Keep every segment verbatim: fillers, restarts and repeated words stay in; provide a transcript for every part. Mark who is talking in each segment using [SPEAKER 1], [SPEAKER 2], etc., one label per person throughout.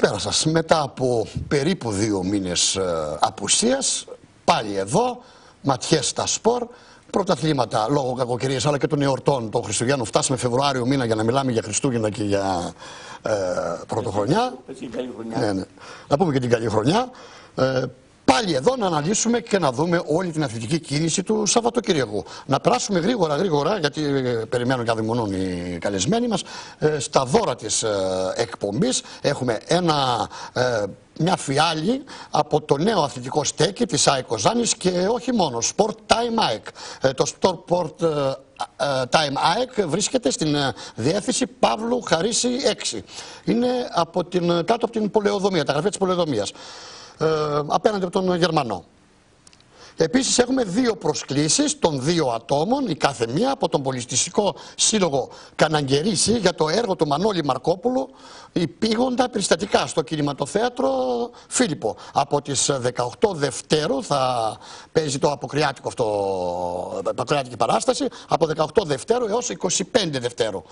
[SPEAKER 1] Καλησπέρα σας. Μετά από περίπου δύο μήνες ε, απουσίας, πάλι εδώ, ματιές στα σπορ, πρωταθλήματα λόγω κακοκαιρίας αλλά και των εορτών των Χριστουγέννων. Φτάσαμε Φεβρουάριο μήνα για να μιλάμε για Χριστούγεννα και για ε, πρωτοχρονιά. Ναι, ναι. Να πούμε και την καλή χρονιά. Ε, Πάλι εδώ να αναλύσουμε και να δούμε όλη την αθλητική κίνηση του Σαββατοκύριακου. Να περάσουμε γρήγορα γρήγορα, γιατί περιμένουν και αδειμονούν οι καλεσμένοι μας, στα δώρα της εκπομπής. Έχουμε ένα, μια φιάλη από το νέο αθλητικό στέκι της ΑΕΚ Κοζάνης και όχι μόνο, Sport Time ΑΕΚ. Το Sport Time ΑΕΚ βρίσκεται στην διεύθυνση Παύλου Χαρίση έξι. Είναι από την, κάτω από την Πολεοδομία, τα γραφεία της Πολεοδομίας. Ε, απέναντι από τον Γερμανό. Επίσης έχουμε δύο προσκλήσεις των δύο ατόμων, η κάθε μία από τον Πολιτιστικό Σύλλογο Καναγκερίσι για το έργο του Μανώλη Μαρκόπουλου, οι πήγοντα περιστατικά στο κινηματοθέατρο Φίλιππο. Από τις δεκαοκτώ Δευτέρου θα παίζει το αποκριάτικο αυτό, αποκριάτικη παράσταση, από δεκαοκτώ Δευτέρου έως είκοσι πέντε Δευτέρου.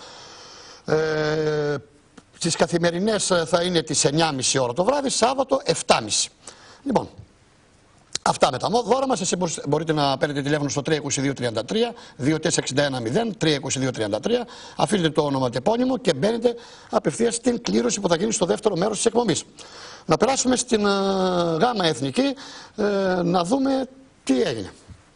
[SPEAKER 1] Ε, Στις καθημερινές θα είναι τις εννιά και μισή ώρα το βράδυ, Σάββατο επτά και μισή. Λοιπόν, αυτά με τα δώρα μας. Εσείς μπορείτε να παίρνετε τηλέφωνο στο τρία δύο δύο τριάντα τρία δύο τέσσερα έξι ένα μηδέν, τρία δύο δύο τριάντα τρία, αφήνετε το όνομα και επώνυμο και μπαίνετε απευθείας στην κλήρωση που θα γίνει στο δεύτερο μέρος της εκπομπής. Να περάσουμε στην uh, Γάμα Εθνική, uh, να δούμε τι έγινε.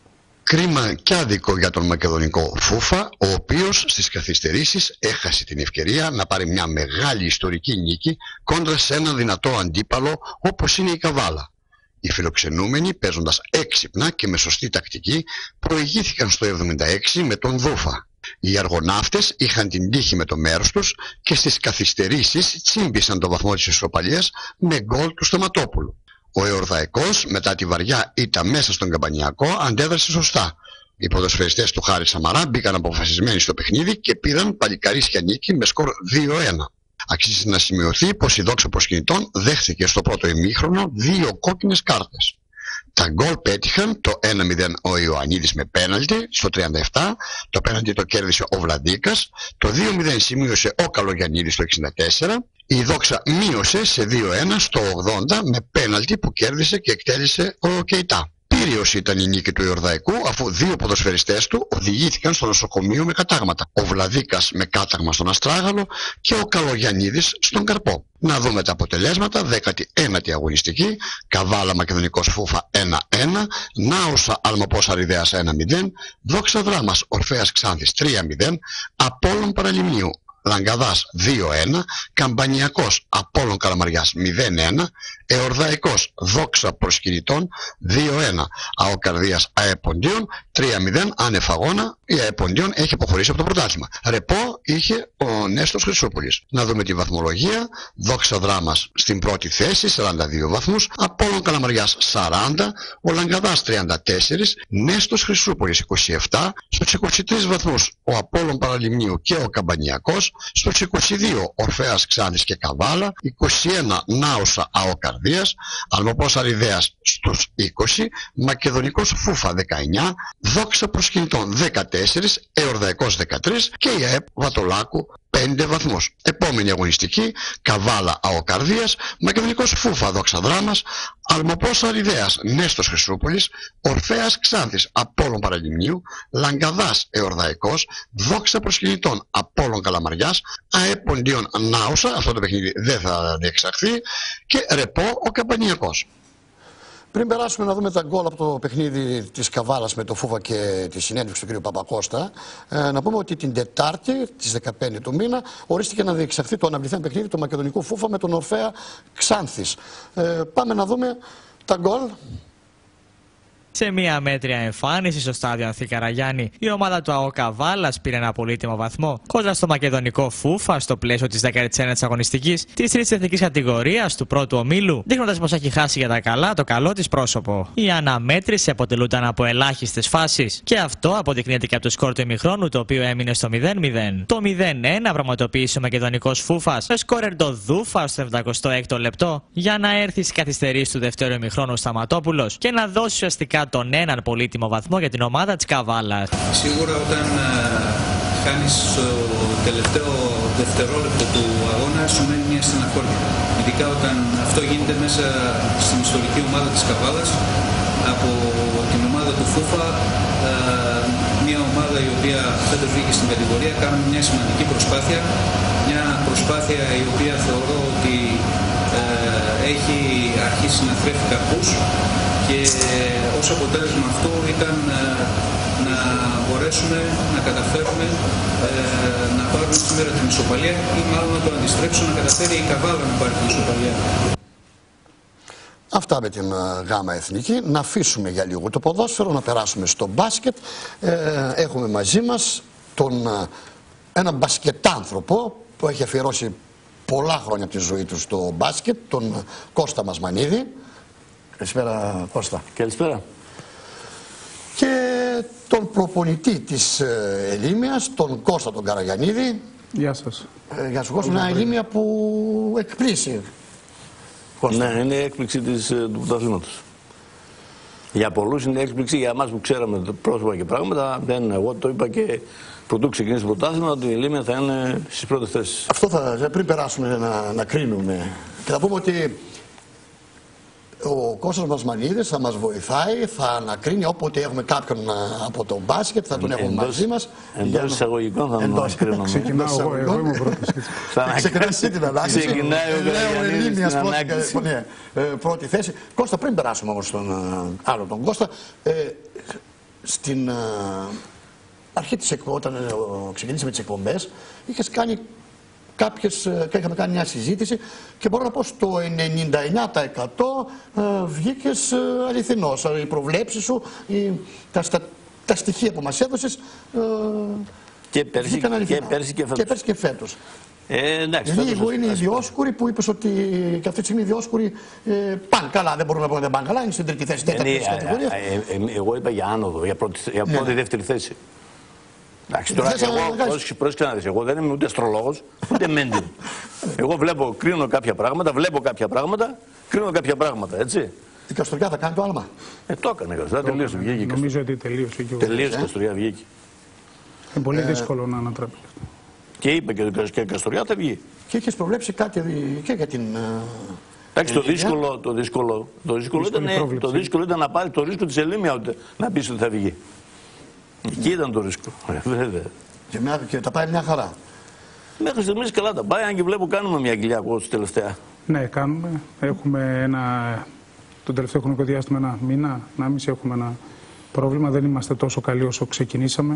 [SPEAKER 2] Κρίμα και άδικο για τον μακεδονικό Φούφα, ο οποίος στις καθυστερήσεις έχασε την ευκαιρία να πάρει μια μεγάλη ιστορική νίκη κόντρα σε έναν δυνατό αντίπαλο όπως είναι η Καβάλα. Οι φιλοξενούμενοι, παίζοντας έξυπνα και με σωστή τακτική, προηγήθηκαν στο εβδομήντα έξι με τον Δούφα. Οι αργοναύτες είχαν την τύχη με το μέρος τους και στις καθυστερήσεις τσίμπησαν το βαθμό της ισοπαλίας με γκολ του Σταματόπουλου. Ο Εορδαϊκός μετά τη βαριά ήττα μέσα στον Καμπανιακό αντέδρασε σωστά. Οι ποδοσφαιριστές του Χάρη Σαμαρά μπήκαν αποφασισμένοι στο παιχνίδι και πήραν παλικαρίσια νίκη με σκορ δύο ένα. Αξίζει να σημειωθεί πως η Δόξα Προσκυνητών δέχθηκε στο πρώτο ημίχρονο δύο κόκκινες κάρτες. Τα γκολ πέτυχαν το ένα μηδέν ο Ιωαννίδης με πέναλτι στο τριάντα επτά, το πέναλτι το κέρδισε ο Βλαντίκας, το δύο μηδέν σημείωσε ο Καλογιαννίδης στο εξήντα τέσσερα, η Δόξα μείωσε σε δύο ένα στο ογδόντα με πέναλτι που κέρδισε και εκτέλεσε ο Κεϊτά. Πύριος ήταν η νίκη του Ιορδαϊκού αφού δύο ποδοσφαιριστές του οδηγήθηκαν στο νοσοκομείο με κατάγματα. Ο Βλαδίκας με κάταγμα στον Αστράγαλο και ο Καλογιαννίδης στον Καρπό. Να δούμε τα αποτελέσματα. δέκατη ένατη αγωνιστική. Καβάλα Μακεδονικός Φούφα ένα ένα. Νάουσα Αλμοπός Αριδέας ένα μηδέν. Δόξα Δράμας Ορφέας Ξάνθης τρία μηδέν. Απόλλων Παραλιμνίου Λαγκαδάς δύο ένα, Καμπανιακός Απόλλων Καλαμαριάς μηδέν ένα, Εορδαϊκός Δόξα Προσκυνητών δύο ένα, ΑΟΚαρδίας ΑΕΠοντίων τρία μηδέν, άνευ αγώνα. Η ΑΕΠοντίων έχει αποχωρήσει από το πρωτάθλημα. Ρεπό είχε ο Νέστος Χρυσούπολης. Να δούμε τη βαθμολογία. Δόξα Δράμας στην πρώτη θέση, σαράντα δύο βαθμούς, Απόλλων Καλαμαριάς σαράντα, ο Λαγκαδάς τριάντα τέσσερα, Νέστος Χρυσούπολης είκοσι επτά, στους είκοσι τρεις βαθμούς ο Απόλλων Παραλιμνίου και ο Καμπανιακός, στους είκοσι δύο Ορφέας Ξάνθης και Καβάλα, είκοσι ένα Νάουσα ΑΟΚαρδίας, Αλμοπός Αριδέας στους είκοσι, Μακεδονικός Φούφα δεκαεννιά, Δόξα Προσκυνητών δεκατέσσερα, Εορδαϊκός δεκατρία και η ΑΕΠ Βατολάκου πέντε βαθμούς. Επόμενη αγωνιστική, Καβάλα ΑΟΚαρδίας, Μακεδονικός Φούφα Δόξα Δράμας, Αλμοπός Αριδέας Νέστος Χρυσούπολης, Ορφέας Ξάνθης Απόλλων Παραλιμνίου, Λαγκαδάς Εορδαϊκός, Δόξα Προσκυνητών Απόλλων Καλαμαριάς, ΑΕΠοντίων Νάουσα, αυτό το παιχνίδι δεν θα διεξαχθεί, και Ρεπό ο Καμπανιακός.
[SPEAKER 1] Πριν περάσουμε να δούμε τα γκολ από το παιχνίδι της Καβάλας με το Φούφα και τη συνέντευξη του κ. Παπακώστα, ε, να πούμε ότι την Τετάρτη, τις δεκαπέντε του μήνα, ορίστηκε να διεξαχθεί το αναβληθέν παιχνίδι του Μακεδονικού Φούφα με τον Ορφέα Ξάνθης. Ε, πάμε να δούμε τα γκολ.
[SPEAKER 3] Σε μια μέτρια εμφάνιση στο στάδιο Ανθή Καραγιάννη, η ομάδα του ΑΟ Καβάλας πήρε ένα πολύτιμο βαθμό κόντρα στο Μακεδονικό Φούφα στο πλαίσιο της δέκατης ένατης αγωνιστικής της τρίτης εθνικής κατηγορίας του πρώτου ομίλου, δείχνοντας πως έχει χάσει για τα καλά το καλό της πρόσωπο. Η αναμέτρηση αποτελούταν από ελάχιστες φάσεις και αυτό αποδεικνύεται και από το σκορ του ημιχρόνου, το οποίο έμεινε στο μηδέν μηδέν. Το μηδέν ένα πραγματοποίησε ο Μακεδονικός Φούφας με σκόρερ το Δούφα στο εβδομηκοστό έκτο λεπτό για να έρθει στις καθυστερήσεις του δευτέρου ημιχρόνου Σταματόπουλος και να δώσει ουσιαστικά τον έναν πολύτιμο βαθμό για την ομάδα της Καβάλας.
[SPEAKER 4] Σίγουρα όταν χάνεις στο τελευταίο δευτερόλεπτο του αγώνα σου μένει μια στεναχώρια. Ειδικά όταν αυτό γίνεται μέσα στην ιστορική ομάδα της Καβάλας, από την ομάδα του Φούφα, μια ομάδα η οποία φέτος βγήκε στην κατηγορία, κάνουμε μια σημαντική προσπάθεια, μια προσπάθεια η οποία θεωρώ ότι έχει αρχίσει να θρέφει καρπούς και ως αποτέλεσμα αυτό ήταν να μπορέσουμε να καταφέρουμε να πάρουμε σήμερα την ισοπαλία ή μάλλον να το αντιστρέψω, να καταφέρει η Καβάλα να πάρει την ισοπαλία.
[SPEAKER 1] Αυτά με την Γάμα Εθνική. Να αφήσουμε για λίγο το ποδόσφαιρο, να περάσουμε στο μπάσκετ. Ε, έχουμε μαζί μας τον, έναν μπασκετάνθρωπο που έχει αφιερώσει πολλά χρόνια από τη ζωή του στο μπάσκετ, τον Κώστα Μασμανίδη. Καλησπέρα, Κώστα.
[SPEAKER 5] Καλησπέρα.
[SPEAKER 1] Και τον προπονητή της Ελίμιας, τον Κώστα τον Καραγιαννίδη.
[SPEAKER 6] Γεια σας.
[SPEAKER 1] Ε, γεια σου Κώστα, μια Ελίμια που εκπλήσει.
[SPEAKER 5] Κώστα. Ναι, είναι η έκπληξη της, του πρωταθλήματος. Για πολλούς είναι έκπληξη, για εμάς που ξέραμε πρόσωπα και πράγματα. Δεν, εγώ το είπα και πρωτού ξεκινήσει το πρωτάθλημα ότι η Ελίμια θα είναι στις πρώτες θέσεις. Αυτό
[SPEAKER 1] θα, πριν περάσουμε να, να κρίνουμε και θα πούμε ότι ο Κώστας Μασμανίδης θα μας βοηθάει, θα ανακρίνει όποτε έχουμε κάποιον από το μπάσκετ, θα τον έχουμε εντός, μαζί μας.
[SPEAKER 5] Εντός εισαγωγικών θα τον ανακρίνουμε.
[SPEAKER 6] Ξεκινάω εγώ, εγώ είμαι πρώτος.
[SPEAKER 1] Ξεκινάει εσύ την ανάγκη.
[SPEAKER 5] Ξεκινάει ο Καραγιαννίδης την ανάγκη.
[SPEAKER 1] Πρώτη θέση. Κώστα, πριν περάσουμε όμως στον άλλο τον Κώστα, στην αρχή της εκπομπής, όταν ξεκινήσαμε τις εκπομπές, είχες κάνει κάποιες, και είχαμε κάνει μια συζήτηση και μπορώ να πω στο ενενήντα εννιά τοις εκατό ε, βγήκες ε, αληθινός. Οι προβλέψεις σου, οι, τα, τα, τα στοιχεία που μας έδωσες ε,
[SPEAKER 5] και πέρσι και, πέρσι και,
[SPEAKER 1] και, πέρσι και φέτος.
[SPEAKER 5] Ε, εντάξει,
[SPEAKER 1] δηλαδή εγώ είναι οι Διόσκουροι που είπες ότι και αυτή τη στιγμή οι Διόσκουροι ε, πάνε καλά, δεν μπορούμε να πούμε δεν πάνε καλά, είναι στην τρίτη θέση, τέταρτη θέση κατηγορία.
[SPEAKER 5] Ε, ε, ε, εγώ είπα για άνοδο, για πρώτη, για πρώτη ναι. δεύτερη θέση. Εντάξει, τώρα εγώ, πρόσεξε να δεις, εγώ δεν είμαι ούτε αστρολόγος, ούτε μέντιν. Εγώ βλέπω, κρίνω κάποια πράγματα, βλέπω κάποια πράγματα, κρίνω κάποια πράγματα, έτσι.
[SPEAKER 1] Η Καστοριά θα κάνει το άλμα.
[SPEAKER 5] Ε, το έκανε η Καστοριά, τελείωσε, βγήκε.
[SPEAKER 6] Νομίζω ότι τελείωσε.
[SPEAKER 5] Τελείωσε η Καστοριά, βγήκε.
[SPEAKER 6] Είναι πολύ δύσκολο να ανατραπεί.
[SPEAKER 5] Και είπε και η Καστοριά θα βγει.
[SPEAKER 1] Και είχες προβλέψει κάτι και για την...
[SPEAKER 5] Εντάξει, το δύσκολο, το δύσκολο, το δύσκολο, ήταν, το δύσκολο ήταν να πάρει το ρίσκο της Ελίμια να πεις ότι θα βγει. Εκεί ήταν το ρίσκο. Βέβαια.
[SPEAKER 1] Και, μια, και τα πάει μια χαρά.
[SPEAKER 5] Μέχρι στιγμής καλά τα πάει, αν και βλέπω κάνουμε μια κοιλιά από όσους τελευταία.
[SPEAKER 6] Ναι, κάνουμε. Έχουμε ένα, το τελευταίο χρονικό διάστημα ένα μήνα, να μην έχουμε ένα πρόβλημα. Δεν είμαστε τόσο καλοί όσο ξεκινήσαμε.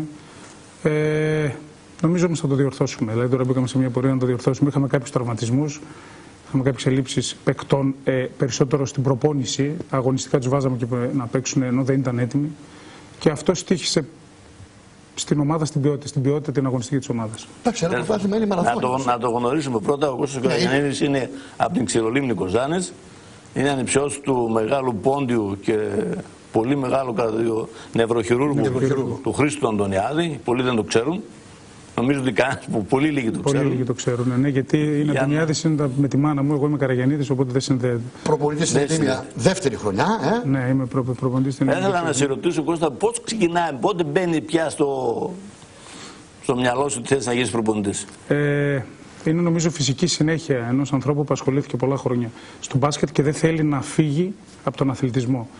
[SPEAKER 6] Ε, νομίζω όμως θα το διορθώσουμε. Δηλαδή τώρα μπήκαμε σε μια πορεία να το διορθώσουμε. Είχαμε κάποιους τραυματισμούς, είχαμε κάποιες ελλείψεις παικτών, ε, περισσότερο στην προπόνηση. Αγωνιστικά τους βάζαμε και να παίξουν ενώ δεν ήταν έτοιμοι. Και αυτό στοίχησε στην ομάδα, στην ποιότητα, στην ποιότητα την αγωνιστική της ομάδας.
[SPEAKER 1] Εντάξει, ένα πρωτάθλημα είναι μαραθώνιος.
[SPEAKER 5] Να, να το γνωρίσουμε πρώτα, ο Κώστας Καραγιαννίδης είναι από την Ξηρολίμνη Κοζάνης, είναι ανιψιός του μεγάλου πόντιου και πολύ μεγάλου νευροχειρούργου, νευροχειρούργου του Χρήστου Αντωνιάδη, πολλοί δεν το ξέρουν. Νομίζω ότι κανένας, πολύ λίγοι το ξέρουν.
[SPEAKER 6] Πολύ λίγοι το ξέρουν, ναι, γιατί είναι
[SPEAKER 5] Για...
[SPEAKER 6] Αντωνιάδης είναι με τη μάνα μου, εγώ είμαι Καραγιαννίδης, οπότε δεν συνδέεται.
[SPEAKER 1] Προπονητής στην Ελίμια, δεύτερη χρονιά, ε?
[SPEAKER 6] Ναι, είμαι προ, προπονητής στην Ελίμια.
[SPEAKER 5] Ήθελα να σε ρωτήσω, Κώστα, πώς ξεκινάει, πότε μπαίνει πια στο, στο μυαλό σου ότι θες να γίνεις προπονητής.
[SPEAKER 6] Ε, είναι νομίζω φυσική συνέχεια ενός ανθρώπου που ασχολήθηκε πολλά χρόνια στο μπάσκετ και δεν θέλει να φύγει από τον αθλητισμό.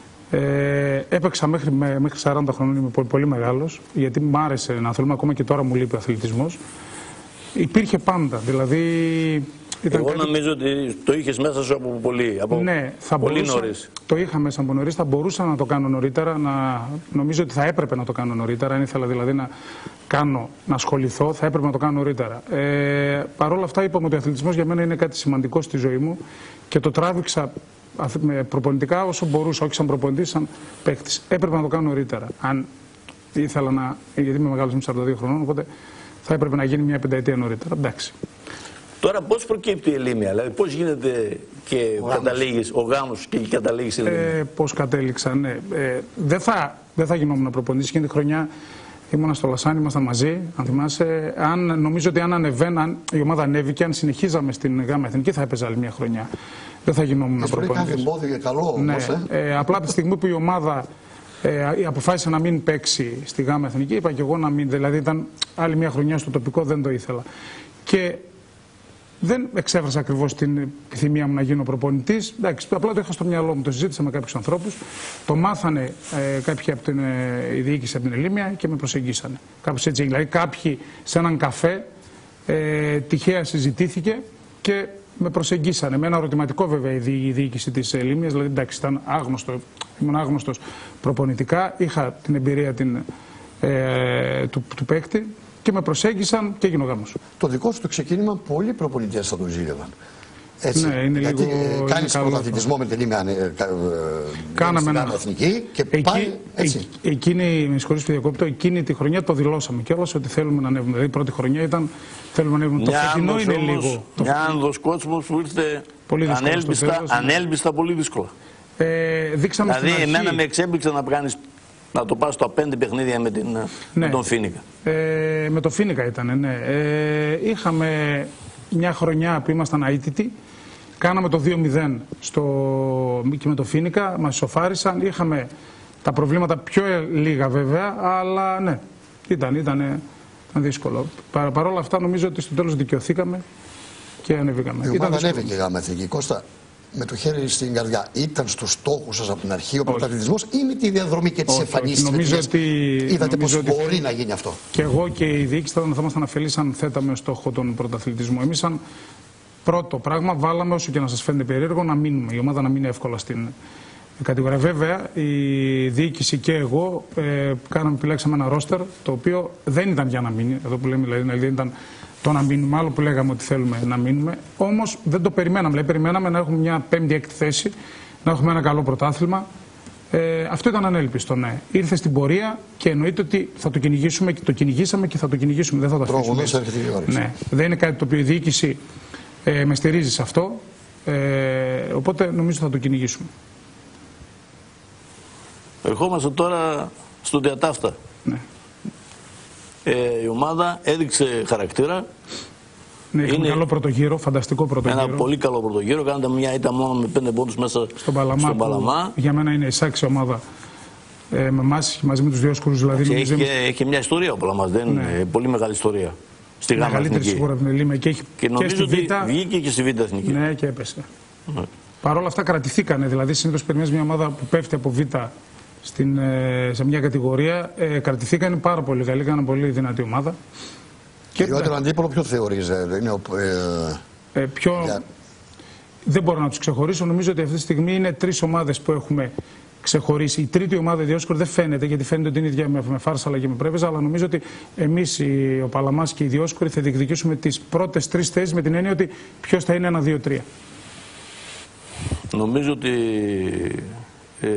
[SPEAKER 6] Ε, έπαιξα μέχρι, μέχρι σαράντα χρονών, είμαι πολύ, πολύ μεγάλος, γιατί μ' άρεσε να θέλω, ακόμα και τώρα μου λείπει ο αθλητισμός. Υπήρχε πάντα, δηλαδή... Ήταν
[SPEAKER 5] Εγώ
[SPEAKER 6] κάτι...
[SPEAKER 5] νομίζω ότι το είχες μέσα σου από πολύ, από
[SPEAKER 6] ναι, θα
[SPEAKER 5] πολύ
[SPEAKER 6] μπορούσα,
[SPEAKER 5] νωρίς.
[SPEAKER 6] Το είχα μέσα από νωρίς, θα μπορούσα να το κάνω νωρίτερα, να, νομίζω ότι θα έπρεπε να το κάνω νωρίτερα, αν ήθελα δηλαδή να, κάνω, να ασχοληθώ, θα έπρεπε να το κάνω νωρίτερα. Ε, Παρ' όλα αυτά είπαμε ότι ο αθλητισμός για μένα είναι κάτι σημαντικό στη ζωή μου και το τράβηξα προπονητικά όσο μπορούσα, όχι σαν προπονητής, σαν παίκτης. Έπρεπε να το κάνω νωρίτερα. Αν ήθελα να. Γιατί είμαι μεγάλος, είμαι σαράντα δύο χρονών, οπότε θα έπρεπε να γίνει μια πενταετία νωρίτερα. Εντάξει.
[SPEAKER 5] Τώρα πώς προκύπτει η Ελίμια, δηλαδή πώς γίνεται και ο καταλήγεις, ο γάμος και καταλήγεις η Ελίμια.
[SPEAKER 6] Ε, πώς κατέληξα, ναι. Ε, δεν θα, δεν θα γινόμουν προπονητής. Εκείνη τη χρονιά ήμουνα στο Λασάνι, ήμασταν μαζί, αν θυμάσαι. Αν, νομίζω ότι αν ανεβαίναν, η ομάδα ανέβηκε, αν συνεχίζαμε στην Γάμα Εθνική θα έπαιζε άλλη μια χρονιά. Δεν θα γινόμουν προπονητής.
[SPEAKER 1] Έχει εμπόδιο για καλό όμως,
[SPEAKER 6] ναι.
[SPEAKER 1] ε.
[SPEAKER 6] Ε, απλά από τη στιγμή που η ομάδα Ε, αποφάσισε να μην παίξει στη Γάμα Εθνική, είπα και εγώ να μην, δηλαδή ήταν άλλη μια χρονιά στο τοπικό, δεν το ήθελα. Και δεν εξέφρασα ακριβώς την επιθυμία μου να γίνω προπονητής. Εντάξει, απλά το είχα στο μυαλό μου, το συζήτησα με κάποιους ανθρώπους. Το μάθανε ε, κάποιοι από την ε, η διοίκηση από την Ελίμια και με προσεγγίσανε. Κάπως έτσι, δηλαδή κάποιοι σε έναν καφέ ε, τυχαία συζητήθηκε και με προσεγγίσανε. Με ένα ερωτηματικό βέβαια η, δι, η διοίκηση της Ελίμιας, δηλαδή εντάξει, ήταν άγνωστο, ήμουν άγνωστος προπονητικά, είχα την εμπειρία την, ε, του, του παίκτη. Και με προσέγγισαν και έγινε ο γάμος.
[SPEAKER 1] Το δικό σου το ξεκίνημα πολλοί προπονητές θα τον ζήλευαν. Έτσι.
[SPEAKER 6] Ναι, είναι
[SPEAKER 1] γιατί
[SPEAKER 6] λίγο,
[SPEAKER 1] κάνεις πρωταθλητισμό με την Ελίμια
[SPEAKER 6] Κάναμε ένα
[SPEAKER 1] εθνική και
[SPEAKER 6] εκεί,
[SPEAKER 1] πάει έτσι.
[SPEAKER 6] Ε, εκείνη, με συγχωρείς που διακόπτω, εκείνη τη χρονιά το δηλώσαμε κιόλας ότι θέλουμε να ανέβουμε. Δηλαδή η πρώτη χρονιά ήταν θέλουμε να ανέβουμε. Το φετινό είναι
[SPEAKER 5] όμως,
[SPEAKER 6] λίγο.
[SPEAKER 5] Μια άνδος κόσμος που ήρθε πολύ ανέλπιστα, ανέλπιστα πολύ δύσκολα.
[SPEAKER 6] Ε, δείξαμε
[SPEAKER 5] δηλαδή
[SPEAKER 6] στην
[SPEAKER 5] εμένα
[SPEAKER 6] αρχή,
[SPEAKER 5] με εξέπληξε να κάνεις να το πας στα πέντε παιχνίδια με, την, ναι. με τον Φίνικα.
[SPEAKER 6] Ε, με τον Φίνικα ήταν, ναι. Ε, είχαμε μια χρονιά που ήμασταν αίτητοι. Κάναμε το δύο μηδέν στο, και με το Φίνικα, μας σοφάρισαν. Είχαμε τα προβλήματα πιο λίγα βέβαια, αλλά ναι, ήταν, ήταν, ήταν δύσκολο. Παρ' παρ' όλα αυτά νομίζω ότι στο τέλος δικαιωθήκαμε και ανεβήκαμε.
[SPEAKER 1] Η ομάδα ανέβηκε η Γάμα Εθνική. Κώστα, με το χέρι στην καρδιά, ήταν στους στόχους σας από την αρχή ο πρωταθλητισμός ή με τη διαδρομή και τις εμφανίσεις?
[SPEAKER 6] Νομίζω ότι
[SPEAKER 1] είδατε
[SPEAKER 6] νομίζω
[SPEAKER 1] πως
[SPEAKER 6] ότι
[SPEAKER 1] μπορεί να γίνει αυτό?
[SPEAKER 6] Και εγώ και η διοίκηση θα ήμασταν αφελείς αν θέταμε στόχο τον πρωταθλητισμό. Εμείς σαν πρώτο πράγμα βάλαμε, όσο και να σας φαίνεται περίεργο, να μείνουμε. Η ομάδα να μείνει εύκολα στην κατηγορία. Βέβαια, η διοίκηση και εγώ ε, κάναμε, επιλέξαμε ένα ρόστερ το οποίο δεν ήταν για να μείνει. Εδώ που λέμε δηλαδή, δηλαδή ήταν το να μείνουμε, άλλο που λέγαμε ότι θέλουμε να μείνουμε. Όμως δεν το περιμέναμε. Δηλαδή, περιμέναμε να έχουμε μια πέμπτη-έκτη θέση, να έχουμε ένα καλό πρωτάθλημα. Ε, αυτό ήταν ανέλπιστο, ναι. Ήρθε στην πορεία και εννοείται ότι θα το κυνηγήσουμε και το κυνηγήσαμε και θα το κυνηγήσουμε. Δεν θα το αφήσουμε. Ναι. Δεν είναι κάτι το οποίο η διοίκηση ε, με στηρίζει σε αυτό. Ε, οπότε νομίζω θα το κυνηγήσουμε.
[SPEAKER 5] Ερχόμαστε τώρα στο διατάφτα.
[SPEAKER 6] Ναι.
[SPEAKER 5] Ε, η ομάδα έδειξε χαρακτήρα.
[SPEAKER 6] Ναι, είχαμε είναι καλό πρωτογύρο, φανταστικό πρωτογύρο.
[SPEAKER 5] Ένα πολύ καλό πρωτογύρο. Κάνατε μια ήττα μόνο με πέντε πόντους μέσα
[SPEAKER 6] στον Παλαμά. Στον Παλαμά. Για μένα είναι εισάξια ομάδα ε, με εμάς, μαζί με τους δύο σκουρούς. Δηλαδή,
[SPEAKER 5] έχει, και, έχει μια ιστορία ο Παλαμάς. Δεν ναι. είναι πολύ μεγάλη ιστορία. Στη Γάμα Εθνική.
[SPEAKER 6] Μεγαλύτερη σίγουρα από την Ελίμια και, έχει,
[SPEAKER 5] και νομίζω
[SPEAKER 6] και στη
[SPEAKER 5] ότι
[SPEAKER 6] Β'
[SPEAKER 5] βγήκε και στη Β' Εθνική.
[SPEAKER 6] Ναι, και έπεσε.
[SPEAKER 5] Ναι.
[SPEAKER 6] Παρ' όλα αυτά κρατηθήκανε. Δηλαδή, συνήθως περιμένεις μια ομάδα που πέφτει από Β' στην, ε, σε μια κατηγορία. Ε, κρατηθήκανε πάρα πολύ καλή, έκαναν πολύ δυνατή ομάδα.
[SPEAKER 1] Και χειρότερο αντίπολο ποιο θεωρείς? Είναι ο, ε,
[SPEAKER 6] ε, πιο... yeah. Δεν μπορώ να τους ξεχωρίσω. Νομίζω ότι αυτή τη στιγμή είναι τρεις ομάδες που έχουμε ξεχωρίσει. Η τρίτη ομάδα, η Διόσκορη, δεν φαίνεται, γιατί φαίνεται ότι είναι ίδια με, με Φάρσαλα και με Πρέβεζα, αλλά νομίζω ότι εμείς, η, ο Παλαμάς και η Διόσκορη, θα διεκδικήσουμε τις πρώτες τρεις θέσεις με την έννοια ότι ποιος θα είναι ένα, δύο, τρία.
[SPEAKER 5] Νομίζω ότι ε,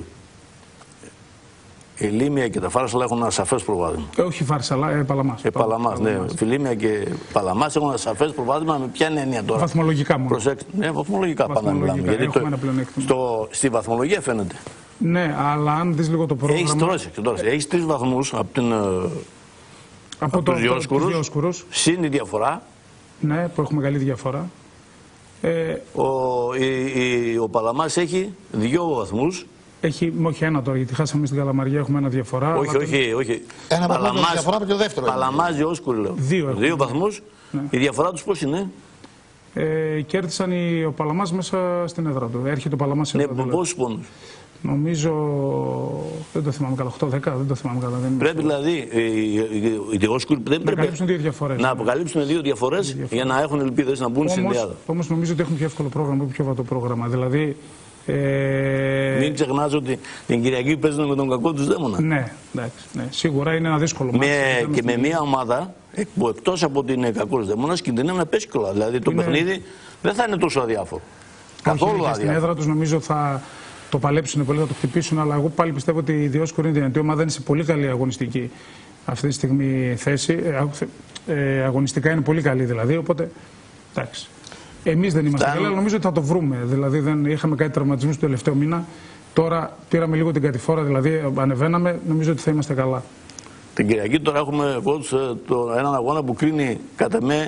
[SPEAKER 5] η Λίμια και τα Φάρσαλα έχουν ένα σαφές προβάδισμα.
[SPEAKER 6] Ε, όχι Φάρσαλα, ε, Παλαμάς.
[SPEAKER 5] Ε, Παλαμάς, ναι. Φιλίμια και Παλαμάς έχουν ένα σαφές προβάδισμα. Με ποια έννοια τώρα?
[SPEAKER 6] Βαθμολογικά μόνο.
[SPEAKER 5] Προσέξτε. Ναι, βαθμολογικά, βαθμολογικά πάντα μιλάμε. Γιατί το, στο, στη βαθμολογία φαίνεται.
[SPEAKER 6] Ναι, αλλά αν δεις λίγο το πρόγραμμα.
[SPEAKER 5] Έχεις τρώσει, τρώσει. Έχεις τρεις βαθμούς από, την, από,
[SPEAKER 6] από το, τους Διόσκουρους.
[SPEAKER 5] Συν η διαφορά.
[SPEAKER 6] Ναι, που έχουμε καλή διαφορά.
[SPEAKER 5] Ε, ο, η, η, ο Παλαμάς έχει δύο βαθμούς.
[SPEAKER 6] Έχει, όχι ένα τώρα, γιατί χάσαμε στην Καλαμαριά, έχουμε ένα διαφορά.
[SPEAKER 5] Όχι, όχι, όχι.
[SPEAKER 1] Ένα βαθμό διαφορά από το δεύτερο.
[SPEAKER 5] Παλαμάς, Διόσκουρη, λέω.
[SPEAKER 6] Δύο,
[SPEAKER 5] δύο βαθμούς. Ναι. Η διαφορά τους πώς είναι?
[SPEAKER 6] Ε, κέρδισαν οι, ο Παλαμάς μέσα στην έδρα του. Έρχεται ο Παλαμάς σε
[SPEAKER 5] έδρα του. Ναι, πόσους πόνους?
[SPEAKER 6] Νομίζω, δεν το θυμάμαι καλά, οκτώ δέκα, δεν το θυμάμαι καλά. Δεν
[SPEAKER 5] πρέπει δηλαδή οι Διόσκουροι δεν πρέπει
[SPEAKER 6] αποκαλύψουν δύο διαφορές,
[SPEAKER 5] να
[SPEAKER 6] ναι.
[SPEAKER 5] αποκαλύψουν δύο διαφορές δύο για να έχουν ελπίδες να μπουν στην Διάδα.
[SPEAKER 6] Όμως νομίζω ότι έχουν πιο εύκολο πρόγραμμα, πιο βατό πρόγραμμα. Δηλαδή,
[SPEAKER 5] Ε... Μην ξεχνάς ότι την Κυριακή παίζουν με τον κακό τους δαίμονα.
[SPEAKER 6] Ναι, εντάξει, ναι. Σίγουρα είναι ένα δύσκολο μάτι.
[SPEAKER 5] Με... Και με μια ομάδα που εκτός από ότι είναι κακός δαίμονας κινδυνεύει να πέσει κιόλα. Δηλαδή το είναι... παιχνίδι δεν θα είναι τόσο αδιάφορο. Καθόλου αδιάφορο.
[SPEAKER 6] Στην έδρα τους νομίζω θα το παλέψουν πολύ, θα το χτυπήσουν. Αλλά εγώ πάλι πιστεύω ότι η Διόσκορη είναι δυνατή ομάδα, είναι σε πολύ καλή αγωνιστική αυτή τη στιγμή θέση. Ε, αγωνιστικά είναι πολύ καλή δηλαδή. Οπότε εντάξει. Εμείς δεν είμαστε καλοί, αλλά νομίζω ότι θα το βρούμε. Δηλαδή, δεν είχαμε κάτι τραυματισμούς το τελευταίο μήνα. Τώρα πήραμε λίγο την κατηφόρα, δηλαδή ανεβαίναμε. Νομίζω ότι θα είμαστε καλά.
[SPEAKER 5] Την Κυριακή τώρα έχουμε εγώ, το, έναν αγώνα που κρίνει κατά με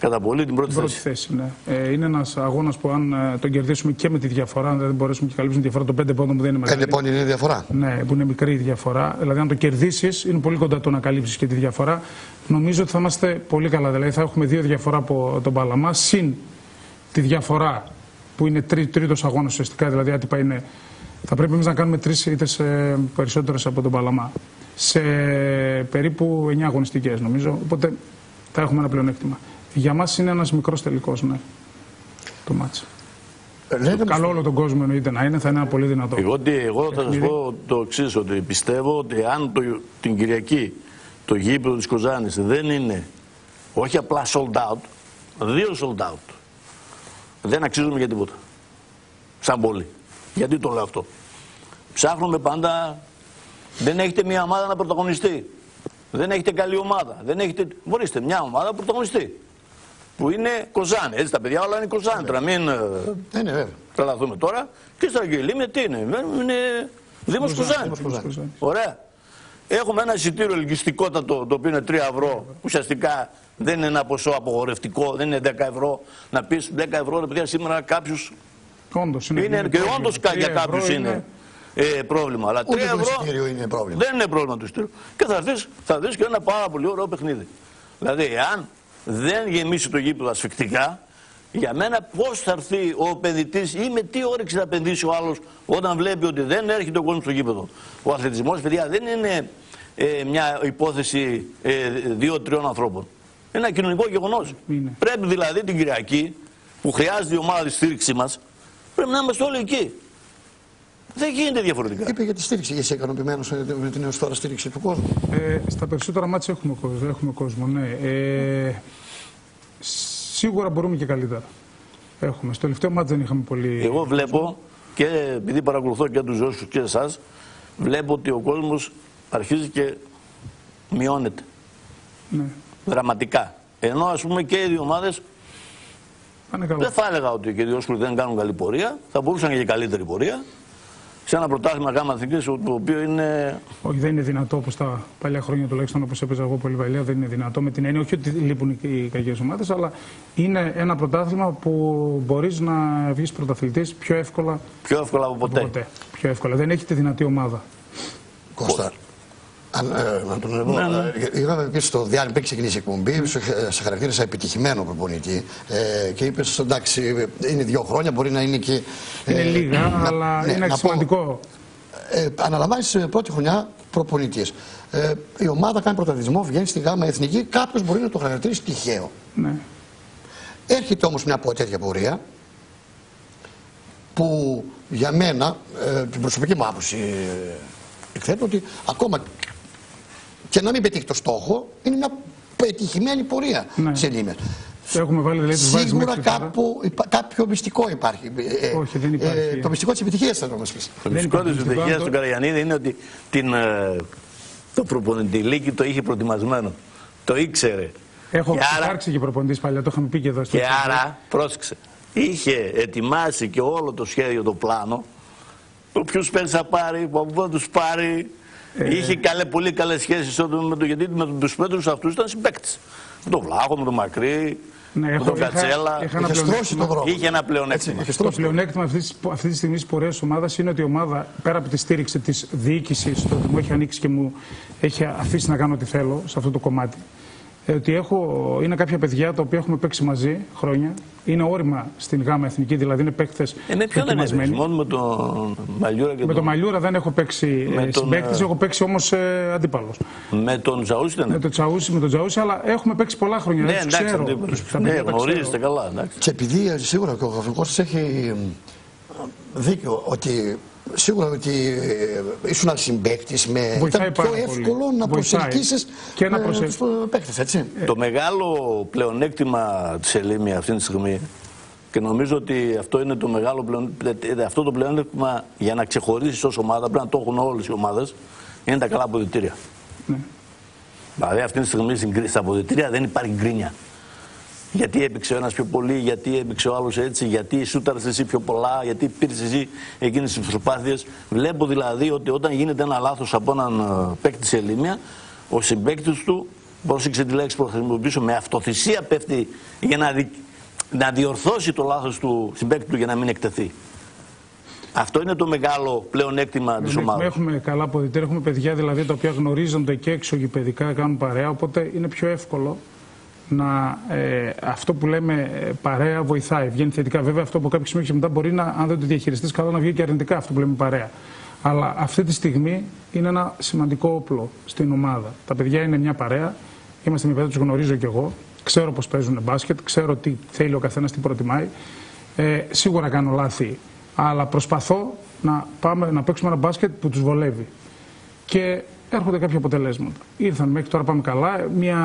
[SPEAKER 5] Κατά πολύ την πρώτη,
[SPEAKER 6] την πρώτη
[SPEAKER 5] θέση.
[SPEAKER 6] θέση. Ναι. Ε, είναι ένας αγώνας που αν ε, τον κερδίσουμε και με τη διαφορά, αν δεν μπορέσουμε και καλύψουμε τη διαφορά των πέντε πόντων που δεν είναι μεγάλη.
[SPEAKER 1] Πέντε πόντων είναι η διαφορά.
[SPEAKER 6] Ναι, που είναι μικρή η διαφορά. Δηλαδή, αν το κερδίσεις, είναι πολύ κοντά το να καλύψεις και τη διαφορά. Νομίζω ότι θα είμαστε πολύ καλά. Δηλαδή, θα έχουμε δύο διαφορά από τον Παλαμά, συν τη διαφορά που είναι τρί, τρίτος αγώνας ουσιαστικά. Δηλαδή, άτυπα είναι. Θα πρέπει εμείς να κάνουμε τρεις ήττες ε, περισσότερες από τον Παλαμά. Σε περίπου εννιά αγωνιστικές νομίζω. Οπότε θα έχουμε ένα πλεονέκτημα. Για μας είναι ένας μικρός τελικός, ναι, το μάτς.
[SPEAKER 1] Λέτε
[SPEAKER 6] Καλό όλο τον κόσμο εννοείται να είναι, θα είναι ένα πολύ δυνατό.
[SPEAKER 5] Εγώ, εγώ θα σας πω το εξής, ότι πιστεύω ότι αν το, την Κυριακή το γήπεδο της Κοζάνης δεν είναι όχι απλά sold out, δύο sold out, δεν αξίζουμε για τίποτα. Σαν πόλη. Γιατί το λέω αυτό? Ψάχνουμε πάντα, δεν έχετε μια ομάδα να πρωταγωνιστεί. Δεν έχετε καλή ομάδα. Δεν έχετε, μπορείστε μια ομάδα που πρωταγωνιστεί. Που είναι Κοζάνη. Έτσι τα παιδιά όλα είναι Κοζάνη. Τώρα μην
[SPEAKER 1] ναι,
[SPEAKER 5] τρελαθούμε τώρα. Και στα Αγγελίμια τι είναι? Είναι Δήμος Κοζάνη. Ωραία. Έχουμε ένα εισιτήριο ελκυστικότατο το οποίο είναι τρία ευρώ. Ουσιαστικά δεν είναι ένα ποσό απογορευτικό, δεν είναι δέκα ευρώ. Να πεις δέκα ευρώ, ρε παιδιά, σήμερα κάποιους.
[SPEAKER 6] Όντως είναι.
[SPEAKER 5] Είναι, και όντως για κάποιους είναι. είναι. Ε, πρόβλημα. Αλλά τρία ευρώ
[SPEAKER 1] είναι πρόβλημα.
[SPEAKER 5] Δεν είναι πρόβλημα του εισιτήριου. Και θα δεις, θα δεις και ένα πάρα πολύ ωραίο παιχνίδι. Δηλαδή, εάν δεν γεμίσει το γήπεδο ασφυκτικά, για μένα πώς θα έρθει ο επενδυτής ή με τι όρεξη θα επενδύσει ο άλλος όταν βλέπει ότι δεν έρχεται ο κόσμος στο γήπεδο? Ο αθλητισμός, παιδιά, δεν είναι ε, μια υπόθεση ε, δύο-τριών ανθρώπων. Είναι ένα κοινωνικό γεγονός. Πρέπει δηλαδή την Κυριακή, που χρειάζεται η ομάδα τη στήριξη μας, πρέπει να είμαστε όλοι εκεί. Δεν γίνεται διαφορετικά.
[SPEAKER 1] Είπε για τη στήριξη. Είσαι ικανοποιημένος με την έως τώρα στήριξη του κόσμου?
[SPEAKER 6] Ε, στα περισσότερα μάτια έχουμε κόσμο, έχουμε κόσμο, ναι. Ε, σίγουρα μπορούμε και καλύτερα. Έχουμε. Στο τελευταίο μάτι δεν είχαμε πολύ.
[SPEAKER 5] Εγώ βλέπω, και επειδή παρακολουθώ και τους Ζώσους και εσάς, βλέπω ότι ο κόσμος αρχίζει και μειώνεται.
[SPEAKER 6] Ναι.
[SPEAKER 5] Δραματικά. Ενώ ας πούμε και οι δύο ομάδες, δεν θα έλεγα ότι και οι δύο δεν κάνουν καλή πορεία, θα μπορούσαν και για καλύτερη πορεία. Σε ένα πρωτάθλημα γάμα εθνικής, το οποίο είναι.
[SPEAKER 6] Όχι, δεν είναι δυνατό όπως τα παλιά χρόνια, τουλάχιστον όπως έπαιζα εγώ πολύ παλιά, δεν είναι δυνατό με την έννοια, όχι ότι λείπουν οι κακές ομάδες, αλλά είναι ένα πρωτάθλημα που μπορείς να βγεις πρωταθλητής πιο εύκολα.
[SPEAKER 5] Πιο εύκολα από ποτέ.
[SPEAKER 6] Από ποτέ. Πιο εύκολα. Δεν έχει τη δυνατή ομάδα.
[SPEAKER 1] Κώστα, αν, ε, να τον ναι, ναι. Είχαμε πει στο διάλειμμα πριν ξεκινήσει η εκπομπή, mm. σε χαρακτήρισα επιτυχημένο προπονητή ε, και είπες εντάξει, είναι δύο χρόνια, μπορεί να είναι και.
[SPEAKER 6] Είναι ε, λίγα, να, αλλά ναι, είναι σημαντικό.
[SPEAKER 1] Ε, αναλαμβάνεις πρώτη χρονιά προπονητής. Ε, η ομάδα κάνει πρωταθλητισμό, βγαίνει στη γάμα εθνική, κάποιος μπορεί να το χαρακτηρίσει τυχαίο.
[SPEAKER 6] Ναι.
[SPEAKER 1] Έρχεται όμως μια από τέτοια πορεία που για μένα, ε, την προσωπική μου άποψη, ε, εκθέτω ότι ακόμα και να μην πετύχει το στόχο, είναι μια πετυχημένη πορεία
[SPEAKER 6] ναι.
[SPEAKER 1] σε Λίμες.
[SPEAKER 6] Έχουμε βάλει, δηλαδή,
[SPEAKER 1] σίγουρα κάπου, υπά, κάποιο μυστικό υπάρχει.
[SPEAKER 6] Όχι, δεν υπάρχει.
[SPEAKER 1] Ε, το μυστικό της επιτυχίας θα το μας πεις.
[SPEAKER 5] Το μυστικό της επιτυχίας του Καραγιαννίδη είναι ότι την, ε, το προπονητηλίκι το είχε προετοιμασμένο. Το ήξερε.
[SPEAKER 6] Έχω υπάρξει και προπονητής παλιά, το είχαμε πει και εδώ στο
[SPEAKER 5] Και άρα, πρόσεξε, είχε ετοιμάσει και όλο το σχέδιο, το πλάνο, το ποιους παίρνει θα πάρει, από πού θα τους πάρει. Ε... Είχε καλέ, πολύ καλές σχέσεις με το, γιατί με τους πέτρους αυτούς ήταν συμπαίκτες. Με τον Βλάχο, με τον Μακρύ,
[SPEAKER 6] ναι,
[SPEAKER 5] με τον Κατσέλα.
[SPEAKER 6] Είχα, είχα
[SPEAKER 1] είχε, ένα
[SPEAKER 5] είχε ένα πλεονέκτημα.
[SPEAKER 6] Έτσι, το πλεονέκτημα αυτή, αυτή τη στιγμή τη πορεία τη ομάδα είναι ότι η ομάδα, πέρα από τη στήριξη τη διοίκηση, το ότι μου έχει ανοίξει και μου έχει αφήσει να κάνω ό,τι θέλω σε αυτό το κομμάτι. Ότι έχω, είναι κάποια παιδιά τα οποία έχουμε παίξει μαζί χρόνια. Είναι όρημα στην γάμα εθνική, δηλαδή είναι παίκτες
[SPEAKER 5] ε, με ποιον δεν έπαιξε, μόνο με τον Μαλιούρα και
[SPEAKER 6] με τον... τον Μαλιούρα δεν έχω παίξει συμπαίκτης, έχω παίξει όμως ε, αντίπαλος.
[SPEAKER 5] Με τον Τζαούσι δεν
[SPEAKER 6] με τον Τζαούσι, με τον Τζαούσι, αλλά έχουμε παίξει πολλά χρόνια.
[SPEAKER 5] Ναι, εντάξει, ξέρω, ναι, γνωρίζετε καλά. Εντάξει.
[SPEAKER 1] Και επειδή σίγουρα και ο Γραφικός έχει δίκιο ότι σίγουρα ότι ήσουν συμπαίκτης με.
[SPEAKER 6] Βοηθάει
[SPEAKER 1] ήταν πιο εύκολο
[SPEAKER 6] πολύ.
[SPEAKER 1] να προσελκύσεις
[SPEAKER 6] και να
[SPEAKER 1] προσελ... τους παίκτες, έτσι.
[SPEAKER 5] Ε. Το μεγάλο πλεονέκτημα της Ελίμια αυτή τη στιγμή, και νομίζω ότι αυτό είναι το μεγάλο πλεονέκτημα, αυτό το πλεονέκτημα για να ξεχωρίσεις ως ομάδα, πρέπει να το έχουν όλες οι ομάδες, είναι τα καλά αποδυτήρια.
[SPEAKER 6] Ναι.
[SPEAKER 5] Δηλαδή αυτή τη στιγμή στα αποδυτήρια δεν υπάρχει γκρίνια. Γιατί έπαιξε ο ένας πιο πολύ, γιατί έπαιξε ο άλλος έτσι, γιατί σούταρες εσύ πιο πολλά, γιατί πήρες εσύ εκείνες τις προσπάθειες. Βλέπω δηλαδή ότι όταν γίνεται ένα λάθος από έναν παίκτη σε Ελίμια, ο συμπαίκτης του πρόσεξε τη λέξη που θα χρησιμοποιήσω, με αυτοθυσία πέφτει για να, δι... να διορθώσει το λάθος του συμπαίκτη του για να μην εκτεθεί. Αυτό είναι το μεγάλο πλεονέκτημα της ομάδας.
[SPEAKER 6] Έχουμε καλά αποδυτήρια, έχουμε παιδιά δηλαδή τα οποία γνωρίζονται και εξωγηπαιδικά, κάνουν παρέα, οπότε είναι πιο εύκολο να, ε, αυτό που λέμε ε, παρέα βοηθάει, βγαίνει θετικά. Βέβαια, αυτό από κάποιο σημείο και μετά μπορεί να, αν δεν το διαχειριστείς καλά, να βγει και αρνητικά αυτό που λέμε παρέα. Αλλά αυτή τη στιγμή είναι ένα σημαντικό όπλο στην ομάδα. Τα παιδιά είναι μια παρέα, είμαστε μια παιδιά, τους γνωρίζω κι εγώ, ξέρω πώς παίζουν μπάσκετ, ξέρω τι θέλει ο καθένας, τι προτιμάει. Ε, σίγουρα κάνω λάθη, αλλά προσπαθώ να, πάμε, να παίξουμε ένα μπάσκετ που τους βολεύει. Και έρχονται κάποια αποτελέσματα. Ήρθαν μέχρι τώρα, πάμε καλά. Μια,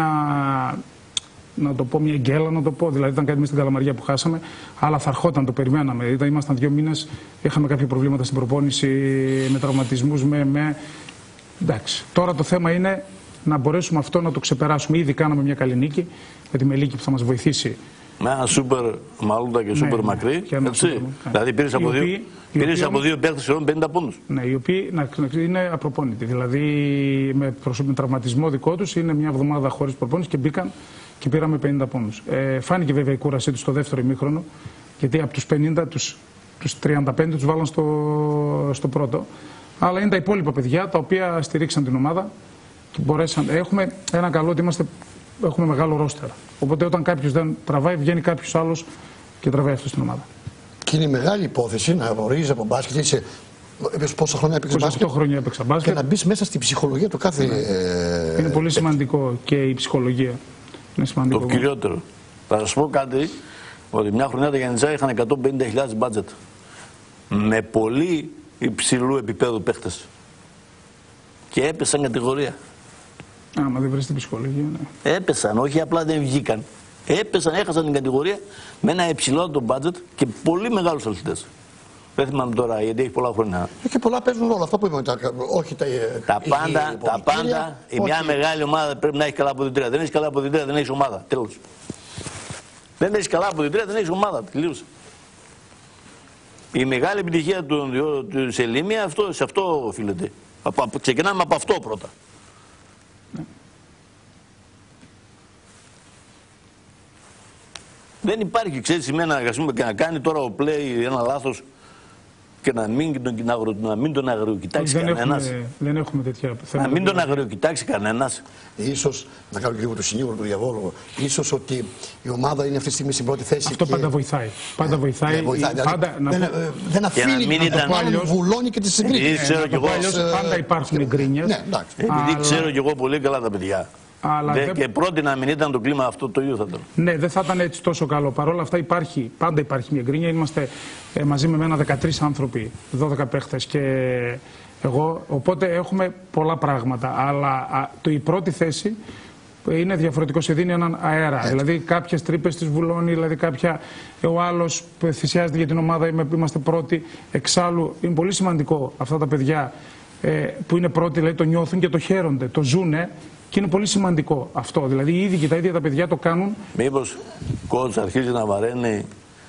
[SPEAKER 6] να το πω, μια γκέλα, να το πω. Δηλαδή, ήταν κάτι μέσα στην Καλαμαριά που χάσαμε, αλλά θα ερχόταν, το περιμέναμε. Ήταν, ήμασταν δύο μήνες, είχαμε κάποια προβλήματα στην προπόνηση, με τραυματισμούς, με, με. Εντάξει. Τώρα το θέμα είναι να μπορέσουμε αυτό να το ξεπεράσουμε. Ήδη κάναμε μια καλή νίκη με τη Μελίκη που θα μας βοηθήσει.
[SPEAKER 5] Με ένα σούπερ μαλούτα και σούπερ ναι, μακρύ. Ναι, έτσι. Σούπερ, ναι. Δηλαδή πήρες από, οποίοι, δύο, πήρες από δύο παίκτες σχεδόν πενήντα πόντους.
[SPEAKER 6] Ναι, οι οποίοι να, είναι απροπόνητοι. Δηλαδή με, με τραυματισμό δικό τους είναι μια εβδομάδα χωρίς προπόνηση και μπήκαν και πήραμε πενήντα πόντους. Ε, φάνηκε βέβαια η κούρασή τους στο δεύτερο ημίχρονο, γιατί από τους πενήντα τους, τους τριάντα πέντε τους βάλαν στο, στο πρώτο. Αλλά είναι τα υπόλοιπα παιδιά τα οποία στηρίξαν την ομάδα και μπορέσαν. Έχουμε ένα καλό ότι είμαστε. Έχουμε μεγάλο ρόστερ. Οπότε όταν κάποιος δεν τραβάει, βγαίνει κάποιος άλλος και τραβάει αυτό στην ομάδα.
[SPEAKER 1] Και είναι μεγάλη υπόθεση να γνωρίζεις από μπάσκετ. Είσαι, πόσα χρόνια έπαιξε μπάσκετ.
[SPEAKER 6] οκτώ χρόνια έπαιξα μπάσκετ.
[SPEAKER 1] Και να μπεις μέσα στην ψυχολογία του κάθε.
[SPEAKER 6] Ναι. Ε, είναι πολύ σημαντικό και η ψυχολογία. Είναι σημαντικό.
[SPEAKER 5] Το κυριότερο. Θα σας πω κάτι, ότι μια χρονιά τα Γιαννιτζά είχαν εκατόν πενήντα χιλιάδες μπάτζετ. Με πολύ υψηλού επίπεδου παίχτες. Και έπεσαν κατηγορία.
[SPEAKER 6] Άμα δεν βρεις την ψυχολογία, ναι.
[SPEAKER 5] Έπεσαν, όχι απλά δεν βγήκαν. Έπεσαν, έχασαν την κατηγορία με ένα υψηλότερο μπάτζετ και πολύ μεγάλους αθλητές. Δεν θυμάμαι τώρα, γιατί έχει πολλά χρόνια.
[SPEAKER 1] Και πολλά παίζουν όλα αυτά που είπαμε. Τα, όχι τα,
[SPEAKER 5] τα πάντα, η, τα πάντα η μια μεγάλη ομάδα πρέπει να έχει καλά αποδυτήρια. Δεν έχει καλά αποδυτήρια, δεν έχει ομάδα. Τέλος. Δεν έχει καλά αποδυτήρια, δεν έχει ομάδα. Τελείωσε. Η μεγάλη επιτυχία του, του Σελήμια αυτό, σε αυτό οφείλεται. Ξεκινάμε από αυτό πρώτα. Ναι. Δεν υπάρχει, ξέρεις, εμένα και να κάνει τώρα ο Play ένα λάθος και να μην τον, να μην τον αγριοκοιτάξει κανένας.
[SPEAKER 6] Δεν έχουμε τέτοια θέματα.
[SPEAKER 5] Να μην τον αγριοκοιτάξει κανένας.
[SPEAKER 1] Ίσως, να κάνω λίγο το συνήγορο του διαβόλου, ίσως ότι η ομάδα είναι αυτή τη στιγμή στην πρώτη θέση.
[SPEAKER 6] Αυτό και... πάντα βοηθάει. Πάντα
[SPEAKER 1] ε,
[SPEAKER 6] βοηθάει.
[SPEAKER 1] Ναι, βοηθάει.
[SPEAKER 6] Πάντα,
[SPEAKER 1] δεν, να... δεν, δεν αφήνει να, να το πάλι βουλώνει και τις συγκρίνεις.
[SPEAKER 5] Ε,
[SPEAKER 6] πάντα υπάρχουν γκρίνιες.
[SPEAKER 5] Ναι, επειδή αλλά... ξέρω κι εγώ πολύ καλά τα παιδιά. Αλλά Δε, δεν... Και πρώτη να μην ήταν το κλίμα αυτό, το ίδιο θα ήταν.
[SPEAKER 6] Ναι, δεν θα ήταν έτσι τόσο καλό. Παρ' όλα αυτά υπάρχει, πάντα υπάρχει μια γκρίνια. Είμαστε ε, μαζί με μένα δεκατρείς άνθρωποι, δώδεκα παίχτες και εγώ. Οπότε έχουμε πολλά πράγματα. Αλλά α, το, η πρώτη θέση είναι διαφορετικό, σε δίνει έναν αέρα. Έτσι. Δηλαδή κάποιες τρύπες τις βουλώνει, δηλαδή κάποια, ο άλλος θυσιάζεται για την ομάδα, είμαστε πρώτοι. Εξάλλου είναι πολύ σημαντικό αυτά τα παιδιά ε, που είναι πρώτοι, δηλαδή το νιώθουν και το χαίρονται, το ζουνε. Και είναι πολύ σημαντικό αυτό. Δηλαδή, ήδη και τα ίδια τα παιδιά το κάνουν.
[SPEAKER 5] Μήπως κότς αρχίζει να βαραίνει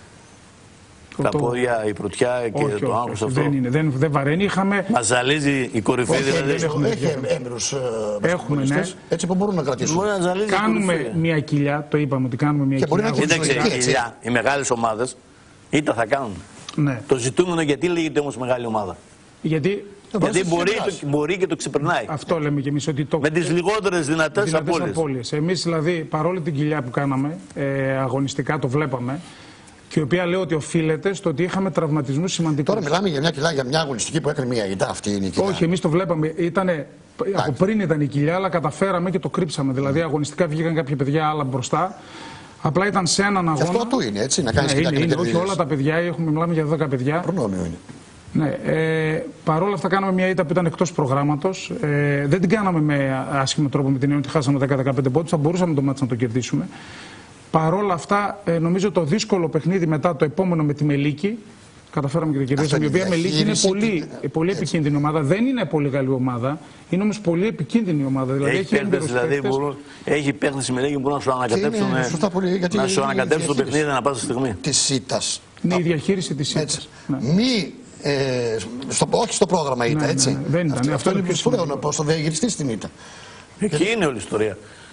[SPEAKER 5] το... τα πόδια, η πρωτιά και όχι, το άγχος αυτό.
[SPEAKER 6] Δεν είναι, δεν, δεν βαραίνει. Είχαμε...
[SPEAKER 5] Μας ζαλίζει η κορυφή,
[SPEAKER 1] όχι,
[SPEAKER 5] δηλαδή.
[SPEAKER 1] Δεν έχουμε, έχει έμπειρους
[SPEAKER 6] έχουμε, ναι.
[SPEAKER 1] Έτσι που μπορούν να κρατήσουν.
[SPEAKER 5] Μπορεί να ζαλίζει
[SPEAKER 6] κάνουμε
[SPEAKER 5] η κορυφή.
[SPEAKER 6] Μια κοιλιά, το είπαμε ότι κάνουμε μια
[SPEAKER 1] και
[SPEAKER 6] κοιλιά.
[SPEAKER 5] Κοίταξε, η κοιλιά, οι μεγάλες ομάδες είτε θα κάνουν.
[SPEAKER 6] Ναι.
[SPEAKER 5] Το ζητούμενο γιατί λέγεται όμως μεγάλη ομάδα.
[SPEAKER 6] Γιατί...
[SPEAKER 5] Γιατί μπορεί, το, μπορεί και το ξεπερνάει.
[SPEAKER 6] Αυτό λέμε και εμείς. Ότι το...
[SPEAKER 5] Με τις λιγότερες δυνατές, δυνατές απώλειες.
[SPEAKER 6] απώλειες. Εμείς δηλαδή, παρόλη την κοιλιά που κάναμε, ε, αγωνιστικά το βλέπαμε, και η οποία λέω ότι οφείλεται στο ότι είχαμε τραυματισμούς σημαντικούς.
[SPEAKER 1] Τώρα μιλάμε για μια κοιλιά, για μια αγωνιστική που έκανε μια ητά. Αυτή είναι η κοιλιά.
[SPEAKER 6] Όχι, εμείς το βλέπαμε. Ήτανε, από πριν ήταν η κοιλιά, αλλά καταφέραμε και το κρύψαμε. Δηλαδή, αγωνιστικά βγήκαν κάποια παιδιά άλλα μπροστά. Απλά ήταν σε έναν αγώνα.
[SPEAKER 1] Και αυτό του είναι έτσι, να κάνεις
[SPEAKER 6] ναι,
[SPEAKER 1] κοιλιά.
[SPEAKER 6] Είναι, είναι, όχι όλα τα παιδιά, έχουμε, μιλάμε για δέκα παιδιά.
[SPEAKER 1] Προνόμιο είναι.
[SPEAKER 6] Ναι, ε, παρόλα αυτά κάναμε μια ήττα που ήταν εκτός προγράμματος. Ε, δεν την κάναμε με άσχημο τρόπο, με την έννοια ότι χάσαμε δέκα με δεκαπέντε πόντους, θα μπορούσαμε το μάτς να το κερδίσουμε. Παρόλα αυτά, ε, νομίζω το δύσκολο παιχνίδι μετά το επόμενο με τη Μελίκη, καταφέραμε και το κερδίσαμε. Η οποία Μελίκη είναι πολύ, πολύ επικίνδυνη ομάδα. Δεν είναι πολύ καλή ομάδα, είναι όμως πολύ επικίνδυνη ομάδα. Δηλαδή έχει
[SPEAKER 5] παίχτες, δηλαδή μπορούν, έχει παίχτες η Μελίκη που μπορούν να σου ανακατέψουν, να σου ανακατέψουν το παιχνίδι ανά πάσα στιγμή.
[SPEAKER 1] Της ήττας.
[SPEAKER 6] Είναι η διαχείριση της ήττας.
[SPEAKER 1] Μη Ε, στο, όχι στο πρόγραμμα ήττα, ναι, έτσι.
[SPEAKER 6] Ναι, δεν ήταν.
[SPEAKER 1] Αυτό,
[SPEAKER 6] αυτό
[SPEAKER 1] είναι πιο σπουδαίο, να πω στο διαχειριστή στην ήττα.
[SPEAKER 5] Εκεί είναι όλη η ιστορία.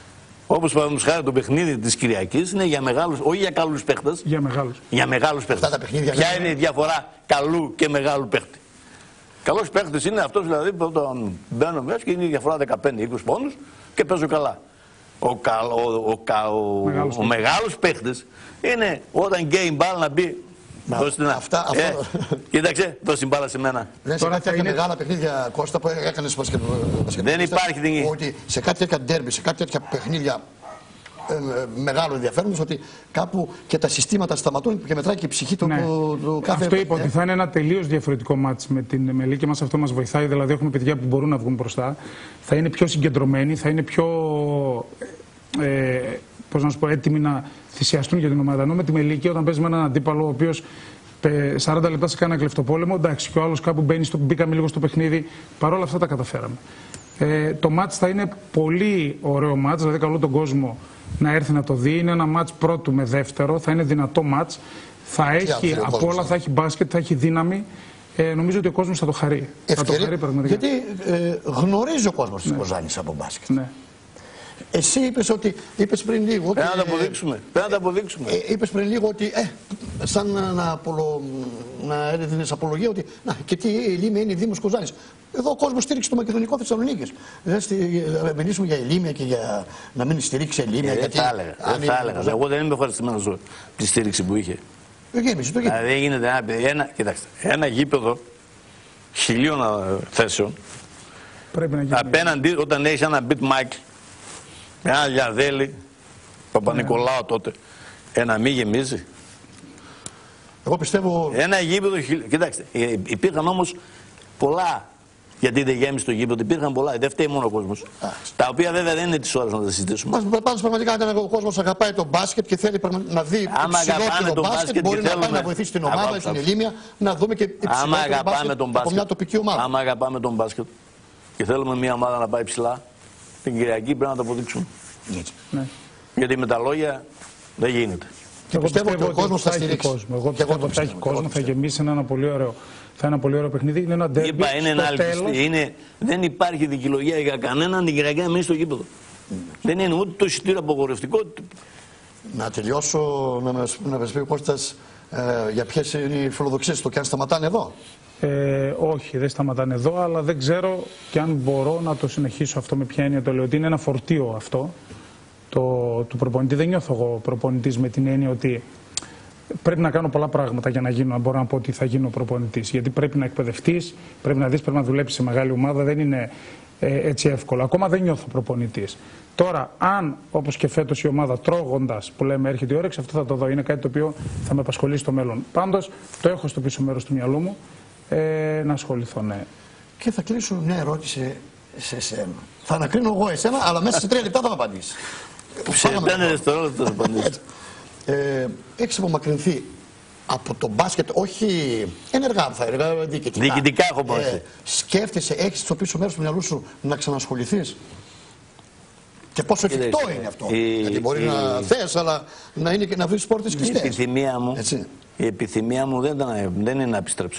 [SPEAKER 5] Όπως παραδείγματος χάρη το παιχνίδι της Κυριακής είναι για μεγάλους, όχι για καλούς παίχτες.
[SPEAKER 6] Για μεγάλους.
[SPEAKER 5] Για μεγάλους παίχτες.
[SPEAKER 1] Αυτά τα παιχνίδια
[SPEAKER 5] Ποια
[SPEAKER 1] είναι...
[SPEAKER 5] είναι η διαφορά καλού και μεγάλου παίχτη? Καλός παίχτης είναι αυτός δηλαδή που όταν μπαίνω μέσα και είναι η διαφορά δεκαπέντε είκοσι πόντους και παίζω καλά. Ο, κα, ο, ο, ο, ο,
[SPEAKER 6] μεγάλος,
[SPEAKER 5] ο μεγάλος παίχτης είναι όταν γκέι μπάλα να μπει.
[SPEAKER 1] Μα,
[SPEAKER 5] δώσε την
[SPEAKER 1] αυτά,
[SPEAKER 5] ε,
[SPEAKER 1] αυτό...
[SPEAKER 5] Κοίταξε, δώσε την μπάλα σε μένα.
[SPEAKER 1] Δεν σε κάποια είναι... μεγάλα παιχνίδια, Κώστα, που έκανες μπασκετμπολίστας.
[SPEAKER 5] Δεν υπάρχει την...
[SPEAKER 1] Ότι σε κάτι τέτοια ντέρμπι, σε κάτι τέτοια παιχνίδια ε, ε, μεγάλο ενδιαφέρον, ότι κάπου και τα συστήματα σταματούν και μετράει και η ψυχή του,
[SPEAKER 6] ναι.
[SPEAKER 1] του, του κάθε...
[SPEAKER 6] Αυτό είπα, ε. ότι θα είναι ένα τελείως διαφορετικό μάτς με την Μελή και μας αυτό μας βοηθάει. Δηλαδή έχουμε παιδιά που μπορούν να βγουν μπροστά. Θα είναι πιο συγκεντρωμένοι, θα είναι πιο... Ε, πώς να σου πω, έτοιμοι να θυσιαστούν για την ομάδα. Ενώ με τη Μελίκη, όταν παίζει με έναν αντίπαλο ο οποίος σαράντα λεπτά σε κάνα κλεφτοπόλεμο, εντάξει, και ο άλλος κάπου μπαίνει στο, μπήκαμε λίγο στο παιχνίδι, παρόλα αυτά τα καταφέραμε. Ε, το μάτς θα είναι πολύ ωραίο μάτς, δηλαδή καλώ τον κόσμο να έρθει να το δει. Είναι ένα μάτς πρώτου με δεύτερο, θα είναι δυνατό μάτς. Θα έχει από όλα, θα έχει μπάσκετ, θα έχει δύναμη. Ε, νομίζω ότι ο κόσμος θα το χαρεί. Θα το χαρεί πραγματικά.
[SPEAKER 1] Γιατί ε, γνωρίζει ο κόσμος της Κοζάνης από μπάσκετ.
[SPEAKER 6] Ναι.
[SPEAKER 1] Εσύ είπες ότι, είπες πριν λίγο...
[SPEAKER 5] Πρέπει να τα αποδείξουμε. Πρέπει να τα αποδείξουμε.
[SPEAKER 1] Ε, είπες πριν λίγο ότι, ε, σαν να, να, απολο, να έδινες απολογία ότι, να, και τι η Λίμια είναι η Δήμος Κοζάνης. Εδώ ο κόσμος στήριξε το Μακεδονικό Θεσσαλονίκης. Δεν μιλήσουμε για Λίμια και για να μην στηρίξει η Λίμια.
[SPEAKER 5] Ε,
[SPEAKER 1] γιατί,
[SPEAKER 5] δεν θα έλεγα. Δεν θα έλεγα. Εγώ δεν είμαι ευχαριστημένος με τη στήριξη που είχε.
[SPEAKER 1] Γέμισε, το
[SPEAKER 5] δηλαδή δεν γίνεται ένα παιδί, ένα, κοιτάξτε, ένα γήπεδο χιλίων θέσεων.
[SPEAKER 6] Πρέπει να γίνει.
[SPEAKER 5] Απέναντι όταν έχεις ένα beat Mike, ένα Λιαδέλη, Παπα-Νικολάου τότε, ένα μη γεμίζει.
[SPEAKER 1] Εγώ πιστεύω...
[SPEAKER 5] Ένα γήπεδο, κοιτάξτε, υπήρχαν όμως πολλά, γιατί δεν γέμισε το γήπεδο, υπήρχαν πολλά, δεν φταίει μόνο ο κόσμος. Τα οποία βέβαια δεν είναι τις ώρες να τα συζητήσουμε.
[SPEAKER 1] Πάντως πραγματικά όταν ο κόσμος αγαπάει το μπάσκετ και θέλει να δει υψηλότερο το μπάσκετ, μπορεί να πάει να βοηθήσει την ομάδα, στην Ελίμια, να δούμε και υψηλότερο μπάσκετ από μια τοπική ομάδα.
[SPEAKER 5] Άμα αγαπάμε τον μπάσκετ και θέλουμε μια ομάδα να πάει ψηλά, την Κυριακή πρέπει να το αποδείξουμε.
[SPEAKER 6] Ναι.
[SPEAKER 5] Γιατί με τα λόγια δεν γίνεται.
[SPEAKER 1] Και πιστεύω ότι ο κόσμος θα στηρίξει.
[SPEAKER 6] Κόσμο. Εγώ πιστεύω ότι θα έχει κόσμο, θα γεμίσει ένα πολύ ωραίο, θα είναι ένα πολύ ωραίο παιχνίδι. Είναι ένα ντέρμπι.
[SPEAKER 5] Είπα, είναι ένα τέλος... είναι, δεν υπάρχει δικαιολογία για κανέναν την Κυριακή να μείνει στο γήπεδο. Mm. Δεν είναι ούτε το εισιτήριο απογορευτικό.
[SPEAKER 1] Να τελειώσω, να μας πει ο Κώστας ε, για ποιες είναι οι φιλοδοξίες του και αν σταματάνε εδώ.
[SPEAKER 6] Ε, όχι, δεν σταματάνε εδώ, αλλά δεν ξέρω και αν μπορώ να το συνεχίσω αυτό με ποια έννοια το λέω. Ότι είναι ένα φορτίο αυτό το, του προπονητή. Δεν νιώθω εγώ προπονητής με την έννοια ότι πρέπει να κάνω πολλά πράγματα για να γίνω, να μπορώ να πω ότι θα γίνω προπονητής. Γιατί πρέπει να εκπαιδευτείς, πρέπει να δεις, πρέπει να δουλέψεις σε μεγάλη ομάδα. Δεν είναι ε, έτσι εύκολο. Ακόμα δεν νιώθω προπονητής. Τώρα, αν όπως και φέτος η ομάδα τρώγοντας που λέμε έρχεται η όρεξη, αυτό θα το δω. Είναι κάτι το οποίο θα με απασχολεί στο μέλλον. Πάντως, το έχω στο πίσω μέρος του μυαλού μου. Ε, να ασχοληθώ, ναι.
[SPEAKER 1] Και θα κλείσω μια ερώτηση σε εσένα. Θα ανακρίνω εγώ εσένα, αλλά μέσα σε τρία λεπτά θα με απαντήσει.
[SPEAKER 5] Σε πέντε δευτερόλεπτα θα απαντήσει.
[SPEAKER 1] Ε, έχεις απομακρυνθεί από το μπάσκετ, όχι ενεργά θα έλεγα, διοικητικά.
[SPEAKER 5] Διοικητικά έχω πάει. Ε,
[SPEAKER 1] σκέφτεσαι, έχεις στο πίσω μέρος του μυαλού σου να ξανασχοληθείς. Και πόσο εφικτό είναι αυτό. Η, Γιατί μπορεί η, να θες, αλλά να, είναι και να βρεις πόρτες κλειστές.
[SPEAKER 5] Η επιθυμία μου, η επιθυμία μου δεν, ήταν, δεν είναι να επιστρέψω.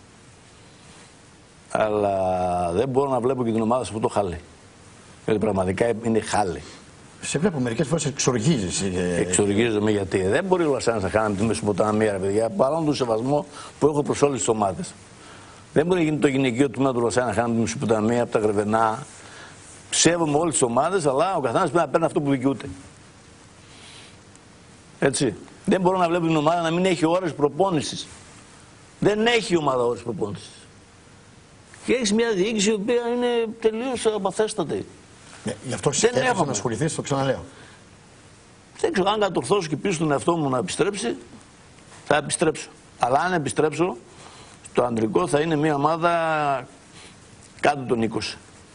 [SPEAKER 5] Αλλά δεν μπορώ να βλέπω και την ομάδα σε αυτό το χάλι. Γιατί πραγματικά είναι χάλι.
[SPEAKER 1] Σε βλέπω μερικές φορές εξοργίζεσαι.
[SPEAKER 5] Εξοργίζομαι γιατί δεν μπορεί ο Λασάνας να κάνει τη Μεσοποταμία, ρε παιδιά, παρόλο τον σεβασμό που έχω προς όλες τις ομάδες. Δεν μπορεί να γίνει το γυναικείο τμήμα του Λασάνα να κάνει τη Μεσοποταμία από τα Γρεβενά. Ψεύομαι όλες τις ομάδες, αλλά ο καθένας πρέπει να παίρνει αυτό που δικαιούται. Έτσι. Δεν μπορώ να βλέπω την ομάδα να μην έχει ώρες προπόνησης. Δεν έχει η ομάδα ώρες προπόνησης. Και έχει μια διοίκηση η οποία είναι τελείως απαθέστατη.
[SPEAKER 1] Ναι, γι' αυτό σκέφτεσαι να ασχοληθείς, το ξαναλέω.
[SPEAKER 5] Δεν ξέρω, αν κατορθώσω και πίσω τον εαυτό μου να επιστρέψει, θα επιστρέψω. Αλλά αν επιστρέψω, το αντρικό θα είναι μια ομάδα κάτω των είκοσι.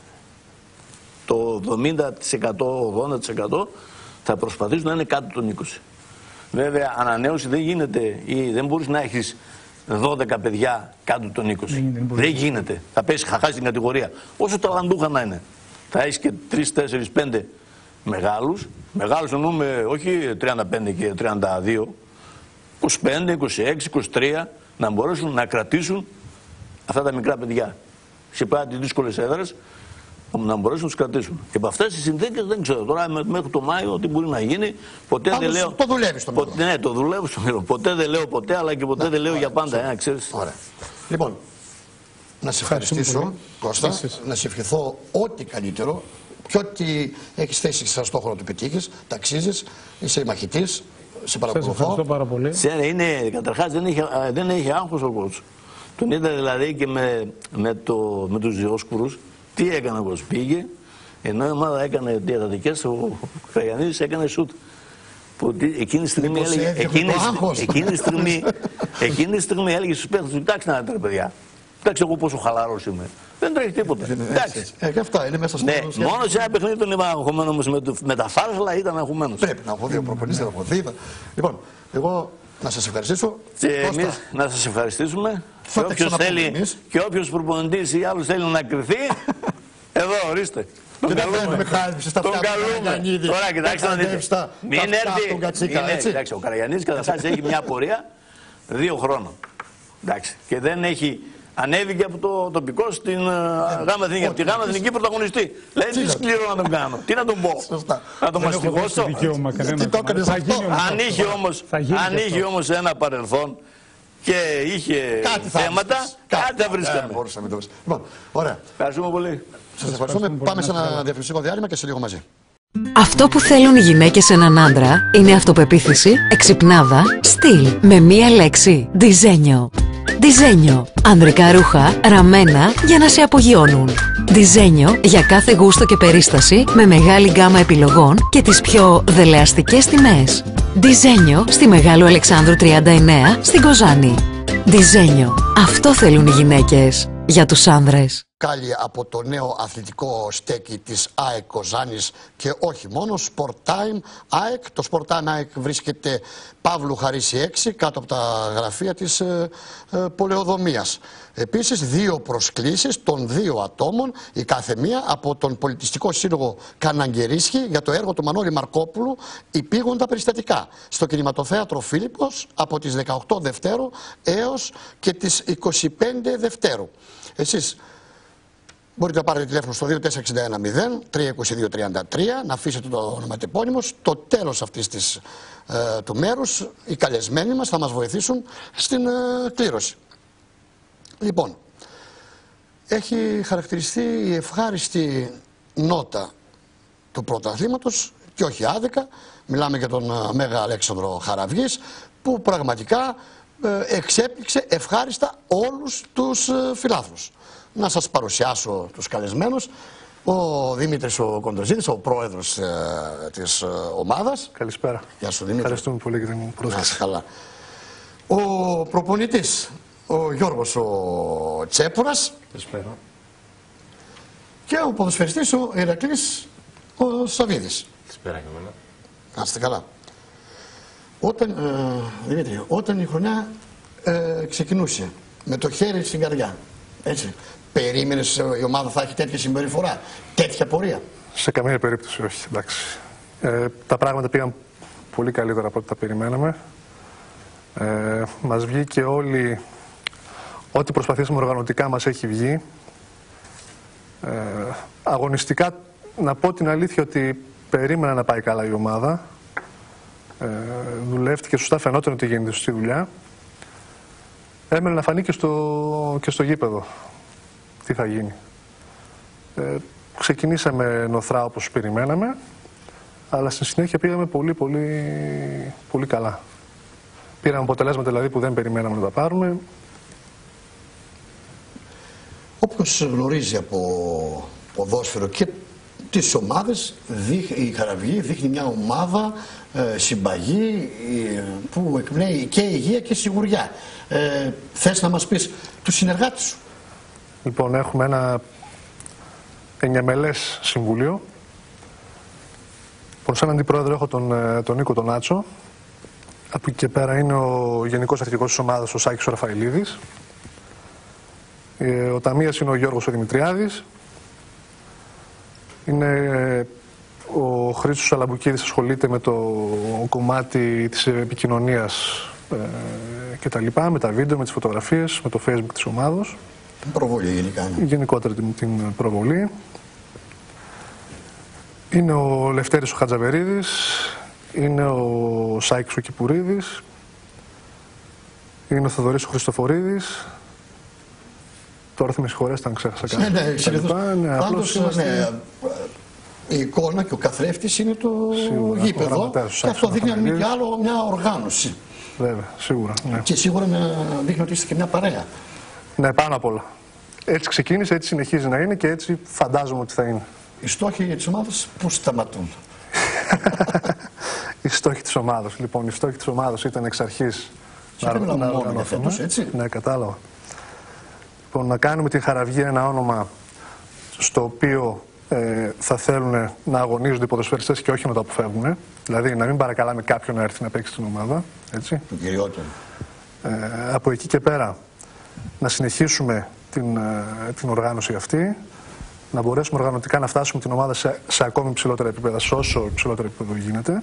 [SPEAKER 5] Το εβδομήντα τοις εκατό, ογδόντα τοις εκατό θα προσπαθήσω να είναι κάτω των είκοσι. Βέβαια, ανανέωση δεν γίνεται ή δεν μπορείς να έχεις δώδεκα παιδιά κάτω των είκοσι. Δεν, δεν γίνεται. Θα πέσει χαχά στην κατηγορία. Όσο ταλαντούχα να είναι. Θα έχει και τρεις, τέσσερις, πέντε μεγάλους. Μεγάλους εννοούμε όχι τριάντα πέντε και τριάντα δύο, είκοσι πέντε, είκοσι έξι, είκοσι τρία, να μπορέσουν να κρατήσουν αυτά τα μικρά παιδιά. Σε πάρα τις δύσκολες έδρες, να μπορέσουν να τους κρατήσουν. Και από αυτές τις συνθήκες δεν ξέρω τώρα μέχρι το Μάιο τι μπορεί να γίνει. Ποτέ
[SPEAKER 1] Πάντως,
[SPEAKER 5] δεν λέω.
[SPEAKER 1] Το δουλεύει στο μέλλον.
[SPEAKER 5] Ναι, το δουλεύω στο μέλλον. Ποτέ δεν λέω ποτέ, αλλά και ποτέ ναι, δεν λέω ωραία, για πάντα. Ένα, ξέρεις.
[SPEAKER 1] Ωραία. Λοιπόν, να σε ευχαριστήσω, Κώστα, Ευχαριστήσω. να σε ευχηθώ ό,τι καλύτερο και ό,τι έχεις θέσει σαν στόχο να το πετύχεις. Ταξίζεις, είσαι μαχητής, σε παρακολουθώ.
[SPEAKER 6] Σας ευχαριστώ πάρα πολύ.
[SPEAKER 5] Ξέρε, είναι, καταρχάς δεν έχει, δεν έχει άγχος ο coach. Τον είδα δηλαδή και με, με, το, με τους Διόσκουρους. Τι έκανε ο coach, πήγε, ενώ η ομάδα έκανε διατατικές, ο Κραγιανίδης έκανε σουτ. Που εκείνη τη στιγμή έλεγε, εκείνη, εκείνη τη στιγμή, εκείνη τη στιγμή έλεγε στους παίκτες του, εντάξει να δείτε παιδιά, εντάξει εγώ πόσο χαλαρός είμαι. Δεν τρέχει τίποτα. Εντάξει.
[SPEAKER 1] Ε, και αυτά είναι μέσα στο
[SPEAKER 5] ναι, μόνο σε ένα παιχνίδι τον είπα αγχωμένος, με, με τα φάρσαλα ήταν αγχωμένος.
[SPEAKER 1] Πρέπει να έχω δύο προπονήσεις, να έχω δύο. Λοιπόν, εγώ να σας ευχαριστήσω.
[SPEAKER 5] Και εμείς να σας ευχαριστήσουμε. Και όποιος, θέλει, και όποιος προπονητής ή άλλος θέλει να κρυθεί, εδώ ορίστε. Τον καλούμε. Τον καλούμε. Τώρα κοιτάξτε να δείτε. Μην έρθει. Ο Καραγιαννίδης καταρχάς έχει μια πορεία δύο χρόνων. Και δεν έχει. Ανέβηκε από το τοπικό στην γάμα εθνική. Από τη γάμα εθνική πρωταγωνιστή. Λέει τι σκληρό να τον κάνω. Τι να τον πω. Να τον μαστιγώσω. Αν είχε όμως ένα παρελθόν και είχε θέματα, κάτι θα βρίσκαμε.
[SPEAKER 1] Λοιπόν, ωραία.
[SPEAKER 5] Ευχαριστούμε πολύ.
[SPEAKER 1] Σας ευχαριστούμε. Πάμε σε ένα διαφημιστικό διάλειμμα και σε λίγο μαζί.
[SPEAKER 7] Αυτό που θέλουν οι γυναίκες σε έναν άντρα είναι αυτοπεποίθηση, εξυπνάδα, στυλ. Με μία λέξη. Διζένιο. Διζένιο. Ανδρικά ρούχα, ραμμένα για να σε απογειώνουν. Διζένιο για κάθε γούστο και περίσταση με μεγάλη γκάμα επιλογών και τις πιο δελεαστικές τιμές. Διζένιο στη Μεγάλου Αλεξάνδρου τριάντα εννέα στην Κοζάνη. Διζένιο. Αυτό θέλουν οι γυναίκες για τους άνδρες.
[SPEAKER 1] Κάλλη από το νέο αθλητικό στέκι της ΑΕΚ Κοζάνης και όχι μόνο, Sport Time ΑΕΚ. Το Sport Time ΑΕΚ βρίσκεται Παύλου Χαρίση έξι κάτω από τα γραφεία της ε, ε, Πολεοδομίας. Επίσης δύο προσκλήσεις των δύο ατόμων, η κάθε μία από τον Πολιτιστικό Σύλλογο Καναγκερίσχη για το έργο του Μανώλη Μαρκόπουλου «Οι πήγοντα περιστατικά» στο Κινηματοθέατρο Φίλιππος από τις δεκαοκτώ Δευτέρου έως και τις είκοσι πέντε Δευτέρου. Εσείς μπορείτε να πάρετε τηλέφωνο στο δύο τέσσερα έξι ένα μηδέν τρία δύο δύο τριάντα τρία, να αφήσετε το ονοματεπώνυμο. Στο τέλος αυτής της, ε, του μέρους οι καλεσμένοι μας θα μας βοηθήσουν στην ε, κλήρωση. Λοιπόν, έχει χαρακτηριστεί η ευχάριστη νότα του πρωταθλήματος και όχι άδικα. Μιλάμε για τον ε, Μέγα Αλέξανδρο Χαραυγής που πραγματικά ε, εξέπληξε ευχάριστα όλους τους ε, φιλάθλους. Να σας παρουσιάσω τους καλεσμένους. Ο Δημήτρης ο Κοντοζίδης, ο πρόεδρος ε, της ε, ομάδας.
[SPEAKER 8] Καλησπέρα.
[SPEAKER 1] Γεια σου Δημήτρη.
[SPEAKER 8] Ευχαριστούμε πολύ για την πρόσκληση.
[SPEAKER 1] Να είσαι καλά. Ο προπονητής, ο Γιώργος ο Τσέπουρας.
[SPEAKER 8] Καλησπέρα.
[SPEAKER 1] Και ο ποδοσφαιριστής ο Ηρακλής ο Σαββίδης.
[SPEAKER 9] Καλησπέρα και εμένα.
[SPEAKER 1] Να είστε καλά. Όταν, ε, Δημήτρη, όταν η χρονιά ε, ξεκινούσε με το χέρι στην καρδιά, έτσι, περίμενες η ομάδα θα έχει τέτοια συμπεριφορά, τέτοια πορεία?
[SPEAKER 8] Σε καμία περίπτωση όχι, εντάξει. Ε, τα πράγματα πήγαν πολύ καλύτερα από ό,τι τα περιμέναμε. Ε, μας βγήκε όλοι, ό,τι προσπαθήσαμε οργανωτικά μας έχει βγει. Ε, αγωνιστικά, να πω την αλήθεια ότι περίμενα να πάει καλά η ομάδα. Ε, δουλεύτηκε σωστά, φαινόταν ότι γίνεται σωστή δουλειά. Έμενε να φανεί και στο, και στο γήπεδο τι θα γίνει. Ε, ξεκινήσαμε νοθρά όπως περιμέναμε, αλλά στη συνέχεια πήγαμε πολύ πολύ πολύ καλά. Πήραμε αποτελέσματα δηλαδή που δεν περιμέναμε να τα πάρουμε.
[SPEAKER 1] Όποιος γνωρίζει από ποδόσφαιρο και τις ομάδες, η Χαραυγή δείχνει μια ομάδα ε, συμπαγή ε, που εκπνέει και υγεία και σιγουριά. Ε, θες να μας πεις τους συνεργάτες σου?
[SPEAKER 8] Λοιπόν, έχουμε ένα εννιαμελές συμβούλιο. Προς έναν αντιπρόεδρο έχω τον, τον Νίκο τον Άτσο. Από εκεί και πέρα είναι ο γενικός αρχηγός της ομάδας, ο Σάκης ο Ραφαηλίδης. Ε, ο ταμείας είναι ο Γιώργος ο Δημητριάδης. Είναι ο Χρήστος Αλαμπουκίδης, ασχολείται με το κομμάτι της επικοινωνίας ε, και τα λοιπά, με τα βίντεο, με τις φωτογραφίες, με το Facebook της ομάδος.
[SPEAKER 1] Προβολή γενικά.
[SPEAKER 8] Γενικότερα την, την προβολή. Είναι ο Λευτέρης ο Χατζαβερίδης, είναι ο Σάικς ο Κυπουρίδης, είναι ο Θοδωρής ο Χριστοφορίδης. Τώρα θα με συγχωρέσετε αν ξέχασα κάτι.
[SPEAKER 1] Ναι, ναι, συνήθως.
[SPEAKER 8] Ναι,
[SPEAKER 1] Πάντως,
[SPEAKER 8] είμαστε...
[SPEAKER 1] ναι, η εικόνα και ο καθρέφτης είναι το
[SPEAKER 8] σίγουρα,
[SPEAKER 1] γήπεδο και αυτό δείχνει αν μη τι άλλο μια οργάνωση.
[SPEAKER 8] Βέβαια, σίγουρα. Ναι.
[SPEAKER 1] Και σίγουρα δείχνει ότι είστε και μια παρέα.
[SPEAKER 8] Ναι, πάνω απ' όλα. Έτσι ξεκίνησε, έτσι συνεχίζει να είναι και έτσι φαντάζομαι ότι θα είναι.
[SPEAKER 1] Οι στόχοι της ομάδας πού σταματούν?
[SPEAKER 8] Οι στόχοι της ομάδας. Λοιπόν, οι στόχοι της ομάδας ήταν εξ αρχής
[SPEAKER 1] να, να, να οργανωθούμε. Έτσι.
[SPEAKER 8] Ναι, κατάλαβα. Λοιπόν, να κάνουμε την Χαραυγή ένα όνομα στο οποίο ε, θα θέλουν να αγωνίζονται οι ποδοσφαιριστές και όχι να το αποφεύγουν. Δηλαδή να μην παρακαλάμε κάποιον να έρθει να παίξει στην ομάδα. Έτσι.
[SPEAKER 1] Το κυριότερο.
[SPEAKER 8] Ε, από εκεί και πέρα να συνεχίσουμε την, ε, την οργάνωση αυτή, να μπορέσουμε οργανωτικά να φτάσουμε την ομάδα σε, σε ακόμη ψηλότερα επίπεδα, σε όσο υψηλότερο επίπεδο γίνεται.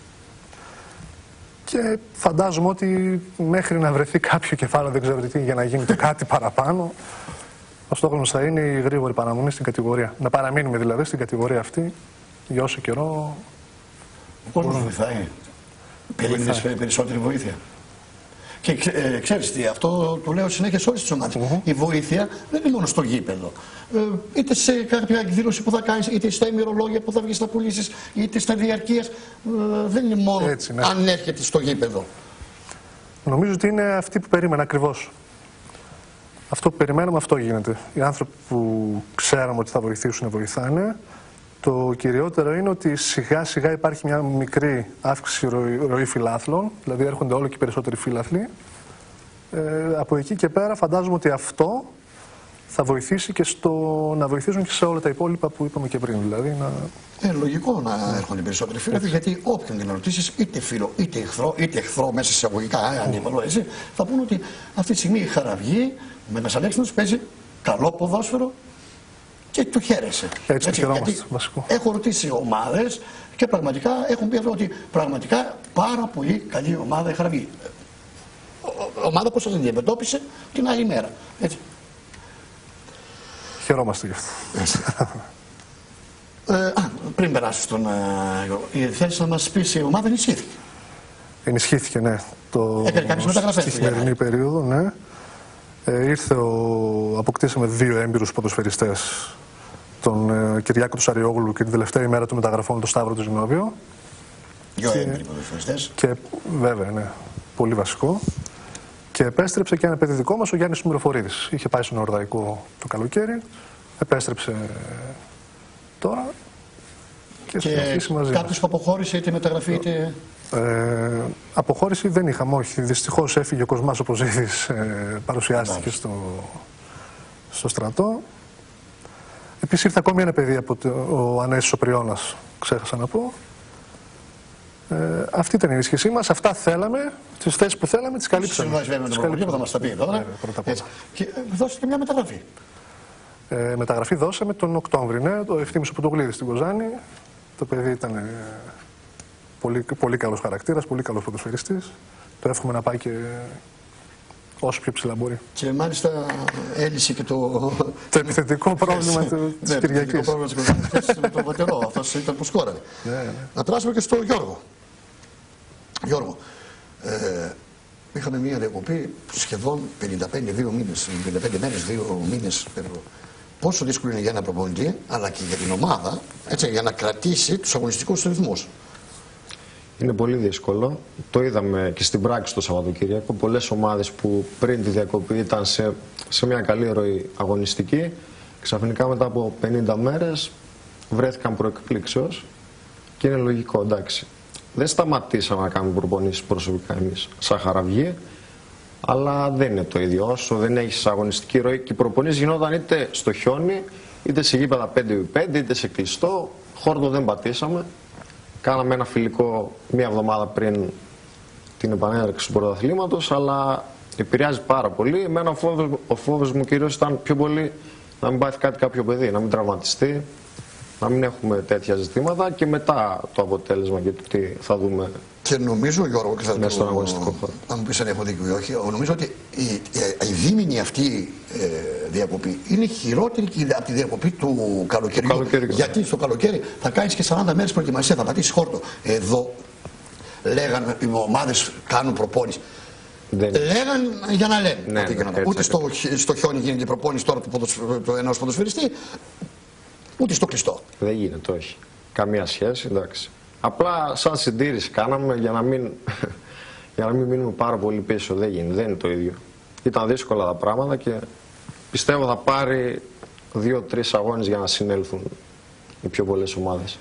[SPEAKER 8] Και φαντάζομαι ότι μέχρι να βρεθεί κάποιο κεφάλαιο, δεν ξέρω τι, για να γίνει το κάτι παραπάνω, ο στόχος μας θα είναι η γρήγορη παραμονή στην κατηγορία. Να παραμείνουμε δηλαδή στην κατηγορία αυτή για όσο καιρό.
[SPEAKER 1] Ο κόσμος βοηθάει. Περίμενες περισσότερη βοήθεια. Και ε, ξέρεις τι, αυτό το λέω συνέχεια σε όλες τις ομάδες. Mm-hmm. Η βοήθεια δεν είναι μόνο στο γήπεδο. Ε, είτε σε κάποια εκδήλωση που θα κάνεις, είτε στα ημερολόγια που θα βγεις να πουλήσεις, είτε στα διαρκείας. Ε, δεν είναι μόνο έτσι, ναι. Αν έρχεται στο γήπεδο.
[SPEAKER 8] Νομίζω ότι είναι αυτοί που περίμενα ακριβώς. Αυτό που περιμέναμε, αυτό γίνεται. Οι άνθρωποι που ξέραμε ότι θα βοηθήσουν, βοηθάνε. Το κυριότερο είναι ότι σιγά σιγά υπάρχει μια μικρή αύξηση ροή, ροή φιλάθλων, δηλαδή έρχονται όλο και περισσότεροι φίλαθλοι. Ε, από εκεί και πέρα φαντάζομαι ότι αυτό θα βοηθήσει και στο να βοηθήσουν και σε όλα τα υπόλοιπα που είπαμε και πριν. Δηλαδή να...
[SPEAKER 1] Είναι λογικό να έρχονται περισσότεροι φίλαθλοι, γιατί όποιον την ρωτήσεις, είτε φίλο, είτε εχθρό, είτε εχθρό μέσα σε αγωγικά, αντίπαλο, έτσι, θα πούνε ότι αυτή τη στιγμή η Χαραυγή με Μεσαλέξινος παίζει καλό ποδόσφαιρο. Και το χαίρεσαι.
[SPEAKER 8] Έτσι, έτσι, γιατί βασικό.
[SPEAKER 1] Έχω ρωτήσει ομάδες και πραγματικά έχουν πει ότι πραγματικά πάρα πολύ καλή ομάδα η Χαραυγή. Ομάδα πώς σας αντιμετώπισε την άλλη μέρα. Έτσι.
[SPEAKER 8] Χαιρόμαστε γι' αυτό.
[SPEAKER 1] ε, α, πριν περάσεις στον Γιώργο, θέλεις να μας πεις η ομάδα ενισχύθηκε?
[SPEAKER 8] Ενισχύθηκε, ναι. Το...
[SPEAKER 1] Έκανε κάποιες μεταγραφές.
[SPEAKER 8] Στη σημερινή περίοδο, ναι. Ε, ήρθε ο... αποκτήσαμε δύο έμπειρους ποδοσφαιριστές, τον ε, Κυριάκο του Σαριόγλου και την τελευταία ημέρα του μεταγραφών τον Σταύρο του Ζηνόβιο.
[SPEAKER 1] Δύο έμπειροι ποδοσφαιριστές.
[SPEAKER 8] Και βέβαια, ναι, πολύ βασικό. Και επέστρεψε και ένα παιδί δικό μας, ο Γιάννης Μυροφορίδης. Είχε πάει στον Ορδαϊκό το καλοκαίρι, επέστρεψε τώρα και, και θα αρχίσει μαζί.
[SPEAKER 1] Κάποιος που αποχώρησε είτε μεταγραφή είτε...
[SPEAKER 8] Ε, αποχώρηση δεν είχαμε, όχι. Δυστυχώς έφυγε ο Κοσμάς ο Ποζίδης, ε, παρουσιάστηκε στο, στο στρατό. Επίσης ήρθε ακόμη ένα παιδί από το, ο Ανέσης ο Πριώνας, ξέχασα να πω. Ε, αυτή ήταν η ενίσχυσή μας, αυτά θέλαμε, τις θέσεις που θέλαμε τις καλύψαμε.
[SPEAKER 1] Συμβάσεις βέβαια με τον Παπαγγέλη που θα μας τα πει τώρα. Ναι, πρώτα πρώτα. Και δώσετε μια μεταγραφή.
[SPEAKER 8] Ε, μεταγραφή δώσαμε τον Οκτώβρη, ναι, το Ευθύμης ο Πρωτογλίδης στην Κοζάνη. Το παιδί ήταν... Ε, Πολύ, πολύ καλός χαρακτήρας, πολύ καλός ποδοσφαιριστής. Το εύχομαι να πάει και όσο πιο ψηλά μπορεί. Και
[SPEAKER 1] μάλιστα έλυσε και το...
[SPEAKER 8] το επιθετικό πρόβλημα του, της
[SPEAKER 1] ναι,
[SPEAKER 8] Κυριακής.
[SPEAKER 1] Το πρόβλημα της Κυριακής με τον Βατερό. Αυτός ήταν που σκόραρε.
[SPEAKER 8] Ναι, ναι.
[SPEAKER 1] Να περάσουμε και στο Γιώργο. Γιώργο, ε, είχαμε μία διακοπή σχεδόν πενήντα πέντε, δύο μήνες, πενήντα πέντε μέρες, δύο μήνες περίπου. Πόσο δύσκολο είναι για ένα προπονητή, αλλά και για την ομάδα, έτσι, για να κρατήσει τους αγωνιστικούς ρυθμούς.
[SPEAKER 9] Είναι πολύ δύσκολο. Το είδαμε και στην πράξη το Σαββατοκύριακο. Πολλές ομάδες που πριν τη διακοπή ήταν σε, σε μια καλή ροή αγωνιστική, ξαφνικά μετά από πενήντα μέρες βρέθηκαν προεκπλήξεως και είναι λογικό, εντάξει. Δεν σταματήσαμε να κάνουμε προπονήσεις προσωπικά εμείς σαν Χαραυγή, αλλά δεν είναι το ίδιο. Όσο δεν έχεις αγωνιστική ροή και οι προπονήσεις γινόταν είτε στο χιόνι, είτε σε γήπεδα πέντε επί πέντε, είτε σε κλειστό. Χόρτο δεν πατήσαμε. Κάναμε ένα φιλικό μία εβδομάδα πριν την επανέναρξη του πρωταθλήματος, αλλά επηρεάζει πάρα πολύ. Εμένα ο φόβος, ο φόβος μου κυρίως ήταν πιο πολύ να μην πάθει κάτι κάποιο παιδί, να μην τραυματιστεί, να μην έχουμε τέτοια ζητήματα και μετά το αποτέλεσμα και το τι θα δούμε.
[SPEAKER 1] Και νομίζω, Γιώργο, και θα
[SPEAKER 9] μέσα στον αγωνιστικό χώρο.
[SPEAKER 1] Αν μου πεις αν έχω δίκιο ή όχι, νομίζω ότι η, η, η δίμηνη αυτή ε, διακοπή είναι χειρότερη και από τη διακοπή του καλοκαιριού.
[SPEAKER 9] καλοκαιριού.
[SPEAKER 1] Γιατί στο καλοκαίρι θα κάνεις και σαράντα μέρες προετοιμασία, θα πατήσεις χόρτο. Εδώ λέγανε οι ομάδες κάνουν προπόνηση. Δεν... Λέγανε για να λένε.
[SPEAKER 9] Ναι, ναι,
[SPEAKER 1] ναι, ούτε στο, στο χιόνι γίνεται η προπόνηση τώρα του, ποδοσφ... του ενός ποδοσφαιριστή, ούτε στο κλειστό.
[SPEAKER 9] Δεν γίνεται, όχι. Καμία σχέση, εντάξει. Απλά σαν συντήρηση κάναμε για να μην, για να μην μείνουμε πάρα πολύ πίσω. Δεν γίνεται, δεν είναι το ίδιο. Ήταν δύσκολα τα πράγματα και πιστεύω θα πάρει δύο-τρεις αγώνες για να συνέλθουν οι πιο πολλές ομάδες.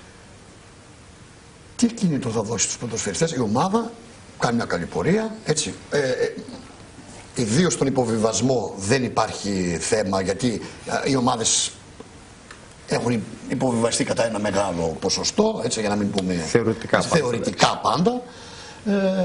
[SPEAKER 1] Τι κίνητρο θα δώσει στους ποδοσφαιριστές? Η ομάδα κάνει μια καλή πορεία, έτσι. Ε, ε, ιδίως στον υποβιβασμό δεν υπάρχει θέμα, γιατί ε, οι ομάδες έχουν υποβιβαστεί κατά ένα μεγάλο ποσοστό, έτσι, για να μην πούμε
[SPEAKER 9] θεωρητικά,
[SPEAKER 1] έτσι, πάντα, θεωρητικά πάντα. Ε,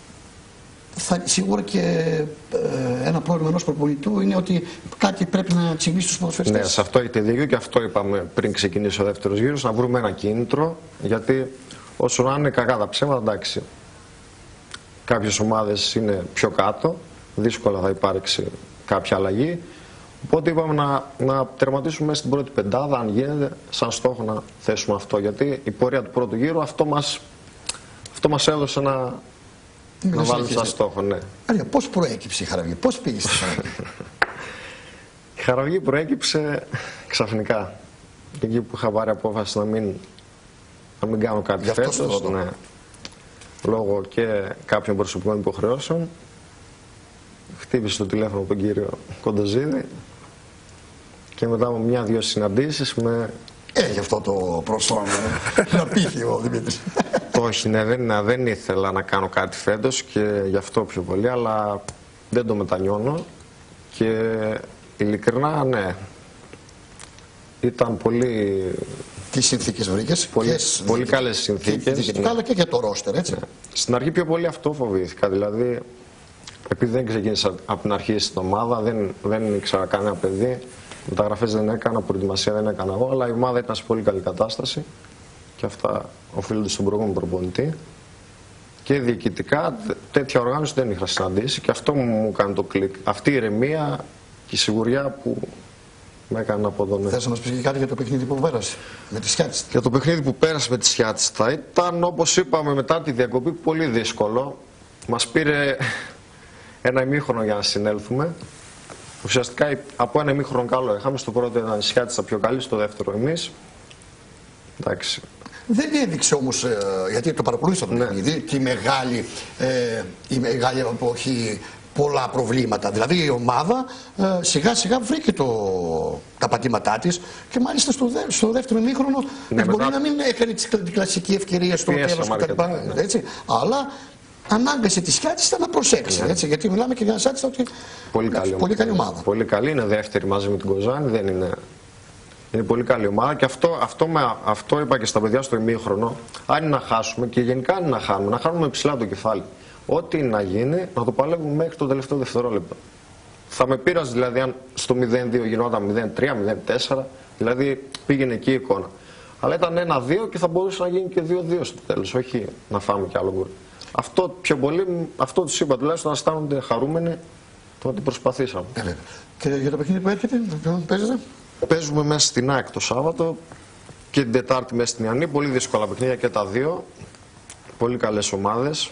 [SPEAKER 1] θα, σίγουρα και ε, ένα πρόβλημα ενός προπονητού είναι ότι κάτι πρέπει να τσιμήσει τους ποδοσφαιριστές.
[SPEAKER 9] Ναι, σε αυτό έχετε δίκιο και αυτό είπαμε πριν ξεκινήσει ο δεύτερος γύρος, να βρούμε ένα κίνητρο, γιατί όσο να είναι κακά τα ψέματα, εντάξει, κάποιες ομάδες είναι πιο κάτω, δύσκολα θα υπάρξει κάποια αλλαγή. Οπότε είπαμε να, να τερματίσουμε στην πρώτη πεντάδα, αν γίνεται, σαν στόχο να θέσουμε αυτό. Γιατί η πορεία του πρώτου γύρου αυτό μας, αυτό μας έδωσε να, να βάλουμε σαν στόχο. Ναι.
[SPEAKER 1] Άρα, πώς προέκυψε η Χαραυγή, πώς πήγε στη Χαραυγή?
[SPEAKER 9] Η Χαραυγή προέκυψε ξαφνικά. Εκεί που είχα πάρει απόφαση να μην, να μην κάνω κάτι φέτος. Ναι. Λόγω και κάποιων προσωπικών υποχρεώσεων. Χτύπησε το τηλέφωνο τον κύριο Κοντοζίδη και μετά από μια-δυο συναντήσεις με...
[SPEAKER 1] Έχει αυτό το προσώμα, να πείθει ο Δημήτρης.
[SPEAKER 9] Όχι, ναι, δεν, δεν ήθελα να κάνω κάτι φέτος και γι' αυτό πιο πολύ, αλλά δεν το μετανιώνω και ειλικρινά, ναι, ήταν πολύ...
[SPEAKER 1] Τι συνθήκες βρήκες?
[SPEAKER 9] Πολύ, πολύ καλές συνθήκες.
[SPEAKER 1] Διοικητικά, αλλά και για το ρόστερ, έτσι.
[SPEAKER 9] Ναι. Στην αρχή πιο πολύ αυτό φοβήθηκα, δηλαδή... Επειδή δεν ξεκίνησα από την αρχή στην ομάδα, δεν, δεν ήξερα κανένα παιδί, μεταγραφές δεν έκανα, προετοιμασία δεν έκανα εγώ, αλλά η ομάδα ήταν σε πολύ καλή κατάσταση και αυτά οφείλονται στον προηγούμενο προπονητή. Και διοικητικά τέτοια οργάνωση δεν είχα συναντήσει και αυτό μου κάνει το κλικ. Αυτή η ηρεμία και η σιγουριά που με έκανε από εδώ. Ναι.
[SPEAKER 1] Θες να μας πεις και κάτι για το παιχνίδι που πέρασε με τη Σιάτιστα?
[SPEAKER 9] Για το παιχνίδι που πέρασε με τη Σιάτιστα ήταν, όπως είπαμε, μετά τη διακοπή πολύ δύσκολο. Μας πήρε ένα ημίχρονο για να συνέλθουμε. Ουσιαστικά από ένα ημίχρονο καλό είχαμε. Στο πρώτο ήταν η Σιάτιστα πιο καλή, στο δεύτερο εμείς. Εντάξει. Δεν
[SPEAKER 1] έδειξε όμως, ε, γιατί το παρακολούθησα το παιχνίδι, ναι, τη μεγάλη, ε, η μεγάλη εποχή, πολλά προβλήματα. Δηλαδή η ομάδα ε, σιγά σιγά βρήκε το, τα πατήματά της και μάλιστα στο, δε, στο δεύτερο ημίχρονο ναι, μπορεί μετά... να μην έκανε την κλασική ευκαιρία στο τέλος κτλ. Ναι. Αλλά ανάγκασε τη Σιάτιστα να προσέξει, ναι, έτσι, γιατί μιλάμε και για μια Σιάτιστα ότι
[SPEAKER 9] πολύ καλή,
[SPEAKER 1] πολύ καλή ομάδα.
[SPEAKER 9] Πολύ καλή, είναι δεύτερη μαζί με την Κοζάνη, δεν είναι... Είναι πολύ καλή ομάδα και αυτό, αυτό, με, αυτό είπα και στα παιδιά στο ημίχρονο. Αν είναι να χάσουμε και γενικά αν είναι να χάνουμε, να χάνουμε ψηλά το κεφάλι. Ό,τι είναι να γίνει, να το παλεύουμε μέχρι το τελευταίο δευτερόλεπτο. Θα με πείραζε δηλαδή αν στο μηδέν δύο γινόταν μηδέν τρία, μηδέν τέσσερα, δηλαδή πήγαινε εκεί η εικόνα. Αλλά ήταν ένα δύο και θα μπορούσε να γίνει και δύο δύο στο τέλος, όχι να φάμε κι άλλο γκολ. Αυτό πιο πολύ, αυτό τους είπα τουλάχιστον, να αισθάνονται χαρούμενοι το ότι προσπαθήσαμε.
[SPEAKER 1] Ε, και για το παιχνίδι που έρχεται, παίζετε?
[SPEAKER 9] Παίζουμε μέσα στην ΑΕΚ το Σάββατο και την Τετάρτη μέσα στην Ιαννή. Πολύ δύσκολα παιχνίδια και τα δύο. Πολύ καλές ομάδες.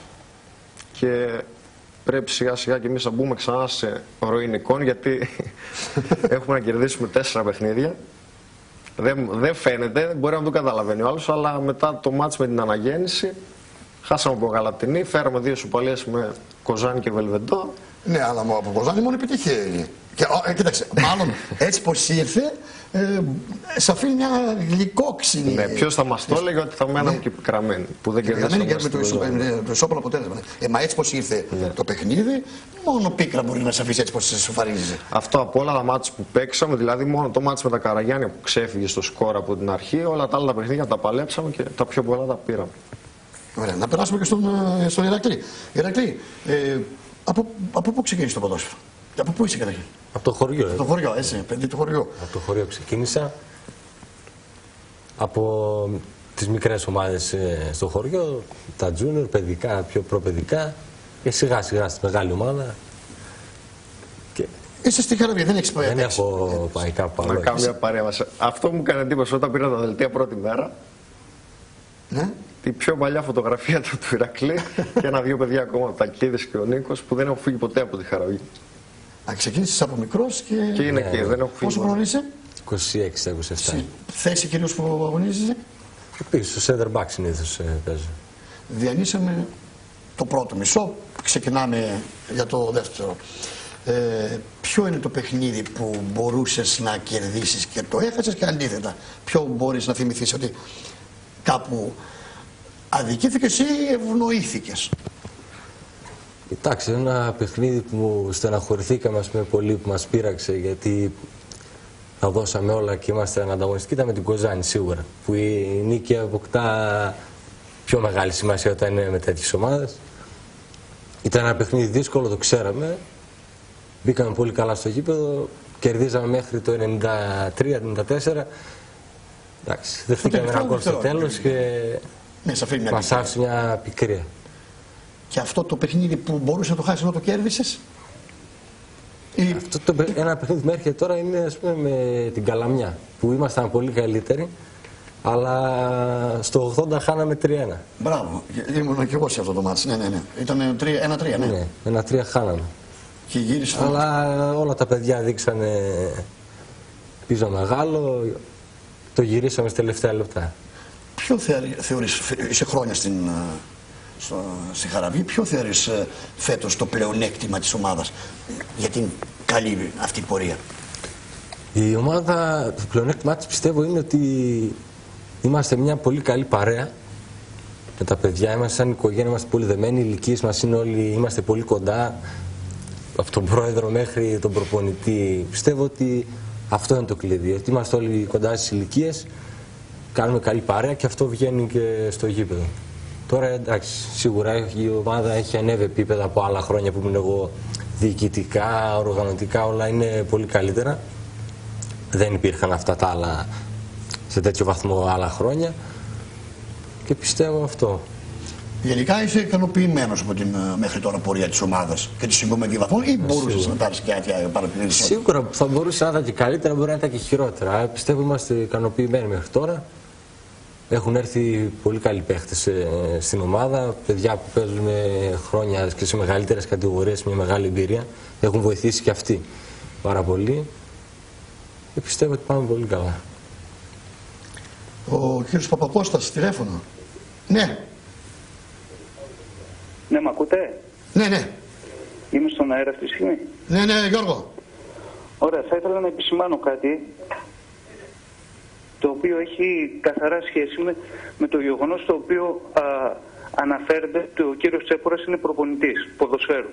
[SPEAKER 9] Και πρέπει σιγά σιγά και εμείς να μπούμε ξανά σε ροή εικόν, γιατί έχουμε να κερδίσουμε τέσσερα παιχνίδια. Δεν, δεν φαίνεται, μπορεί να το καταλαβαίνει ο άλλος, αλλά μετά το μάτς με την αναγέννηση χάσαμε από Γαλατινή, φέραμε δύο σουπαλίες με Κοζάνη και Βελβεντό.
[SPEAKER 1] Ναι, αλλά από Κοζάνη μόνο επιτυχία έγινε. Και, ε, κοίταξε, μάλλον έτσι πως ήρθε, ε, σε αφήνει μια γλυκόξινη.
[SPEAKER 9] Ναι, ποιος θα μας το έλεγε ότι θα μέναμε ναι, και πικραμένοι, που δεν κερδίσαμε.
[SPEAKER 1] Και με το, το ισόπαλο αποτέλεσμα. Ε, μα έτσι πως ήρθε ναι, το παιχνίδι, μόνο πίκρα μπορεί να σε αφήσει έτσι πως σε σοφαρίζει.
[SPEAKER 9] Αυτό από όλα τα μάτς που παίξαμε, δηλαδή μόνο το μάτς με τα Καραγιάννια που ξέφυγε στο σκορ από την αρχή, όλα τα άλλα τα παιχνίδια τα παλέψαμε και τα πιο πολλά τα πήραμε.
[SPEAKER 1] Ωραία, να περάσουμε και στον, στον Ηρακλή. Ηρακλή, ε, από, από πού ξεκίνησε το ποδόσφαιρο? Από πού είσαι καταρχήν?
[SPEAKER 10] Από το χωριό.
[SPEAKER 1] Από το χωριό, έτσι, παιδί του χωριού.
[SPEAKER 10] Από το χωριό ξεκίνησα. Από τις μικρές ομάδες ε, στο χωριό, τα junior, παιδικά, πιο προπαιδικά και σιγά σιγά στη μεγάλη ομάδα. Και...
[SPEAKER 1] Είσαι στη Χαραβία, δεν έχεις πάει.
[SPEAKER 10] Δεν έχω πάει κάπου άλλο.
[SPEAKER 9] Να κάνω μια παρέμβαση. Αυτό μου έκανε εντύπωση όταν πήρα τα δελτία πρώτη μέρα.
[SPEAKER 1] Ναι.
[SPEAKER 9] Η πιο παλιά φωτογραφία του του Ηρακλή και ένα-δύο παιδιά ακόμα, ο Τακίδης και ο Νίκος, που δεν έχουν φύγει ποτέ από τη Χαραβή.
[SPEAKER 1] Α, ξεκίνησες από μικρός και.
[SPEAKER 9] Και είναι
[SPEAKER 10] Ναι,
[SPEAKER 9] εκεί, δεν έχουν φύγει.
[SPEAKER 1] Πόσο χρόνο είσαι?
[SPEAKER 10] είκοσι έξι είκοσι επτά.
[SPEAKER 1] Θέση κυρίως που αγωνίζεσαι.
[SPEAKER 10] Πίσω, στο center back συνήθως ε, παίζω.
[SPEAKER 1] Διανύσαμε το πρώτο μισό, ξεκινάμε για το δεύτερο. Ε, ποιο είναι το παιχνίδι που μπορούσες να κερδίσεις και το έχασες και αντίθετα? Ποιο μπορείς να θυμηθείς ότι κάπου αδικήθηκες ή ευνοήθηκες?
[SPEAKER 10] Κοιτάξτε, ένα παιχνίδι που μου στεναχωρηθήκαμε ας πούμε, πολύ, που μας πείραξε, γιατί τα δώσαμε όλα και είμαστε ανταγωνιστικοί, ήταν με την Κοζάνη σίγουρα. Που η νίκη αποκτά πιο μεγάλη σημασία όταν είναι με τέτοιες ομάδες. Ήταν ένα παιχνίδι δύσκολο, το ξέραμε. Μπήκαμε πολύ καλά στο γήπεδο, κερδίζαμε μέχρι το ενενήντα τρία ενενήντα τέσσερα. Εντάξει, δεχτήκαμε ένα γκολ στο τέλος και
[SPEAKER 1] ναι,
[SPEAKER 10] μας άφησε μια πικρία.
[SPEAKER 1] Και αυτό το παιχνίδι που μπορούσε να το χάσει ενώ το κέρδισες? Ή...
[SPEAKER 10] Αυτό το, ένα παιχνίδι που έρχεται τώρα είναι ας πούμε, με την Καλαμιά, που ήμασταν πολύ καλύτεροι, αλλά στο ογδόντα χάναμε τρία ένα.
[SPEAKER 1] Μπράβο, ήμουν και εγώ σε αυτό το μάτς. Ναι, ναι, ναι. Ήταν ένα τρία, ναι.
[SPEAKER 10] Ναι, ένα τρία χάναμε.
[SPEAKER 1] Και γύρισε.
[SPEAKER 10] Αλλά όλα τα παιδιά δείξανε πίσω μεγάλο, το γυρίσαμε στα τελευταία λεπτά.
[SPEAKER 1] Ποιο θεωρείς, είσαι χρόνια στην, στο, στη Χαραβή, ποιο θεωρείς φέτος το πλεονέκτημα της ομάδας για την καλή αυτή πορεία?
[SPEAKER 10] Η ομάδα, το πλεονέκτημά της πιστεύω είναι ότι είμαστε μια πολύ καλή παρέα με τα παιδιά, είμαστε σαν οικογένεια, είμαστε πολύ δεμένοι, οι ηλικίες μας είναι όλοι, είμαστε πολύ κοντά, από τον πρόεδρο μέχρι τον προπονητή. Πιστεύω ότι αυτό είναι το κλειδί, ότι είμαστε όλοι κοντά στις ηλικίες, κάνουμε καλή παρέα και αυτό βγαίνει και στο γήπεδο. Τώρα εντάξει, σίγουρα η ομάδα έχει ανέβει επίπεδα από άλλα χρόνια που ήμουν εγώ, διοικητικά, οργανωτικά, όλα είναι πολύ καλύτερα. Δεν υπήρχαν αυτά τα άλλα σε τέτοιο βαθμό άλλα χρόνια και πιστεύω αυτό.
[SPEAKER 1] Γενικά είσαι ικανοποιημένος από την μέχρι τώρα πορεία της ομάδας και τη συγκομμένη βαθμών ή μπορούσες να πάρεις και άδεια παραπλήρηση?
[SPEAKER 10] Σίγουρα θα μπορούσε να ήταν και καλύτερα, μπορεί να ήταν και χειρότερα. Πιστεύω είμαστε ικανοποιημένοι μέχρι τώρα. Έχουν έρθει πολύ καλοί παίχτες στην ομάδα, παιδιά που παίζουν χρόνια και σε μεγαλύτερες κατηγορίες, μια μεγάλη εμπειρία. Έχουν βοηθήσει και αυτοί πάρα πολύ και πιστεύω ότι πάμε πολύ καλά.
[SPEAKER 1] Ο κύριος Παπακώστας, τηλέφωνο. Ναι.
[SPEAKER 11] Ναι, μ' ακούτε?
[SPEAKER 1] Ναι, ναι.
[SPEAKER 11] Είμαι στον αέρα αυτή τη στιγμή.
[SPEAKER 1] Ναι, ναι, Γιώργο.
[SPEAKER 11] Ωραία, θα ήθελα να επισημάνω κάτι το οποίο έχει καθαρά σχέση με, με το γεγονός το οποίο α, αναφέρεται ότι ο κύριος Τσέπορας είναι προπονητής ποδοσφαίρου.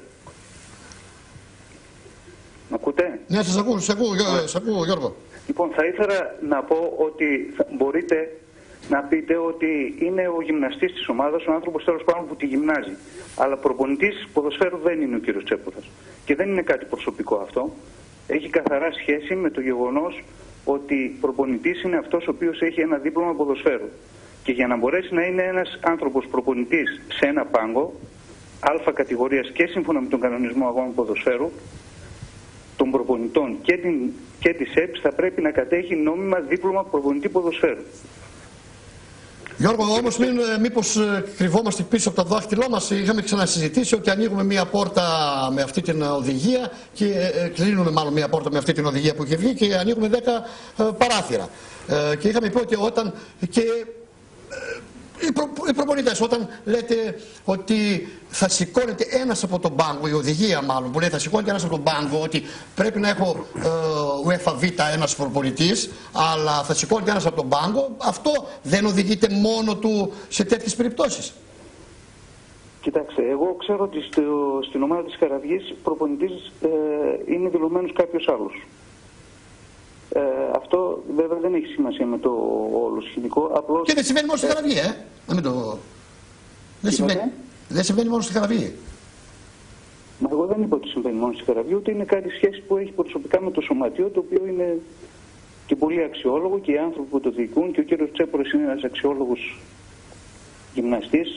[SPEAKER 11] Μ' ακούτε?
[SPEAKER 1] Ναι, σας ακούω, σας ακούω, σας ακούω, Γιώργο.
[SPEAKER 11] Λοιπόν, θα ήθελα να πω ότι μπορείτε να πείτε ότι είναι ο γυμναστής της ομάδας, ο άνθρωπος τέλος πάντων που τη γυμνάζει. Αλλά προπονητής ποδοσφαίρου δεν είναι ο κύριος Τσέπορας. Και δεν είναι κάτι προσωπικό αυτό. Έχει καθαρά σχέση με το γεγονός ότι προπονητής είναι αυτός ο οποίος έχει ένα δίπλωμα ποδοσφαίρου. Και για να μπορέσει να είναι ένας άνθρωπος προπονητής σε ένα πάγκο α κατηγορίας και σύμφωνα με τον κανονισμό αγώνων ποδοσφαίρου των προπονητών και, την, και της ΕΠΣ θα πρέπει να κατέχει νόμιμα δίπλωμα προπονητή ποδοσφαίρου.
[SPEAKER 1] Γιώργο, όμως μην, μήπως κρυβόμαστε πίσω από το δάχτυλό μας? Είχαμε ξανασυζητήσει ότι ανοίγουμε μία πόρτα με αυτή την οδηγία και ε, κλείνουμε μάλλον μία πόρτα με αυτή την οδηγία που είχε βγει και ανοίγουμε δέκα ε, παράθυρα. Ε, και είχαμε πει ότι όταν και ε, οι, προ, οι προπονητές, όταν λέτε ότι θα σηκώνεται ένας από τον πάγκο, η οδηγία μάλλον που λέει θα σηκώνεται ένας από τον πάγκο, ότι πρέπει να έχω ε, UEFA Β ένας προπονητής, αλλά θα σηκώνεται ένας από τον πάγκο, αυτό δεν οδηγείται μόνο του σε τέτοιες περιπτώσεις?
[SPEAKER 11] Κοιτάξτε, εγώ ξέρω ότι στο, στην ομάδα της Χαραβιής προπονητής ε, είναι δηλωμένος κάποιος άλλος. Ε, αυτό βέβαια δεν έχει σημασία με το όλο σκηνικό. Απλώς,
[SPEAKER 1] και δεν συμβαίνει μόνο στη Χαραβή, ε! Να μην το... Δεν συμβαίνει, δεν συμβαίνει μόνο στη Χαραβή.
[SPEAKER 11] Μα εγώ δεν είπα ότι συμβαίνει μόνο στη Χαραβή, ούτε είναι κάτι σχέση που έχει προσωπικά με το σωματείο, το οποίο είναι και πολύ αξιόλογο και οι άνθρωποι που το διοικούν, και ο κύριος Τσέπορας είναι ένας αξιόλογος γυμναστής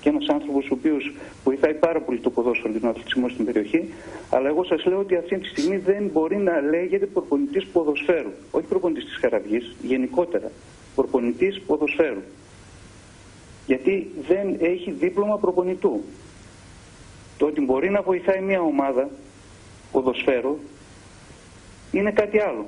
[SPEAKER 11] και ένας άνθρωπος ο οποίος βοηθάει πάρα πολύ το ποδόσφαιρο και τον αθλητισμό στην περιοχή. Αλλά εγώ σας λέω ότι αυτή τη στιγμή δεν μπορεί να λέγεται προπονητής ποδοσφαίρου. Όχι προπονητής της Χαραυγής, γενικότερα. Προπονητής ποδοσφαίρου. Γιατί δεν έχει δίπλωμα προπονητού. Το ότι μπορεί να βοηθάει μια ομάδα ποδοσφαίρου είναι κάτι άλλο.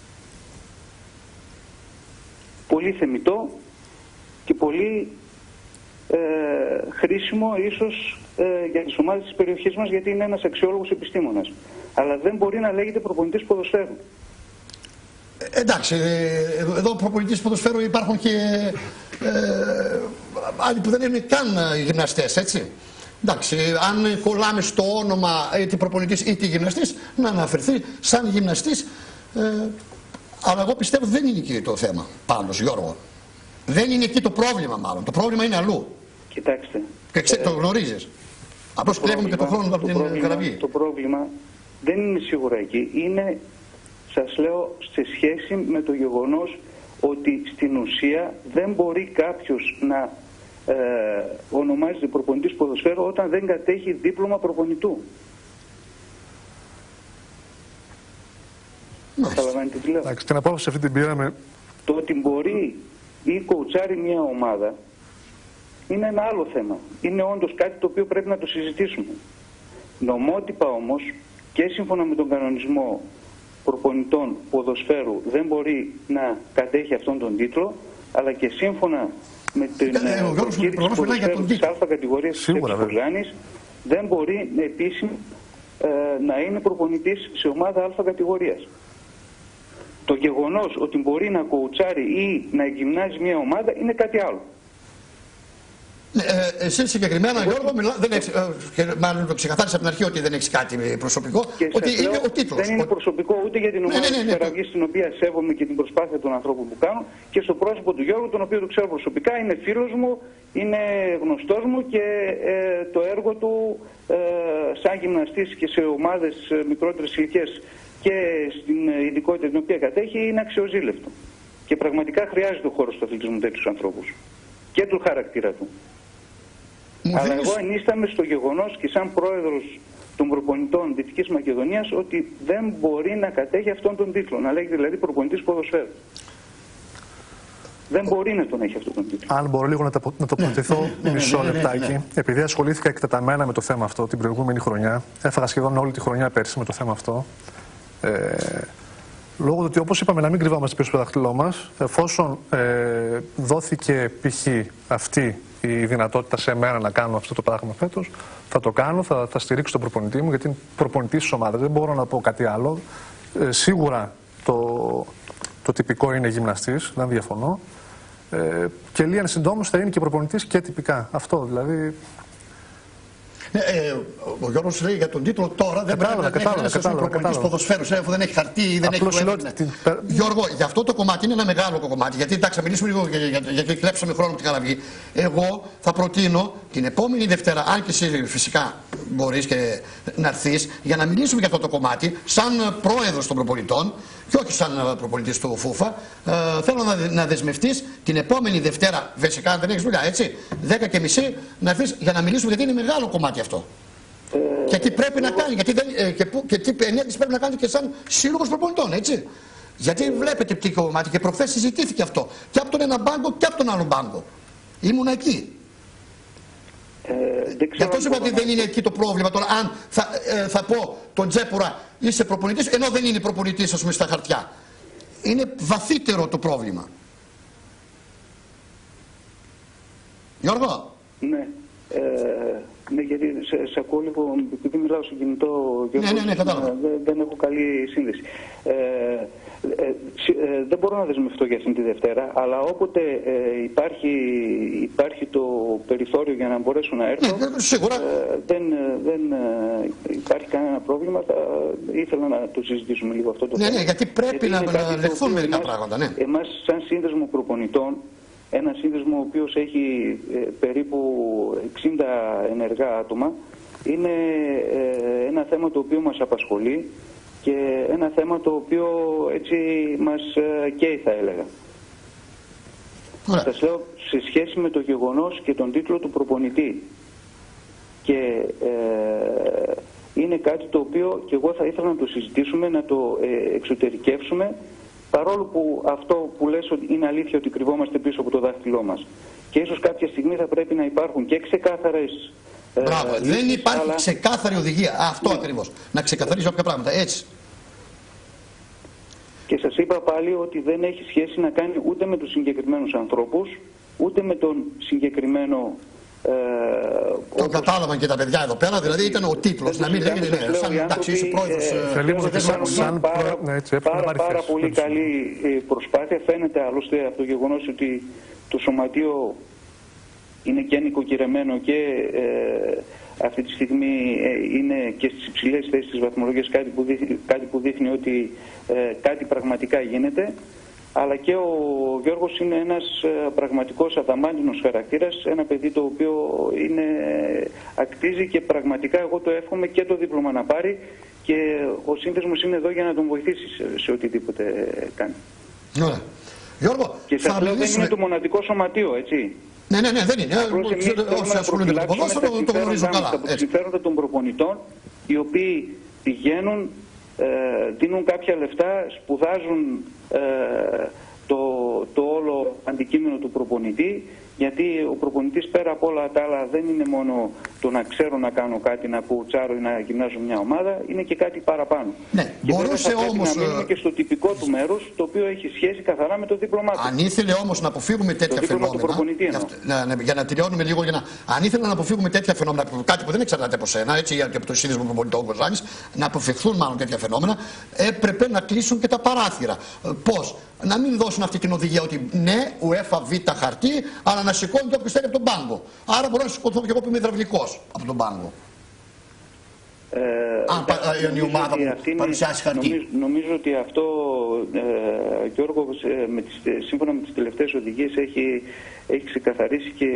[SPEAKER 11] Πολύ θεμιτό και πολύ ε, χρήσιμο ίσως ε, για τις ομάδες της περιοχής μας, γιατί είναι ένας αξιόλογος επιστήμονας. Αλλά δεν μπορεί να λέγεται προπονητής ποδοσφαίρου.
[SPEAKER 1] Ε, εντάξει, ε, εδώ προπονητής ποδοσφαίρου υπάρχουν και ε, άλλοι που δεν είναι καν γυμναστές, έτσι. Εντάξει, αν κολλάμε στο όνομα είτε προπονητής είτε γυμναστής, να αναφερθεί σαν γυμναστής. Ε, αλλά εγώ πιστεύω δεν είναι εκεί το θέμα, πάντως, Γιώργο. Δεν είναι εκεί το πρόβλημα, μάλλον. Το πρόβλημα είναι αλλού.
[SPEAKER 11] Κοιτάξτε.
[SPEAKER 1] Και ξέ, ε, το γνωρίζεις. Απλώς κλέβουμε και το χρόνο από την Καραβή.
[SPEAKER 11] Το πρόβλημα δεν είναι σίγουρα εκεί. Είναι, σας λέω, σε σχέση με το γεγονός ότι στην ουσία δεν μπορεί κάποιος να ε, ονομάζεται προπονητής ποδοσφαίρου όταν δεν κατέχει δίπλωμα προπονητού. Καταλαβαίνετε τι λέω.
[SPEAKER 8] Εντάξει, την απόφαση αυτή την πήραμε.
[SPEAKER 11] Το ότι μπορεί ή κοουτσάρει μια ομάδα είναι ένα άλλο θέμα. Είναι όντως κάτι το οποίο πρέπει να το συζητήσουμε. Νομότυπα όμως και σύμφωνα με τον κανονισμό προπονητών ποδοσφαίρου δεν μπορεί να κατέχει αυτόν τον τίτλο, αλλά και σύμφωνα με την προκήρυξη ποδοσφαίρου της Α κατηγορίας της Επικοργάνης δεν μπορεί επίσημα ε, να είναι προπονητής σε ομάδα Α κατηγορίας. Το γεγονός ότι μπορεί να κοουτσάρει ή να γυμνάζει μια ομάδα είναι κάτι άλλο.
[SPEAKER 1] Ε, εσύ συγκεκριμένα, Γιώργο, μιλά, δεν έχεις, ε, μάλλον το ξεκαθάρισα από την αρχή ότι δεν έχεις κάτι προσωπικό,
[SPEAKER 11] και
[SPEAKER 1] ότι
[SPEAKER 11] λέω,
[SPEAKER 1] είναι ο τίτλος.
[SPEAKER 11] Δεν είναι προσωπικό ούτε για την ομάδα ναι, ναι, ναι, της Καραβής, την οποία σέβομαι και την προσπάθεια των ανθρώπων που κάνω, και στο πρόσωπο του Γιώργου, τον οποίο το ξέρω προσωπικά, είναι φίλος μου, είναι γνωστός μου και ε, το έργο του ε, σαν γυμναστής και σε ομάδες μικρότερες ηλικίες και στην ειδικότητα την οποία κατέχει είναι αξιοζήλευτο. Και πραγματικά χρειάζεται ο χώρος του αθλητισμού τέτοιους ανθρώπους και του χαρακτήρα του. Μου Αλλά δίνεις... εγώ ενίσταμαι στο γεγονός και σαν πρόεδρος των προπονητών Δυτικής Μακεδονίας ότι δεν μπορεί να κατέχει αυτόν τον τίτλο, να λέγεται δηλαδή προπονητής ποδοσφαίρου. Δεν μπορεί να τον έχει αυτόν τον τίτλο.
[SPEAKER 8] Αν μπορώ λίγο να, το, να τοποθετηθώ μισό λεπτάκι, επειδή ασχολήθηκα εκτεταμένα με το θέμα αυτό την προηγούμενη χρονιά, έφαγα σχεδόν όλη τη χρονιά πέρσι με το θέμα αυτό. Ε, λόγω του ότι, όπως είπαμε, να μην κρυβόμαστε πίσω στο δάχτυλό μας, εφόσον ε, δόθηκε π.χ. αυτή η δυνατότητα σε μένα να κάνω αυτό το πράγμα φέτος, θα το κάνω, θα, θα στηρίξω τον προπονητή μου, γιατί είναι προπονητής της ομάδας. Δεν μπορώ να πω κάτι άλλο. Ε, σίγουρα το, το τυπικό είναι γυμναστής, δεν διαφωνώ. Ε, και λίγαν συντόμως θα είναι και προπονητής και τυπικά. Αυτό δηλαδή.
[SPEAKER 1] Ε, ο Γιώργος λέει για τον τίτλο τώρα δεν πρέπει να έχει ένα προπονητής ποδοσφαίρου, αφού δεν έχει χαρτί ή δεν έχει προέβαινε. Την... Γιώργο, για αυτό το κομμάτι είναι ένα μεγάλο κομμάτι. Γιατί εντάξει, θα μιλήσουμε λίγο γιατί για, για, κλέψαμε χρόνο από την Καραβή. Εγώ θα προτείνω την επόμενη Δευτέρα, αν και εσύ φυσικά μπορείς και να έρθεις, για να μιλήσουμε για αυτό το κομμάτι, σαν πρόεδρος των προπονητών και όχι σαν προπονητής του Φούφα. Ε, θέλω να, να δεσμευτείς την επόμενη Δευτέρα, φυσικά αν δεν έχεις δουλειά, έτσι, δέκα και μισή να έρθεις για να μιλήσουμε, γιατί είναι μεγάλο κομμάτι αυτό. Ε, και τι πρέπει ε, να κάνει, γιατί δεν, ε, και, που, και τι ενέργειες πρέπει να κάνει και σαν σύλλογος προπονητών, έτσι. Γιατί βλέπετε τι κομμάτι και προχθές συζητήθηκε αυτό. Και από τον ένα μπάγκο και από τον άλλο μπάγκο. Ήμουν εκεί. Ε, Γι' αυτό είπα ότι δεν είναι εκεί το πρόβλημα. Τώρα, αν θα, ε, θα πω τον Τζέπουρα είσαι προπονητής, ενώ δεν είναι προπονητής, ας πούμε, στα χαρτιά. Είναι βαθύτερο το πρόβλημα. Γιώργο.
[SPEAKER 11] Ναι. Ε, ναι, γιατί σε, σε ακούω λίγο, επειδή μιλάω στο κινητό,
[SPEAKER 1] ναι, ναι, ναι, κατάλαβα.
[SPEAKER 11] Δεν, δεν έχω καλή σύνδεση. Ε, ε, ε, δεν μπορώ να δεσμευτώ για αυτήν τη Δευτέρα, αλλά όποτε ε, υπάρχει, υπάρχει το περιθώριο για να μπορέσω να έρθω,
[SPEAKER 1] ναι, σίγουρα.
[SPEAKER 11] Ε, δεν, δεν ε, υπάρχει κανένα πρόβλημα. Θα, ήθελα να το συζητήσουμε λίγο αυτό το
[SPEAKER 1] ναι,
[SPEAKER 11] θέμα.
[SPEAKER 1] Ναι, γιατί πρέπει γιατί να, να λεχθούν μερικά πράγματα. Ναι.
[SPEAKER 11] Εμάς σαν σύνδεσμο προπονητών, ένα σύνδεσμο ο οποίος έχει ε, περίπου εξήντα ενεργά άτομα, είναι ε, ένα θέμα το οποίο μας απασχολεί και ένα θέμα το οποίο έτσι μας ε, καίει, θα έλεγα. Σας λέω σε σχέση με το γεγονός και τον τίτλο του προπονητή. Και ε, είναι κάτι το οποίο και εγώ θα ήθελα να το συζητήσουμε, να το ε, εξωτερικεύσουμε, παρόλο που αυτό που λες ότι είναι αλήθεια ότι κρυβόμαστε πίσω από το δάχτυλό μας. Και ίσως κάποια στιγμή θα πρέπει να υπάρχουν και ξεκάθαρες... Ε,
[SPEAKER 1] Μπράβο,
[SPEAKER 11] λύσεις,
[SPEAKER 1] δεν υπάρχει
[SPEAKER 11] αλλά...
[SPEAKER 1] ξεκάθαρη οδηγία. Αυτό ναι. ακριβώς. Να ξεκαθαρίζει όποια πράγματα. Έτσι.
[SPEAKER 11] Και σας είπα πάλι ότι δεν έχει σχέση να κάνει ούτε με τους συγκεκριμένους ανθρώπους, ούτε με τον συγκεκριμένο... Ε,
[SPEAKER 1] το όπως... κατάλαβαν και τα παιδιά εδώ πέρα, δηλαδή ήταν ο τίτλος, να μην λέγεται ναι, σαν εντάξει είσαι πρόεδρος.
[SPEAKER 11] Πάρα, πάρα πολύ καλή προσπάθεια. Φαίνεται άλλωστε από το γεγονός ότι το σωματείο είναι και νοικοκυρεμένο και ε, αυτή τη στιγμή ε, είναι και στις υψηλές θέσεις της βαθμολογίας, κάτι που δείχνει, κάτι που δείχνει ότι ε, κάτι πραγματικά γίνεται. Αλλά και ο Γιώργος είναι ένας πραγματικός αδαμάντινος χαρακτήρας, ένα παιδί το οποίο είναι, ακτίζει και πραγματικά εγώ το εύχομαι και το δίπλωμα να πάρει και ο σύνδεσμος είναι εδώ για να τον βοηθήσει σε, σε οτιδήποτε κάνει.
[SPEAKER 1] Ωραία. Γιώργο,
[SPEAKER 11] και σας λέω δεν είναι το μοναδικό σωματείο, έτσι.
[SPEAKER 1] Ναι, ναι, ναι, δεν είναι.
[SPEAKER 11] Απλώς εμείς θέλουμε να προφυλάξουμε τα συμφέροντα, τα συμφέροντα των προπονητών, οι οποίοι πηγαίνουν, ε, δίνουν κάποια λεφτά, σπουδάζουν ε, το, το όλο αντικείμενο του προπονητή, γιατί ο προπονητής πέρα από όλα τα άλλα δεν είναι μόνο το να ξέρω να κάνω κάτι, να πουτσάρω ή να γυμνάζω μια ομάδα, είναι και κάτι παραπάνω.
[SPEAKER 1] Ναι,
[SPEAKER 11] και
[SPEAKER 1] μπορούσε
[SPEAKER 11] βέβαια θα
[SPEAKER 1] όμως...
[SPEAKER 11] να μείνουμε και στο τυπικό του μέρους, το οποίο έχει σχέση καθαρά με το δίπλωμά του.
[SPEAKER 1] Αν ήθελε όμως να αποφύγουμε τέτοια
[SPEAKER 11] το
[SPEAKER 1] φαινόμενα,
[SPEAKER 11] του προπονητή,
[SPEAKER 1] για, να, να, για να τελειώνουμε λίγο, για να, αν ήθελε να αποφύγουμε τέτοια φαινόμενα, κάτι που δεν εξαρτάται από σένα, έτσι, και από το σύνδεσμο προπονητών Κοζάνης, να αποφευχθούν μάλλον τέτοια φαινόμενα, έπρεπε να κλείσουν και τα παράθυρα. Πώς? Να μην δώσουν αυτή την οδηγία ότι ναι, UEFA Β χαρτί, αλλά να σηκώνει και όποιος θέλει από τον πάγκο. Άρα μπορώ να σηκωθώ και εγώ που είμαι υδραυλικός από τον πάγκο.
[SPEAKER 11] Ε,
[SPEAKER 1] Αν είναι η ομάδα που παρουσιάσει χαρτί.
[SPEAKER 11] Νομίζω, νομίζω ότι αυτό, ε, Γιώργο, ε, με τις, σύμφωνα με τις τελευταίες οδηγίες έχει, έχει ξεκαθαρίσει και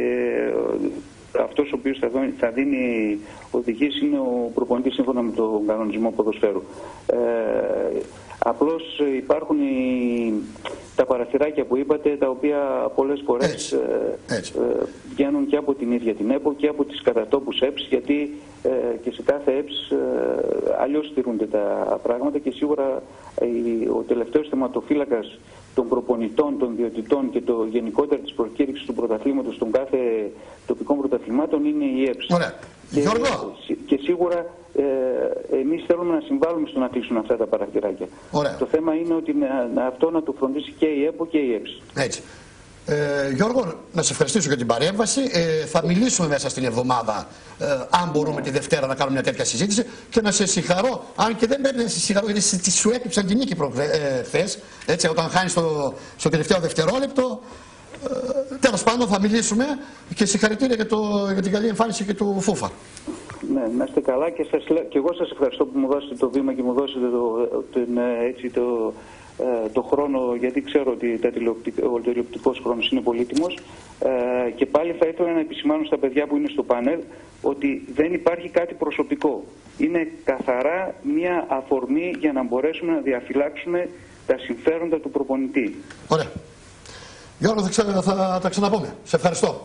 [SPEAKER 11] ε, αυτός ο οποίος θα, δω, θα δίνει οδηγίες είναι ο προπονητής σύμφωνα με τον κανονισμό ποδοσφαίρου. Ε, Απλώς υπάρχουν οι, τα παραθυράκια που είπατε, τα οποία πολλές φορές έτσι, ε, έτσι. Ε, βγαίνουν και από την ίδια την ΕΠΟ και από τις κατατόπους ΕΠΣ, γιατί ε, και σε κάθε ΕΠΣ ε, αλλιώς στηρούνται τα πράγματα και σίγουρα ε, ο τελευταίος θεματοφύλακας των προπονητών, των διαιτητών και το γενικότερα της προκήρυξης του πρωταθλήματος των κάθε τοπικών πρωταθλημάτων είναι η ΕΠΣ.
[SPEAKER 1] Ωραία.
[SPEAKER 11] Και,
[SPEAKER 1] Γιώργο.
[SPEAKER 11] και σίγουρα ε, εμείς θέλουμε να συμβάλλουμε στο να κλείσουν αυτά τα παραθυράκια.
[SPEAKER 1] Ωραία.
[SPEAKER 11] Το θέμα είναι ότι να, να αυτό να το φροντίσει και η ΕΠΟ και η ΕΠΣ.
[SPEAKER 1] Έτσι. Ε, Γιώργο, να σε ευχαριστήσω για την παρέμβαση. Ε, θα μιλήσουμε μέσα στην εβδομάδα, ε, αν μπορούμε τη Δευτέρα να κάνουμε μια τέτοια συζήτηση, και να σε συγχαρώ, αν και δεν πρέπει να σε συγχαρώ, γιατί σου έκυψαν την νίκη προχθές, έτσι, όταν χάνεις στο, στο τελευταίο δευτερόλεπτο. Ε, τέλος πάντων θα μιλήσουμε και συγχαρητήρια για, το, για την καλή εμφάνιση και του Φούφα.
[SPEAKER 11] Ναι, να είστε καλά και, σας, και εγώ σας ευχαριστώ που μου δώσετε το βήμα και μου δώσετε το, την, έτσι, το, το χρόνο, γιατί ξέρω ότι ο τηλεοπτικός χρόνος είναι πολύτιμος. Ε, και πάλι θα ήθελα να επισημάνω στα παιδιά που είναι στο πάνελ ότι δεν υπάρχει κάτι προσωπικό. Είναι καθαρά μια αφορμή για να μπορέσουμε να διαφυλάξουμε τα συμφέροντα του προπονητή.
[SPEAKER 1] Ωραία. Γιώργο, θα, ξα... θα τα ξαναπούμε. Σε ευχαριστώ.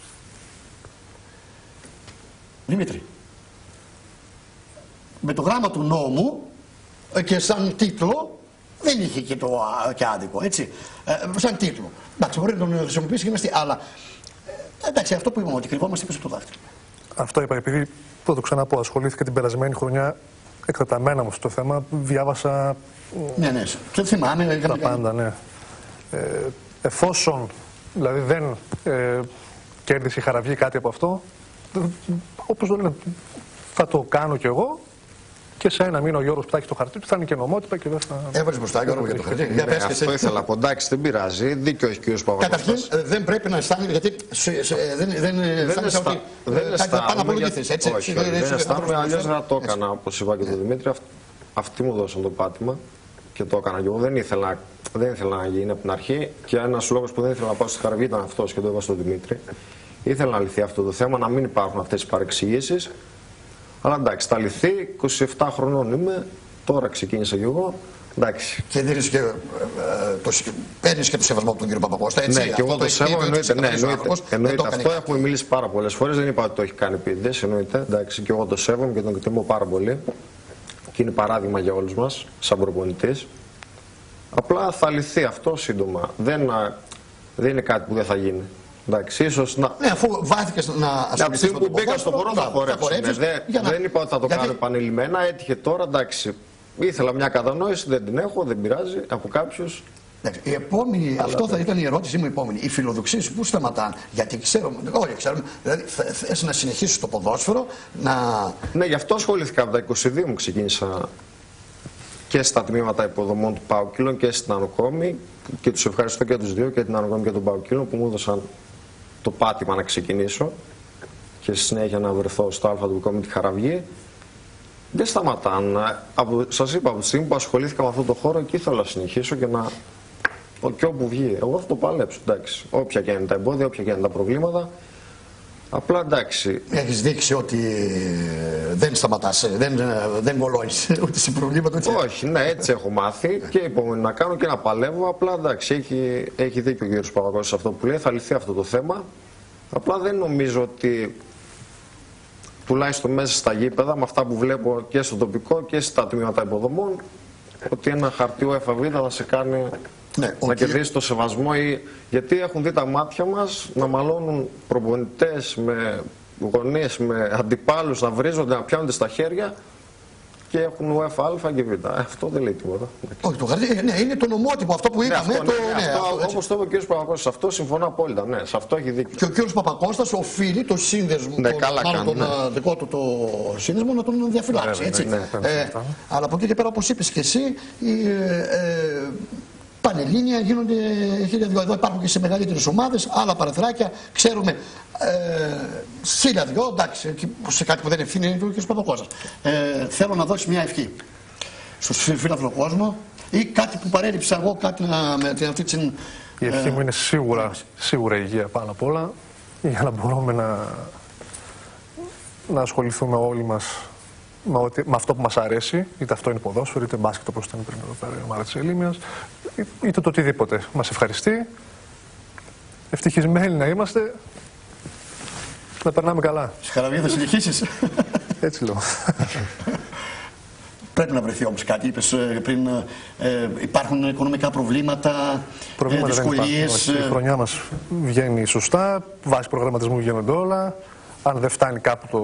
[SPEAKER 1] Δημήτρη, με το γράμμα του νόμου και σαν τίτλο δεν είχε και το και άδικο, έτσι. Ε, σαν τίτλο. Εντάξει, μπορεί να τον χρησιμοποιήσει και μεστή, αλλά ε, εντάξει, αυτό που είπαμε, ότι κρυβόμαστε πίσω από το δάχτυλο.
[SPEAKER 8] Αυτό είπα, επειδή θα το ξαναπώ, ασχολήθηκα την περασμένη χρονιά εκτεταμένα με αυτό το θέμα, διάβασα.
[SPEAKER 1] Ναι, ναι, και θυμάμαι.
[SPEAKER 8] Τα πάντα, ναι. Ε, εφόσον δηλαδή δεν ε, κέρδισε η Χαραυγή κάτι από αυτό, όπως το λένε, θα το κάνω κι εγώ και σε ένα μήνα ο Γιώργος που θα έχει το χαρτί του θα είναι και νομότυπα και δεν θα...
[SPEAKER 1] Έβαλες μπροστά, Γιώργο, για το χαρτί.
[SPEAKER 9] Ναι, ναι, αυτό ήθελα να πω, εντάξει, δεν πειράζει, δίκιο έχει ο κ. Παπακώστας.
[SPEAKER 1] Καταρχήν δεν πρέπει να αισθάνεται, γιατί δεν αισθάνεσαι ότι κάτι πάνω από λογίθες, έτσι.
[SPEAKER 9] Όχι, δεν αισθάνομαι, αλλιώς δεν θα το έκανα, όπως είπα και τον Δημήτρη. Αυτοί μου δώσαν το πάτημα και το έκανα κι εγώ. Δεν ήθελα, δεν ήθελα να γίνει από την αρχή και ένας λόγος που δεν ήθελα να πάω στη Χαραυγή ήταν αυτός και το είπα στον Δημήτρη. Ήθελα να λυθεί αυτό το θέμα, να μην υπάρχουν αυτές οι παρεξηγήσεις. Αλλά εντάξει, θα λυθεί, είκοσι επτά χρονών είμαι, τώρα ξεκίνησα κι εγώ. Εντάξει.
[SPEAKER 1] Και δίνεις και, ε, το, παίρνεις και το σεβασμό από τον κύριο Παπακώστα. Έτσι,
[SPEAKER 9] ναι, και εγώ το σέβομαι, εννοείται. Ναι, εννοείται, εννοείται αυτό έχουμε μιλήσει πάρα πολλές φορές. Δεν είπα ότι το έχει κάνει ποιητής, εννοείται. Εντάξει, και εγώ το σέβομαι και τον εκτιμώ πάρα πολύ. Και είναι παράδειγμα για όλους μας, σαν προπονητής. Απλά θα λυθεί αυτό σύντομα. Δεν, δεν είναι κάτι που δεν θα γίνει. Εντάξει, ίσως να...
[SPEAKER 1] Ναι, αφού βάθηκες να ασχοληθείς με τον
[SPEAKER 9] μπήκα στον χώρο θα χορέψεις. Δεν, να... δεν είπα ότι θα το γιατί... κάνω επανειλημμένα, έτυχε τώρα, εντάξει. Ήθελα μια κατανόηση, δεν την έχω, δεν πειράζει από κάποιους.
[SPEAKER 1] Η επόμενη, αλλά αυτό θα ήταν η ερώτησή μου η επόμενη. Οι φιλοδοξίες που σταματάνε, γιατί ξέρουμε, όλοι ξέρουμε, δηλαδή θες να συνεχίσεις το ποδόσφαιρο, να...
[SPEAKER 9] Ναι, γι' αυτό ασχολήθηκα από τα είκοσι δύο μου, ξεκίνησα και στα τμήματα υποδομών του Παοκύλων και στην Ανοκόμη και τους ευχαριστώ και τους δύο, και την Ανοκόμη και τον Παοκύλων, που μου έδωσαν το πάτημα να ξεκινήσω και στη συνέχεια να βρεθώ στο Α του Κόμι τη Χαραυγή. Δεν σταματάνε. Σας είπα, από τη στιγμή που ασχολήθηκα με αυτό το χώρο, εκεί θέλω να συνεχίσω και να. Και όπου βγει. Εγώ θα το παλέψω. Εντάξει. Όποια και είναι τα εμπόδια, όποια και είναι τα προβλήματα. Απλά εντάξει.
[SPEAKER 1] Έχεις δείξει ότι δεν σταματάς, δεν, δεν κολώνεις ούτε σε προβλήματα. Ούτε...
[SPEAKER 9] Όχι, ναι, έτσι έχω μάθει και υπομονή να κάνω και να παλεύω. Απλά εντάξει, έχει, έχει δίκιο ο κύριος Παπακώστας σε αυτό που λέει. Θα λυθεί αυτό το θέμα. Απλά δεν νομίζω ότι. Τουλάχιστον μέσα στα γήπεδα, με αυτά που βλέπω και στο τοπικό και στα τμήματα υποδομών, ότι ένα χαρτί UEFA θα σε κάνει ναι, να κερδίσει το σεβασμό. Ή... γιατί έχουν δει τα μάτια μας να μαλώνουν προπονητές με γονείς, με αντιπάλους, να βρίζονται, να πιάνονται στα χέρια και έχουν UEFA Α και Β. Αυτό δεν λέει τίποτα.
[SPEAKER 1] Όχι, το χαρτί, ναι, είναι το νομότυπο αυτό που είδαμε.
[SPEAKER 9] Ναι, αυτό,
[SPEAKER 1] το,
[SPEAKER 9] ναι, ναι, αυτό, όπως το είπε ο κ. Παπακώστας, αυτό συμφωνώ απόλυτα. Ναι, σε αυτό έχει δίκιο.
[SPEAKER 1] Και ο κ. Παπακώστας οφείλει το σύνδεσμο,
[SPEAKER 9] ναι,
[SPEAKER 1] τον,
[SPEAKER 9] καλά
[SPEAKER 1] μάλλον
[SPEAKER 9] κάνει,
[SPEAKER 1] τον
[SPEAKER 9] ναι.
[SPEAKER 1] δικό του το σύνδεσμο να τον διαφυλάξει. Έτσι.
[SPEAKER 9] Ναι, ναι, ναι,
[SPEAKER 1] ε, αλλά από εκεί και πέρα, όπως είπες και εσύ, ε, ε, πανελλήνια γίνονται χίλια δυο. Εδώ υπάρχουν και σε μεγαλύτερες ομάδες, άλλα παραθυράκια. Ξέρουμε ε, χίλια δυο, εντάξει, σε κάτι που δεν ευθύνει είναι ο κ. Παπακώστας. Ε, θέλω να δώσει μια ευχή στους φίλαθλο κόσμο ή κάτι που παρέλειψα εγώ, κάτι να, με την αυτή την...
[SPEAKER 8] Η ευχή ε, μου είναι σίγουρα, σίγουρα η υγεία πάνω απ' όλα, για να μπορούμε να, να ασχοληθούμε όλοι μας με, ότι, με αυτό που μας αρέσει, είτε αυτό είναι ποδόσφαιρο, είτε μπάσκετ όπως ήταν πριν εδώ πέρα η ομάδα της Ελίμιας, είτε το οτιδήποτε μας ευχαριστεί. Ευτυχισμένοι να είμαστε, να περνάμε καλά.
[SPEAKER 1] Στη Χαραυγή θα συνεχίσεις.
[SPEAKER 8] Έτσι λέω.
[SPEAKER 1] Πρέπει να βρεθεί όμως κάτι. Είπες πριν, ε, υπάρχουν οικονομικά προβλήματα,
[SPEAKER 8] προβλήματα
[SPEAKER 1] ε, δυσκολίες.
[SPEAKER 8] Δεν η χρονιά μας βγαίνει σωστά, βάσει προγραμματισμού βγαίνονται όλα. Αν δεν φτάνει κάπου το...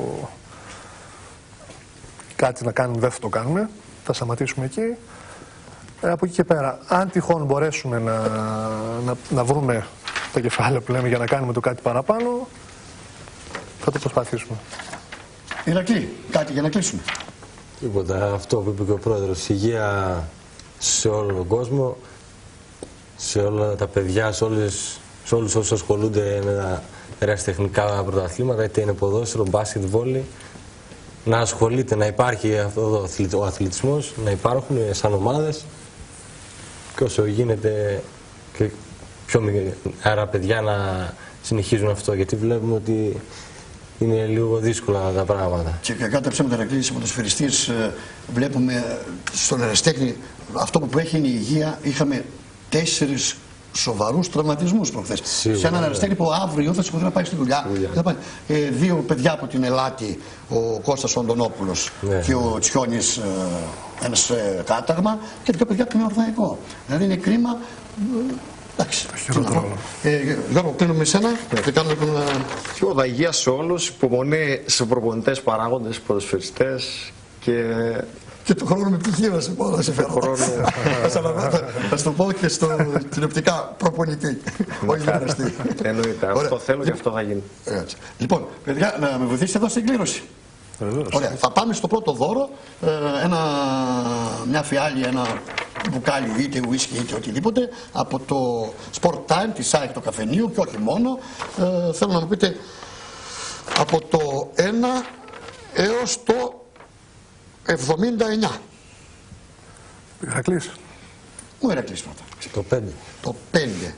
[SPEAKER 8] κάτι να κάνουμε, δεν θα το κάνουμε. Θα σταματήσουμε εκεί. Ε, από εκεί και πέρα, αν τυχόν μπορέσουμε να, να, να βρούμε τα κεφάλαια που λέμε για να κάνουμε το κάτι παραπάνω, θα το προσπαθήσουμε.
[SPEAKER 1] Ηρακλή, κάτι για να κλείσουμε.
[SPEAKER 10] Τίποτα, αυτό που είπε και ο πρόεδρος, υγεία σε όλο τον κόσμο, σε όλα τα παιδιά, σε, όλες, σε όλους όσους ασχολούνται με τα ερασιτεχνικά πρωταθλήματα, είτε είναι ποδόσφαιρο, μπάσκετ, βόλεϊ, να ασχολείται, να υπάρχει αυτό ο αθλητισμός, να υπάρχουν σαν ομάδες και όσο γίνεται και πιο μικρά παιδιά να συνεχίζουν αυτό, γιατί βλέπουμε ότι είναι λίγο δύσκολα τα πράγματα. Και
[SPEAKER 1] κακά τα ψέματα, Ηρακλή, είσαι ποδοσφαιριστής, βλέπουμε στον ερασιτέχνη αυτό που έχει είναι η υγεία. Είχαμε τέσσερις σοβαρούς τραυματισμούς προχθές. Σε έναν ερασιτέχνη που αύριο θα σηκωθεί να πάει στη δουλειά. δουλειά. Ε, δύο παιδιά από την Ελάτη, ο Κώστας ο Αντωνόπουλος ναι. και ο Τσιόνης, ε, ένας ε, κάταγμα, και δύο παιδιά από τον Ορθαϊκό. Δηλαδή είναι κρίμα. Εντάξει, ε, Γιώργο, κλείνουμε με εσένα και κάνουμε τον...
[SPEAKER 9] Τίποτα, υγεία σε όλους, υπομονή σε προπονητές, παράγοντες, ποδοσφαιριστές και...
[SPEAKER 1] Και το χρόνο με πτυχίο να σε πω, να σε φέρω. Θα σου το πω και στο τηλεοπτικά προπονητή, όχι γυμναστή.
[SPEAKER 9] Εννοείται, αυτό θέλω και αυτό θα γίνει.
[SPEAKER 1] Λοιπόν, παιδιά, να με βοηθήσετε εδώ στην κλήρωση. Ωραία, θα πάμε στο πρώτο δώρο, ένα, μια φιάλη, ένα μπουκάλι είτε ουίσκι είτε οτιδήποτε από το Sport Time της ΑΕΚ το καφενείο και όχι μόνο. Ε, θέλω να μου πείτε από το ένα έως το εβδομήντα εννιά.
[SPEAKER 8] Ηρακλής.
[SPEAKER 1] Μου Ηρακλής πρώτα.
[SPEAKER 10] Το πέντε.
[SPEAKER 1] Το πέντε.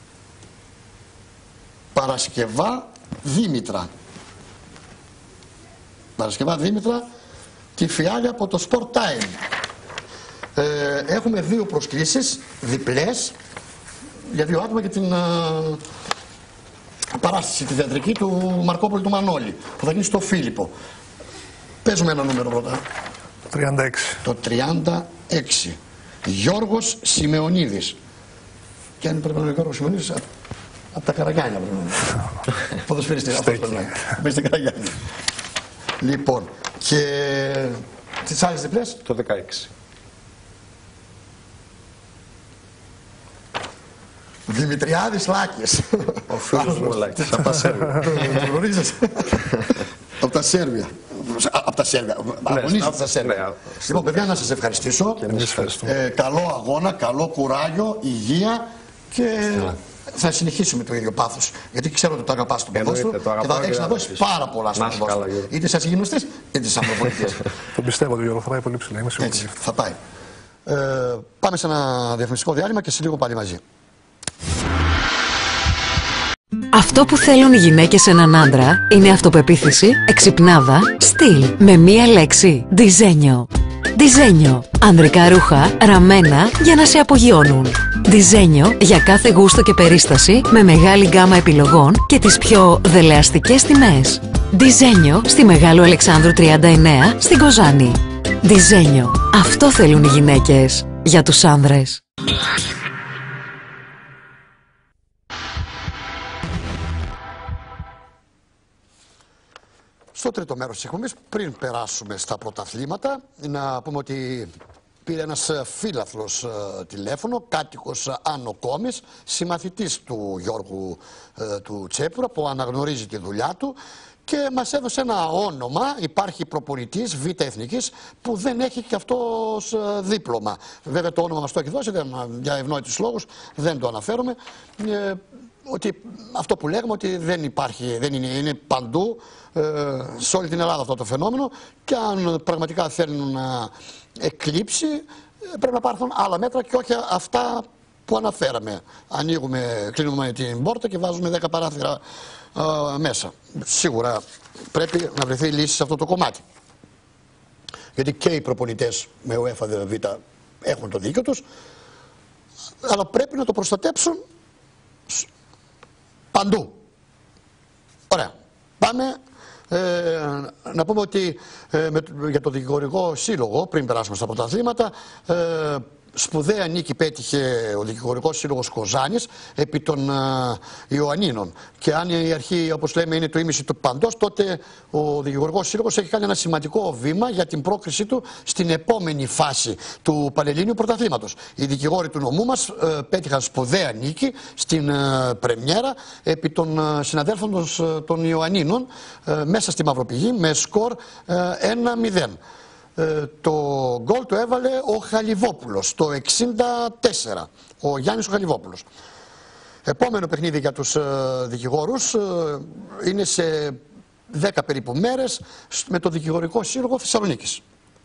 [SPEAKER 1] Παρασκευά Δήμητρα. Παρασκευά Δήμητρα, τη φιάλη από το Sport Time. Ε, έχουμε δύο προσκλήσεις διπλές για δύο άτομα για την ε, παράσταση τη θεατρική του Μαρκόπουλου του Μανώλη που θα γίνει στο Φίλιππο. Παίζουμε ένα νούμερο πρώτα.
[SPEAKER 8] τριάντα έξι.
[SPEAKER 1] Το τριάντα έξι. Γιώργος Σιμεωνίδης. Και αν πρέπει να είναι ο Γιώργος Σιμεωνίδης, από απ τα Καραγιάννια πρέπει να είναι. Ποδοσφαιριστής, αυτός πρέπει να είναι. Μπες στα Καραγιάννια. Λοιπόν, και τις άλλες διπλές.
[SPEAKER 9] Το δεκαέξι.
[SPEAKER 1] Δημητριάδης Λάκης.
[SPEAKER 9] Ο φίλος μου Λάκης, από τα Σέρβια.
[SPEAKER 1] Το γνωρίζεις. Από τα Σέρβια. Από τα Σέρβια. Αγωνίζεται στα Σέρβια. Λοιπόν, παιδιά, να σας ευχαριστήσω. Ε, καλό αγώνα, καλό κουράγιο, υγεία και θα συνεχίσουμε το ίδιο πάθος. Γιατί ξέρω ότι το αγαπάς το ποδόσφαιρο και θα έχεις να δώσεις πάρα πολλά στο ποδόσφαιρο. Είτε σαν γυμναστής, είτε σαν προπονητής.
[SPEAKER 8] Το πιστεύω ότι Γιώργο θα πάει πολύ ψηλά.
[SPEAKER 1] Έτσι, θα πάει. Ε, πάμε σε ένα διαφημιστικό διάλειμμα και σε λίγο πάλι μαζί.
[SPEAKER 7] Αυτό που θέλουν οι γυναίκες σε έναν άντρα είναι αυτοπεποίθηση, εξυπνάδα, στυλ, με μία λέξη, διζένιο. Διζένιο. Ανδρικά ρούχα, ραμμένα για να σε απογειώνουν. Διζένιο για κάθε γούστο και περίσταση με μεγάλη γκάμα επιλογών και τις πιο δελεαστικές τιμές. Διζένιο στη Μεγάλου Αλεξάνδρου τριάντα εννέα στην Κοζάνη. Διζένιο. Αυτό θέλουν οι γυναίκες για τους άνδρες.
[SPEAKER 1] Στο τρίτο μέρος της εκπομπής, πριν περάσουμε στα πρωταθλήματα, να πούμε ότι πήρε ένας φίλαθλος ε, τηλέφωνο, κάτοικος Άνω Κόμης, συμμαθητής του Γιώργου ε, του Τσέπουρα, που αναγνωρίζει τη δουλειά του και μας έδωσε ένα όνομα. Υπάρχει προπονητής Β' Εθνικής που δεν έχει και αυτός ε, δίπλωμα. Βέβαια το όνομα μας το έχει δώσει, δεν, για ευνόητους λόγους δεν το αναφέρομαι. Ε, ότι αυτό που λέγουμε ότι δεν υπάρχει, δεν είναι, είναι παντού ε, σε όλη την Ελλάδα αυτό το φαινόμενο και αν πραγματικά θέλουν να εκλείψει πρέπει να πάρθουν άλλα μέτρα και όχι αυτά που αναφέραμε. Ανοίγουμε, κλείνουμε την πόρτα και βάζουμε δέκα παράθυρα ε, μέσα. Σίγουρα πρέπει να βρεθεί λύση σε αυτό το κομμάτι. Γιατί και οι προπονητές με UEFA Β έχουν το δίκιο τους, αλλά πρέπει να το προστατέψουν παντού. Ωραία. Πάμε ε, να πούμε ότι ε, με, για το δικηγορικό σύλλογο, πριν περάσουμε στα πρωταθλήματα, ε, σπουδαία νίκη πέτυχε ο δικηγορικός σύλλογος Κοζάνης επί των uh, Ιωαννίνων. Και αν η αρχή, όπως λέμε, είναι το ίμιση του παντός, τότε ο δικηγορικός σύλλογος έχει κάνει ένα σημαντικό βήμα για την πρόκρισή του στην επόμενη φάση του Πανελλήνιου Πρωταθλήματος. Οι δικηγόροι του νομού μας uh, πέτυχαν σπουδαία νίκη στην uh, πρεμιέρα επί των uh, συναδέλφων των, των Ιωαννίνων uh, μέσα στη Μαυροπηγή με σκορ uh, ένα μηδέν. Το γκολ το έβαλε ο Χαλιβόπουλος το εξήντα τέσσερα, ο Γιάννης ο Χαλιβόπουλος. Επόμενο παιχνίδι για τους δικηγόρους είναι σε δέκα περίπου μέρες με το Δικηγορικό Σύλλογο Θεσσαλονίκης.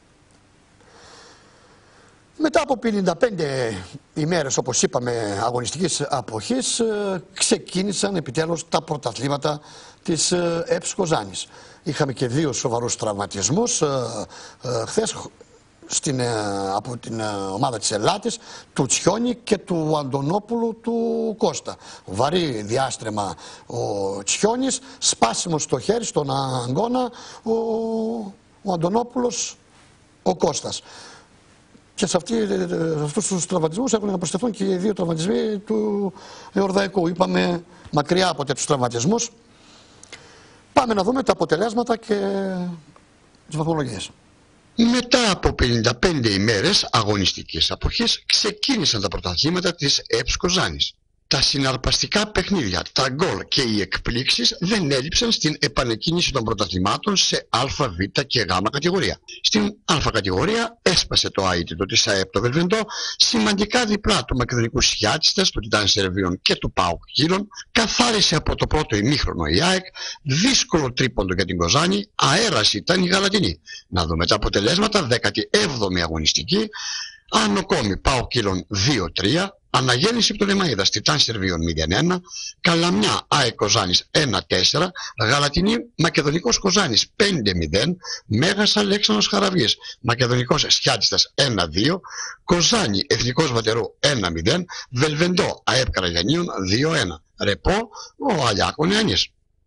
[SPEAKER 1] Μετά από πενήντα πέντε ημέρες, όπως είπαμε, αγωνιστικής αποχής, ξεκίνησαν επιτέλους τα πρωταθλήματα της ΕΠΣ Κοζάνης. Είχαμε και δύο σοβαρούς τραυματισμούς ε, ε, χθες στην, ε, από την ε, ομάδα της Ελλάδης, του Τσιόνι και του Αντωνόπουλου του Κώστα. Βαρύ διάστρεμα ο Τσιόνις, σπάσιμο στο χέρι, στον αγκώνα, ο, ο Αντωνόπουλος, ο Κώστας. Και σε, αυτή, σε αυτούς τους τραυματισμούς έχουν να προσθεθούν και οι δύο τραυματισμοί του Εορδαϊκού. Είπαμε μακριά από τέτοιους τραυματισμούς. Πάμε να δούμε τα αποτελέσματα και τις βαθμολογίες.
[SPEAKER 2] Μετά από πενήντα πέντε ημέρες αγωνιστικής αποχής ξεκίνησαν τα πρωταθλήματα της ΕΠΣ Κοζάνης. Τα συναρπαστικά παιχνίδια, τα γκολ και οι εκπλήξεις δεν έλειψαν στην επανεκκίνηση των πρωταθλημάτων σε Α, Β και Γ κατηγορία. Στην Α κατηγορία έσπασε το αίτητο της ΑΕΠ το Βελβεντό, σημαντικά διπλά του Μακεδονικού Σιάτιστας, του Τιτάν Σερβίων και του ΠΑΟΚ Κύλων, καθάρισε από το πρώτο ημίχρονο η ΑΕΚ, δύσκολο τρίποντο για την Κοζάνη, αέραση ήταν η Γαλατινή. Να δούμε τα αποτελέσματα, δέκατη έβδομη αγωνιστική. Άνω Κόμη ΠΑΟΚ Κύλων δύο τρία, Αναγέννηση Πτολεμαΐδας Τιτάν Σερβίων μηδέν ένα, Καλαμιά ΑΕΚ Κοζάνης ένα τέσσερα, Γαλατινή Μακεδονικός Κοζάνης πέντε μηδέν, Μέγας Αλέξανδρος Χαραβιής Μακεδονικός Σιάτιστας ένα δύο, Κοζάνη Εθνικός Βατερού ένα μηδέν, Βελβεντό ΑΕΠ Καραγιαννίων δύο ένα, Ρεπό ο Αλιάκο Νεανής.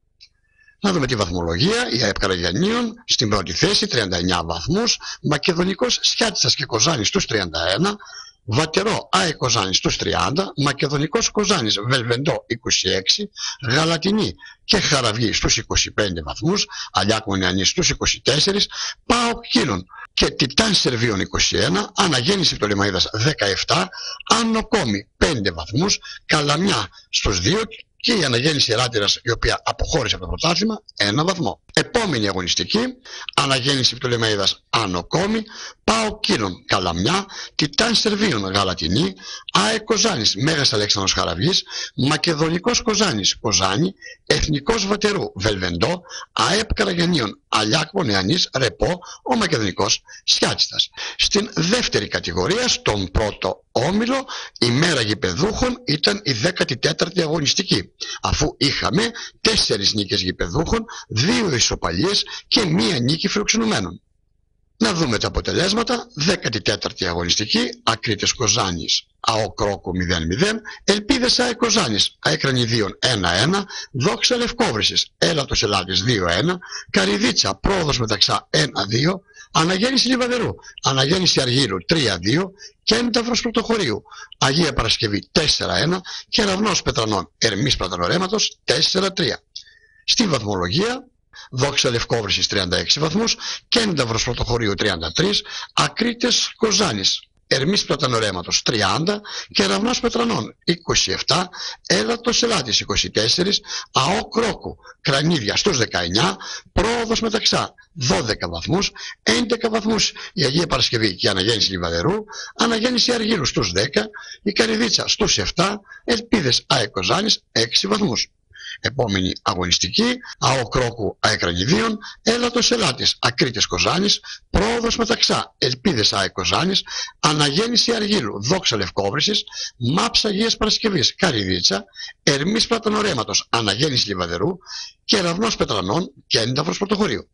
[SPEAKER 2] Να δούμε τη βαθμολογία. Η ΑΕΠ Καραγιαννίων στην πρώτη θέση, τριάντα εννέα βαθμούς, Μακεδονικός Σιάτιστας και Κοζάνης στους τριάντα ένα, Βατερό ΑΕΚ Κοζάνης στους τριάντα, Μακεδονικός Κοζάνης Βελβεντό είκοσι έξι, Γαλατινή και Χαραυγή στους είκοσι πέντε βαθμούς, Αλιάκο Νεανής στους είκοσι τέσσερα, ΠΑΟΚ Κίνων και Τιτάν Σερβίων είκοσι ένα, Αναγέννηση Πτολεμαΐδας δεκαεπτά, Άνω Κόμη πέντε βαθμούς, Καλαμιά στους δύο και η Αναγέννηση Εράτηρας, η οποία αποχώρησε από το πρωτάθλημα, ένα βαθμό. Επόμενη αγωνιστική, Αναγέννηση Πτολεμαΐδας Άνω Κόμη, ΠΑΟΚ Κίνων Καλαμιά, Τιτάν Σερβίων Γαλατινή, ΑΕΚ Κοζάνης Μέγας Αλέξανδρος Χαραυγής, Μακεδονικός Κοζάνης Κοζάνη, Εθνικός Βατερού Βελβεντό, ΑΕΠ Καραγιαννίων Αλιάκο Νεανής Ρεπό, ο Μακεδονικός Σιάτιστας. Στην δεύτερη κατηγορία, στον πρώτο όμιλο, η μέρα γηπεδούχων ήταν η δέκατη τέταρτη αγωνιστική, αφού είχαμε τέσσερις νίκες γηπεδούχων, δύο ισοπαλίες και μία νίκη φιλοξενουμένων. Να δούμε τα αποτελέσματα. δέκατη τέταρτη αγωνιστική, Ακρίτες Κοζάνης ΑΟ Κρόκου μηδέν μηδέν, Ελπίδες ΑΕΚ Κοζάνης ΑΕΚ Κρανιδίων ένα ένα, Δόξα Λευκόβρησης Έλατος Ελλάδης δύο ένα, Καριδίτσα Πρόοδος Μεταξά ένα δύο, Αναγέννηση Λιβαδερού Αναγέννηση Αργύρου τρία δύο, Κένταυρος Πρωτοχωρίου Αγία Παρασκευή τέσσερα ένα, Κεραυνός Πετρανών Ερμής Πλατανορέματος τέσσερα τρία. Στη βαθμολογία, Δόξα Λευκόβρησης τριάντα έξι βαθμούς, Κένταυρος Πρωτοχωρίου τριάντα τρία, Ακρίτες Κοζάνης Ερμής Πλατανορέματος τριάντα, Κεραυνός Πετρανών είκοσι επτά, Έλατος Ελλάδης είκοσι τέσσερα, ΑΟ Κρόκου Κρανίδια στους δεκαεννέα, Πρόοδος Μεταξά δώδεκα βαθμούς, έντεκα βαθμούς η Αγία Παρασκευή και η Αναγέννηση Λιβαδερού, Αναγέννηση Αργύρου στους δέκα, η Καριδίτσα στους επτά, Ελπίδες ΑΕΚ Κοζάνης έξι βαθμούς. Επόμενη αγωνιστική, ΑΟ Κρόκου ΑΕΚ Κρανιδίων, Έλατος Ελλάδης Ακρίτες Κοζάνης, Πρόοδος Μεταξά Ελπίδες ΑΕΚ Κοζάνης, Αναγέννηση Αργύρου Δόξα Λευκόβρησης, ΜΑΠΣ Αγίας Παρασκευής Καριδίτσα, Ερμής Πλατανορέματος Αναγέννηση Λιβαδερού, Κεραυνός Πετρανών και Κένταυρος Πρωτοχωρίου.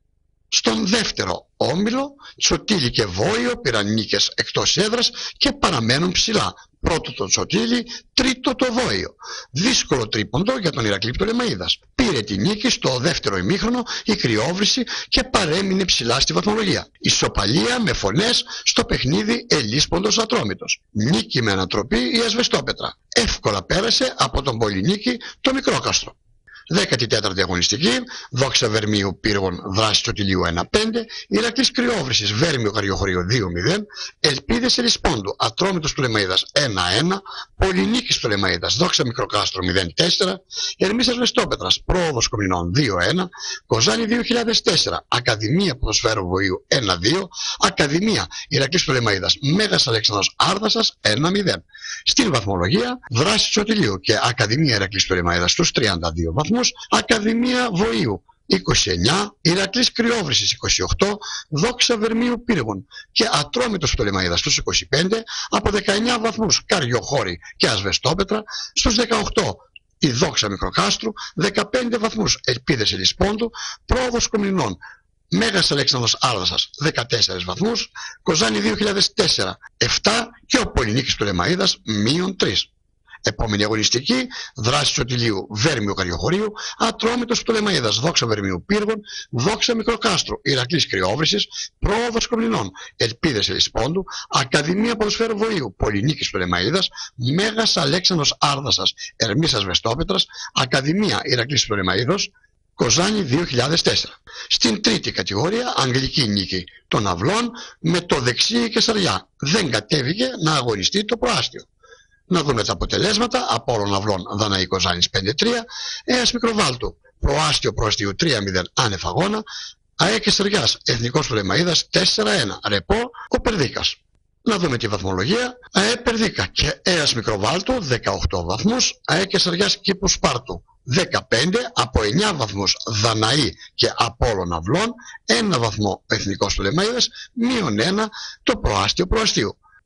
[SPEAKER 2] Στον δεύτερο όμιλο, Τσοτήλη και Βόιο πήραν νίκες εκτός έδρας και παραμένουν ψηλά. Πρώτο το Τσοτήλη, τρίτο το Βόιο. Δύσκολο τρίποντο για τον Ηρακλή Πτολεμαΐδας. Πήρε τη νίκη στο δεύτερο ημίχρονο η Κρυόβρηση και παρέμεινε ψηλά στη βαθμολογία. Ισοπαλία με φωνές στο παιχνίδι Ελίσποντος Ατρόμητος. Νίκη με ανατροπή η Ασβεστόπετρα. Εύκολα πέρασε από τον Πολυνίκη το Μικρόκαστρο. δέκατη τέταρτη αγωνιστική, Δόξα Βερμίου Πύργων Δράση Τσοτηλίου ένα πέντε, Ηρακλής Κρυόβρησης Βέρμιο Καριοχωρίου δύο μηδέν, Ελπίδες Ελισπόντου Ατρόμητος Πτολεμαΐδας ένα ένα, Πολυνίκης Πτολεμαΐδας Δόξα Μικροκάστρο μηδέν τέσσερα, Ερμής Ασβεστόπετρας Πρόοδος Κομινών δύο ένα, Κοζάνη δύο χιλιάδες τέσσερα, Ακαδημία Ποδοσφαίρου Βοηού ένα δύο, Ακαδημία Ηρακλής Πτολεμαΐδας Μέγας Αλέξανδρος Άρδασας ένα μηδέν. Στην βαθμολογία, Δράση Τσοτηλίου και Ακαδημία Ηρακλής Πτολεμαΐδας στους τριάντα δύο βαθμούς, Ακαδημία Βοηού είκοσι εννέα, Ηρακλής Κρυόβρησης είκοσι οκτώ, Δόξα Βερμίου Πύργων και Ατρόμητος Πτολεμαΐδας στους είκοσι πέντε, από δεκαεννέα βαθμούς Καριοχώρη και Ασβεστόπετρα, στους δεκαοκτώ η Δόξα Μικροκάστρου, δεκαπέντε βαθμούς Ελπίδες Ελισπόντου, Πρόοδος Κομινών Μέγας Αλέξανδρος Άρδασας δεκατέσσερα βαθμούς, Κοζάνη δύο χιλιάδες τέσσερα επτά και ο Πολυνίκης Πτολεμαΐδας μείον τρία. Επόμενη αγωνιστική, Δράση Τσοτηλίου Βέρμιο Καριοχωρίου, Ατρόμητος Πτολεμαΐδας Δόξα Βερμίου Πύργων, Δόξα Μικροκάστρου Ηρακλής Κρυόβρησης, Πρόοδος Κομινών Ελπίδες Ελισπόντου, Ακαδημία Ποδοσφαίρου Βοηού Πολυνίκης Πτολεμαΐδας, Μέγας Αλέξανδρος Άρδασας Ερμής Ασβεστόπετρας, Ακαδημία Ηρακλής Πτολεμαΐδος, Κοζάνη δύο χιλιάδες τέσσερα. Στην τρίτη κατηγορία, Αγγλική νίκη των Αυλών με το δεξί Κεσαριά. Δεν κατέβηκε να αγωνιστεί το προάστιο. Να δούμε τα αποτελέσματα. Απόλλων Αυλών Δαναή Κοζάνης πέντε τρία, Αίας Μικροβάλτου Προάστιο Προαστίου τρία μηδέν άνευ αγώνα, ΑΕ Κεσαριάς Εθνικός Πτολεμαΐδας τέσσερα ένα, Ρεπό ο Περδίκας. Να δούμε τη βαθμολογία. ΑΕ Περδίκα και Αίας Μικροβάλτου δεκαοκτώ βαθμούς, ΑΕ Κεσαριάς Κήπου Σπάρτου δεκαπέντε, από εννέα βαθμούς Δαναή και Απόλλων Αυλών, ένα βαθμό Εθνικός Πτολεμαΐδας, μείον ένα το Προάστιο Προαστίου.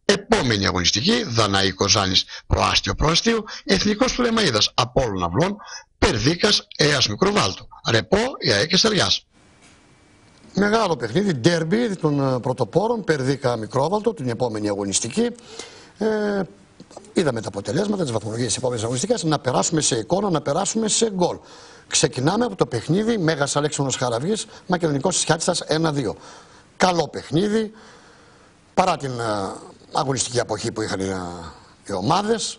[SPEAKER 2] Επόμενη αγωνιστική, Δαναή Κοζάνης προάστιο προαστίου, Εθνικός του Λεμαΐδας Απόλλων Αυλών, Περδίκας Αίας Μικροβάλτου, Ρεπό η ΑΕΚ Κεσαριάς.
[SPEAKER 1] Μεγάλο παιχνίδι, ντέρμπι των πρωτοπόρων, Περδίκα Μικρόβαλτο, την επόμενη αγωνιστική. Ε, είδαμε τα αποτελέσματα, τις βαθμολογίες της επόμενης αγωνιστικής, να περάσουμε σε εικόνα, να περάσουμε σε γκολ. Ξεκινάμε από το παιχνίδι Μέγας Αλέξανδρος Χαραβγής, Μακεδονικός της Χιάτσας ένα δύο. Καλό παιχνίδι, παρά την uh, αγωνιστική αποχή που είχαν οι, uh, οι ομάδες.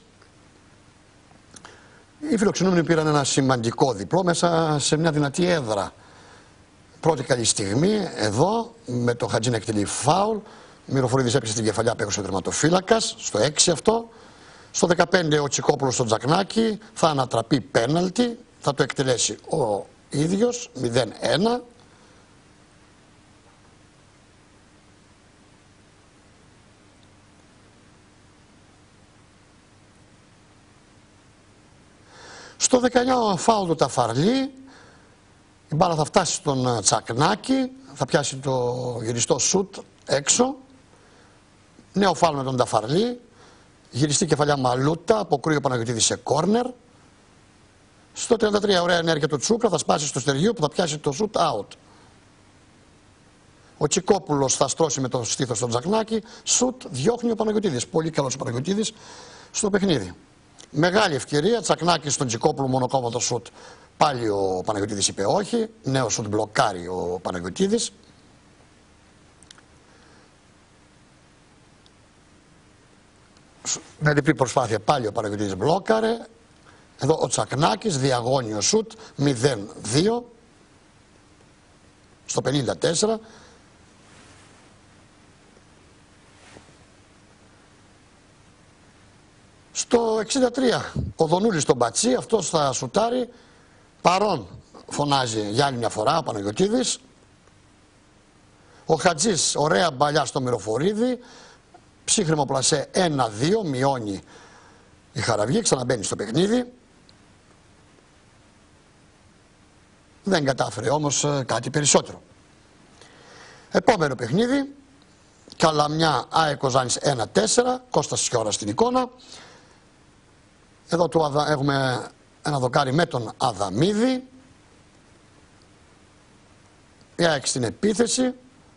[SPEAKER 1] Οι φιλοξενούμενοι πήραν ένα σημαντικό διπλό μέσα σε μια δυνατή έδρα. Πρώτη καλή στιγμή εδώ με το Χατζή να εκτελεί φάουλ. Μυροφορίδης έπιασε την κεφαλιά, απέχωσε ο τερματοφύλακας, στο έξι αυτό. Στο δεκαπέντε ο Τσικόπουλος στο Τζακνάκι, θα ανατραπεί πέναλτι, θα το εκτελέσει ο ίδιος, μηδέν ένα. Στο δεκαεννιά ο φάουλ του Ταφαρλή, η μπάλα θα φτάσει στον Τσακνάκι, θα πιάσει το γυριστό σουτ έξω. Νέο φάουλ με τον Ταφαρλή, γυριστή κεφαλιά Μαλούτα, αποκρούει ο Παναγιωτίδης σε κόρνερ. Στο τριάντα τρία ωραία ενέργεια του Τσούκρα, θα σπάσει στο Στεργίου που θα πιάσει το σουτ out. Ο Τσικόπουλος θα στρώσει με το στήθος στον Τζακνάκι, σουτ διώχνει ο Παναγιωτίδης. Πολύ καλός ο Παναγιωτίδης στο παιχνίδι. Μεγάλη ευκαιρία, Τσακνάκι στον Τσικόπουλο, μονοκόμματο σουτ. Πάλι ο Παναγιωτίδης είπε όχι, νέο σουτ μπλοκάρει ο Παναγιωτίδης. Με διπλή προσπάθεια πάλι ο Παναγιωτίδης μπλόκαρε. Εδώ ο Τσακνάκης, διαγώνιο σουτ, μηδέν δύο στο πενήντα τέσσερα. Στο εξήντα τρία ο Δονούλης στον Πατσί, αυτός θα σουτάρει, παρόν φωνάζει για άλλη μια φορά ο Παναγιωτίδης. Ο Χατζής, ωραία μπαλιά στο Μυροφορίδη, ψύχρεμο πλασέ ένα δύο, μειώνει η Χαραβγή, ξαναμπαίνει στο παιχνίδι. Δεν κατάφερε όμως κάτι περισσότερο. Επόμενο παιχνίδι, Καλαμιά ΑΕΚ Κοζάνης ένα τέσσερα, Κώστας Σιώρας στην εικόνα. Εδώ του Αδα... έχουμε ένα δοκάρι με τον Αδαμίδη. Η ΑΕΚ στην επίθεση,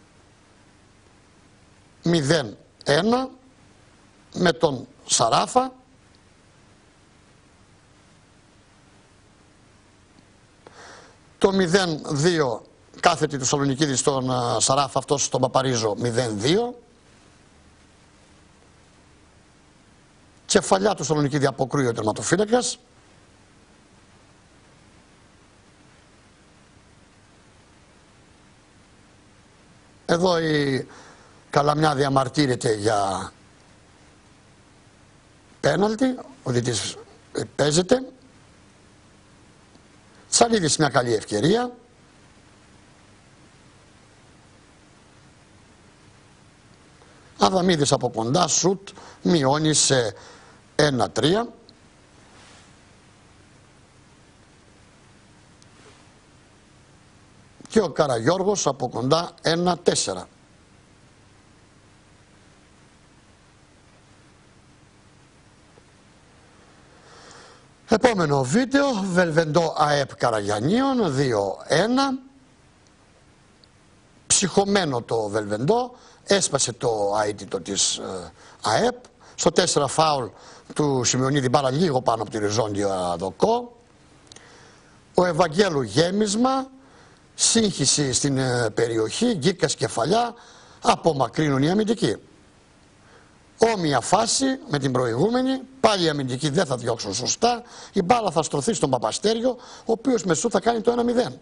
[SPEAKER 1] μηδέν ένα με τον Σαράφα. Το μηδέν δύο κάθετη του Σαλονικίδη στον uh, Σαράφα, αυτός στον Παπαρίζο μηδέν δύο. Κεφαλιά του Σαλονικίδη, αποκρούει ο τερματοφύλακας. Εδώ η Καλαμιά διαμαρτύρεται για πέναλτι, ο διαιτητής παίζεται. Τσαλίδης μια καλή ευκαιρία. Αδαμίδης από κοντά, σουτ, μειώνει σε ένα τρία. Και ο Καραγιώργος από κοντά ένα τέσσερα. Επόμενο βίντεο, Βελβεντό ΑΕΠ Καραγιαννίων δύο ένα. Ψυχωμένο το Βελβεντό, έσπασε το αίτητο της ε, ΑΕΠ. Στο τέσσερα φάουλ του Σιμεωνίδη, μπάλα λίγο πάνω από τη οριζόντια δοκό. Ο Ευαγγέλου γέμισμα, σύγχυση στην ε, περιοχή, Γκίκας κεφαλιά, απομακρύνουν οι αμυντικοί. Όμοια φάση με την προηγούμενη, πάλι οι αμυντικοί δεν θα διώξουν σωστά, η μπάλα θα στρωθεί στον Παπαστέριο, ο οποίος με σουτ θα κάνει το ένα μηδέν.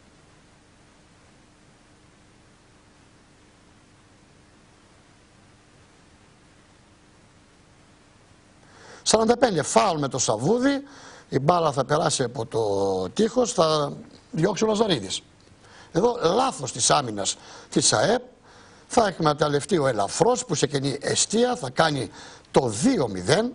[SPEAKER 1] σαράντα πέντε φάουλ με το Σαβούδι, η μπάλα θα περάσει από το τείχος, θα διώξει ο Λαζαρίδης. Εδώ λάθος της άμυνας της ΑΕΠ, θα εκμεταλλευτεί ο Ελαφρός που σε κενή εστία θα κάνει το δύο μηδέν.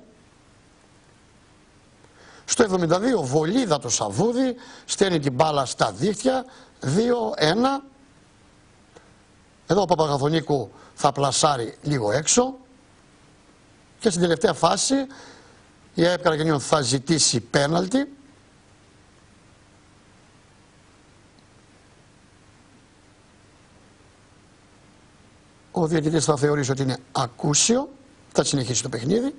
[SPEAKER 1] Στο εβδομήντα δύο βολίδα το Σαβούδι, στέλνει την μπάλα στα δίχτυα, δύο ένα. Εδώ ο Παπαγαθονίκου θα πλασάρει λίγο έξω. και στην τελευταία φάση η ΑΕΠ Καραγιανίων θα ζητήσει πέναλτι. Ο διαιτητής θα θεωρήσει ότι είναι ακούσιο, θα συνεχίσει το παιχνίδι.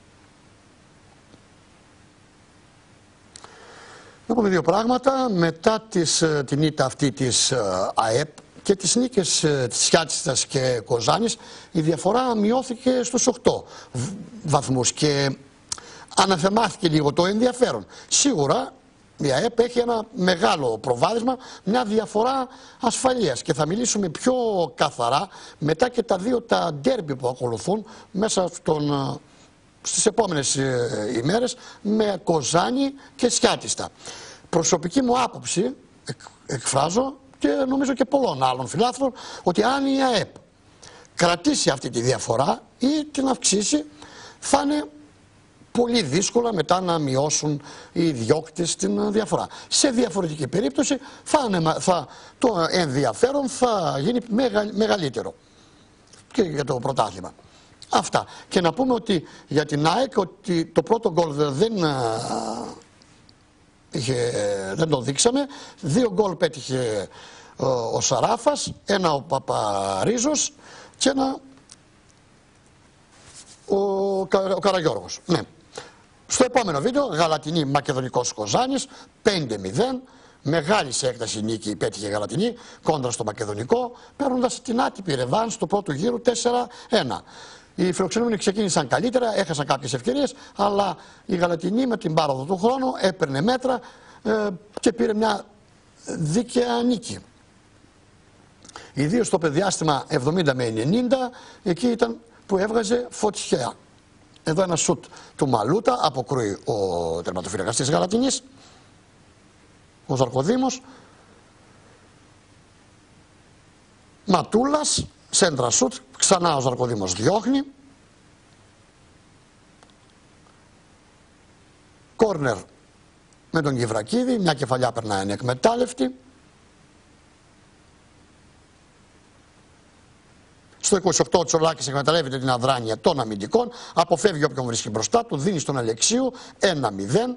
[SPEAKER 1] Να πούμε δύο πράγματα. Μετά τις, την ήττα αυτή της ΑΕΠ και τις νίκες της Σιάτιστας και Κοζάνης, η διαφορά μειώθηκε στους οκτώ βαθμούς και αναθεμάθηκε λίγο το ενδιαφέρον. Σίγουρα η ΑΕΠ έχει ένα μεγάλο προβάδισμα, μια διαφορά ασφαλείας και θα μιλήσουμε πιο καθαρά μετά και τα δύο τα ντέρμπι που ακολουθούν μέσα στον, στις επόμενες ημέρες με Κοζάνη και Σιάτιστα. Προσωπική μου άποψη εκ, εκφράζω και νομίζω και πολλών άλλων φιλάθλων ότι αν η ΑΕΠ κρατήσει αυτή τη διαφορά ή την αυξήσει θα είναι πολύ δύσκολα μετά να μειώσουν οι διώκτες την διαφορά. Σε διαφορετική περίπτωση θα, θα, το ενδιαφέρον θα γίνει μεγα, μεγαλύτερο και για το πρωτάθλημα. Αυτά. Και να πούμε ότι για την ΑΕΚ ότι το πρώτο γκολ δεν, είχε, δεν το δείξαμε. Δύο γκολ πέτυχε ο, ο Σαράφας, ένα ο Παπαρίζος και ένα ο, ο Καραγιώργος. Ναι. Στο επόμενο βίντεο, Γαλατινή Μακεδονικός Κοζάνης, πέντε μηδέν. Μεγάλη σε έκταση νίκη πέτυχε η Γαλατινή κόντρα στο Μακεδονικό, παίρνοντας την άτυπη ρεβάνς του πρώτου γύρου τέσσερα ένα. Οι φιλοξενούμενοι ξεκίνησαν καλύτερα, έχασαν κάποιες ευκαιρίες, αλλά η Γαλατινή με την πάροδο του χρόνου έπαιρνε μέτρα ε, και πήρε μια δίκαια νίκη. Ιδίως στο διάστημα εβδομήντα με ενενήντα, εκεί ήταν που έβγαζε φωτιά. Εδώ ένα σουτ του Μαλούτα, αποκρούει ο τερματοφύλακας της Γαλατινής, ο Ζαρκοδήμος. Ματούλας, σέντρα σουτ, ξανά ο Ζαρκοδήμος διώχνει. Κόρνερ με τον Κιβρακίδη, μια κεφαλιά περνάει ανεκμετάλλευτη. Στο είκοσι οκτώ ο Τσολάκης εκμεταλλεύεται την αδράνεια των αμυντικών, αποφεύγει όποιον βρίσκει μπροστά του, δίνει στον Αλεξίου ένα μηδέν.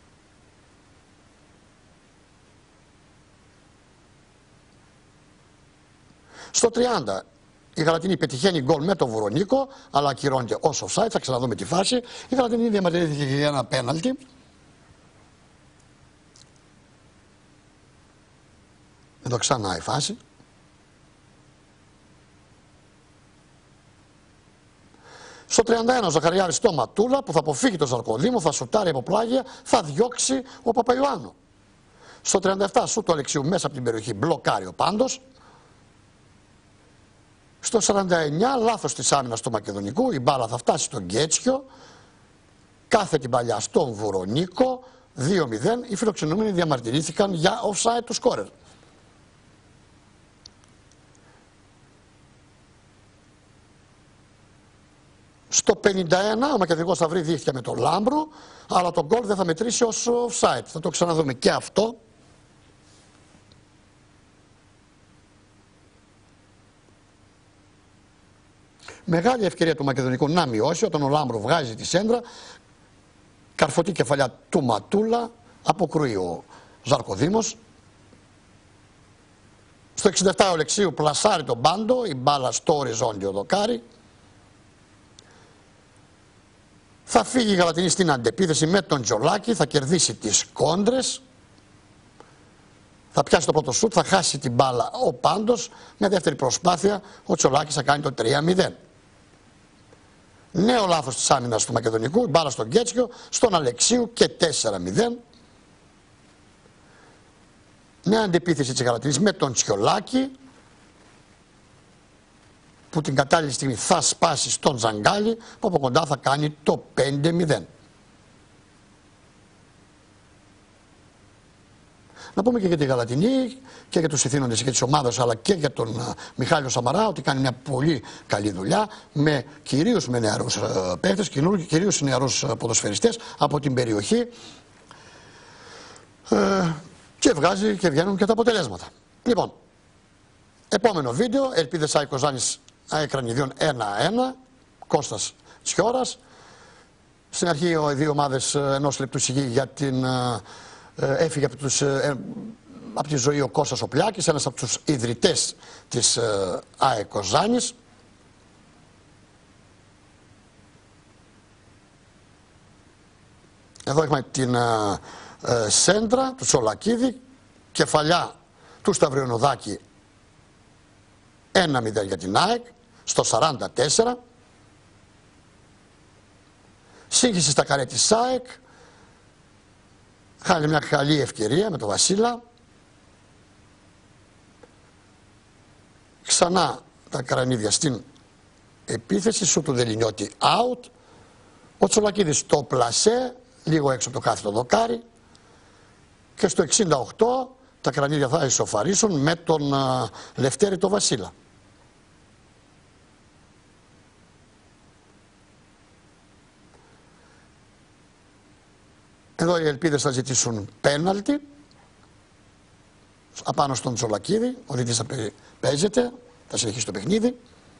[SPEAKER 1] Στο τριάντα η Γαλατινή πετυχαίνει γκολ με τον Βουρονίκο, αλλά ακυρώνεται ως offside, θα ξαναδούμε τη φάση. Η Γαλατινή διαμαρτυρήθηκε για ένα πέναλτι. Εδώ ξανά η φάση. Στο τριάντα ένα ο Ζαχαριάρης στο Ματούλα που θα αποφύγει τον Ζαρκοδήμο, θα σουτάρει από πλάγια, θα διώξει ο Παπαϊωάννου. Στο τριάντα επτά σούτ του Αλεξίου μέσα από την περιοχή, μπλοκάρει ο Πάντος. Στο σαράντα εννιά λάθος της άμυνας του Μακεδονικού, η μπάλα θα φτάσει στον Γκέτσιο, κάθε την παλιά στον Βουρονίκο, δύο μηδέν, οι φιλοξενούμενοι διαμαρτυρήθηκαν για offside του σκόρερ. Στο πενήντα ένα ο Μακεδονικός θα βρει δίχτυα με τον Λάμπρου, αλλά τον γκολ δεν θα μετρήσει ως offside. Θα το ξαναδούμε και αυτό. Μεγάλη ευκαιρία του Μακεδονικού να μειώσει όταν ο Λάμπρου βγάζει τη σέντρα. Καρφωτή κεφαλιά του Ματούλα, αποκρούει ο Ζαρκοδήμος. Στο εξήντα επτά ο Αλεξίου πλασάρει τον Πάντο, η μπάλα στο οριζόντιο δοκάρι. Θα φύγει η Γαλατινή στην αντεπίθεση με τον Τζολάκη, θα κερδίσει τις κόντρες. Θα πιάσει το πρώτο σουτ, θα χάσει την μπάλα ο Πάντος. Με δεύτερη προσπάθεια ο Τσολάκης θα κάνει το τρία μηδέn. Νέο λάθος της άμυνας του Μακεδονικού, η μπάλα στον Γκέτσιο, στον Αλεξίου και τέσσερα μηδέν. Νέα αντεπίθεση της Γαλατινής με τον Τσιολάκη, που την κατάλληλη στιγμή θα σπάσει στον Ζαγκάλη, που από κοντά θα κάνει το πέντε μηδέν. Να πούμε και για τη Γαλατινή και για τους ηθήνοντες και τις ομάδες, αλλά και για τον uh, Μιχάλιο Σαμαρά, ότι κάνει μια πολύ καλή δουλειά με κυρίως με νεαρούς uh, παίκτες, κυρίως νεαρούς uh, ποδοσφαιριστές από την περιοχή uh, και βγάζει και βγαίνουν και τα αποτελέσματα. Λοιπόν, επόμενο βίντεο, Ελπίδες ΑΕΚ Κοζάνης ΑΕΚ Κρανιδιών ένα ένα, Κώστας Τσιώρας. Στην αρχή οι δύο ομάδες ενός λεπτού σιγή για την, ε, έφυγε από, τους, ε, από τη ζωή ο Κώστας ο Πλιάκης, ένας από τους ιδρυτές της ε, ΑΕΚ Κοζάνης. Εδώ έχουμε την ε, ε, σέντρα του Τσολακίδη, κεφαλιά του Σταυριονοδάκη, ένα μηδέν για την ΑΕΚ στο σαράντα τέσσερα. Σύγχυση στα καρέ της ΑΕΚ, χάνει μια καλή ευκαιρία με τον Βασίλα. Ξανά τα καρανίδια στην επίθεση, σου του Δελινιώτη out. Ο Τσολακίδης στο πλασέ, λίγο έξω από το κάθετο δοκάρι. Και στο εξήντα οκτώ τα κρανίδια θα ισοφαρίσουν με τον uh, Λευτέρη το Βασίλα. Εδώ οι ελπίδες θα ζητήσουν πέναλτι απάνω στον Τσολακίδη. Ο Δίτης θα παίζεται, θα συνεχίσει το παιχνίδι.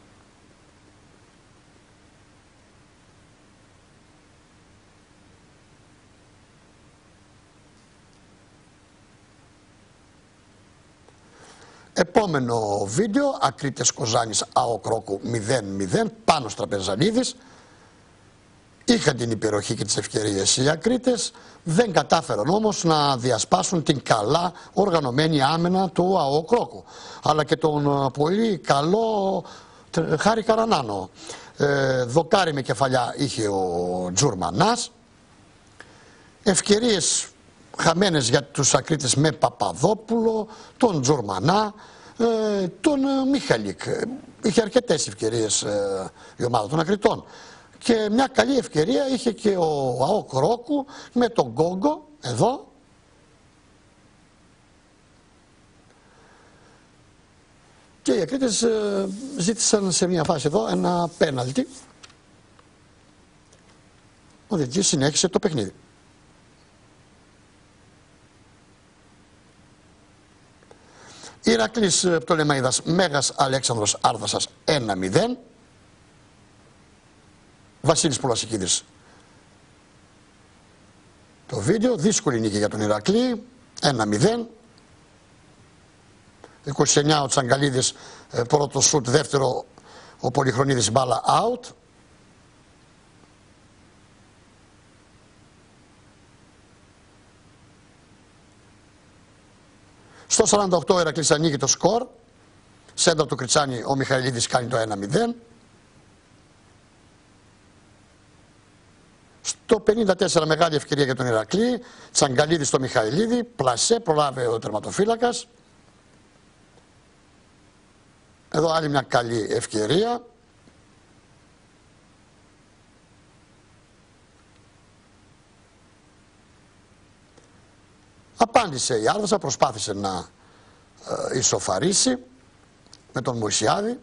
[SPEAKER 1] Επόμενο βίντεο, Ακρίτες Κοζάνης ΑΟΚ Ρόκου μηδέν μηδέν, Πάνος Τραπεζανίδης. Είχαν την υπεροχή και τις ευκαιρίες οι Ακρίτες, δεν κατάφεραν όμως να διασπάσουν την καλά οργανωμένη άμυνα του ΑΟΚ Ρόκου, αλλά και τον πολύ καλό Χάρη Καρανάνο. Ε, δοκάρι με κεφαλιά είχε ο Τζουρμανάς. Ευκαιρίες χαμένες για τους Ακρίτες με Παπαδόπουλο, τον Τζουρμανά, ε, τον ε, Μιχαλίκ. Είχε αρκετές ευκαιρίες ε, η ομάδα των Ακριτών. Και μια καλή ευκαιρία είχε και ο ΑΟΚ Ρόκου με τον Γκόγκο, εδώ. Και οι Ακρίτες ε, ζήτησαν σε μια φάση εδώ ένα πέναλτι. Ο διαιτητής συνέχισε το παιχνίδι. Ηρακλής Πτολεμαΐδας Μέγας Αλέξανδρος Άρδασας ένα μηδέν. Βασίλης Πουλασικίδης. Το βίντεο, δύσκολη νίκη για τον Ηρακλή, ένα μηδέν. είκοσι εννιά ο Τσαγκαλίδης, πρώτο σουτ, δεύτερο ο Πολυχρονίδης, μπάλα out. Στο σαράντα οκτώ ο Ηρακλής ανοίγει το σκορ. Σέντα του Κριτσάνη, ο Μιχαηλίδης κάνει το ένα μηδέν. Στο πενήντα τέσσερα μεγάλη ευκαιρία για τον Ηρακλή. Τσαγκαλίδη στο Μιχαηλίδη. Πλασέ, προλάβε ο τερματοφύλακας. Εδώ άλλη μια καλή ευκαιρία. Απάντησε η Άρδασα, προσπάθησε να ε, ισοφαρίσει με τον Μωυσιάδη.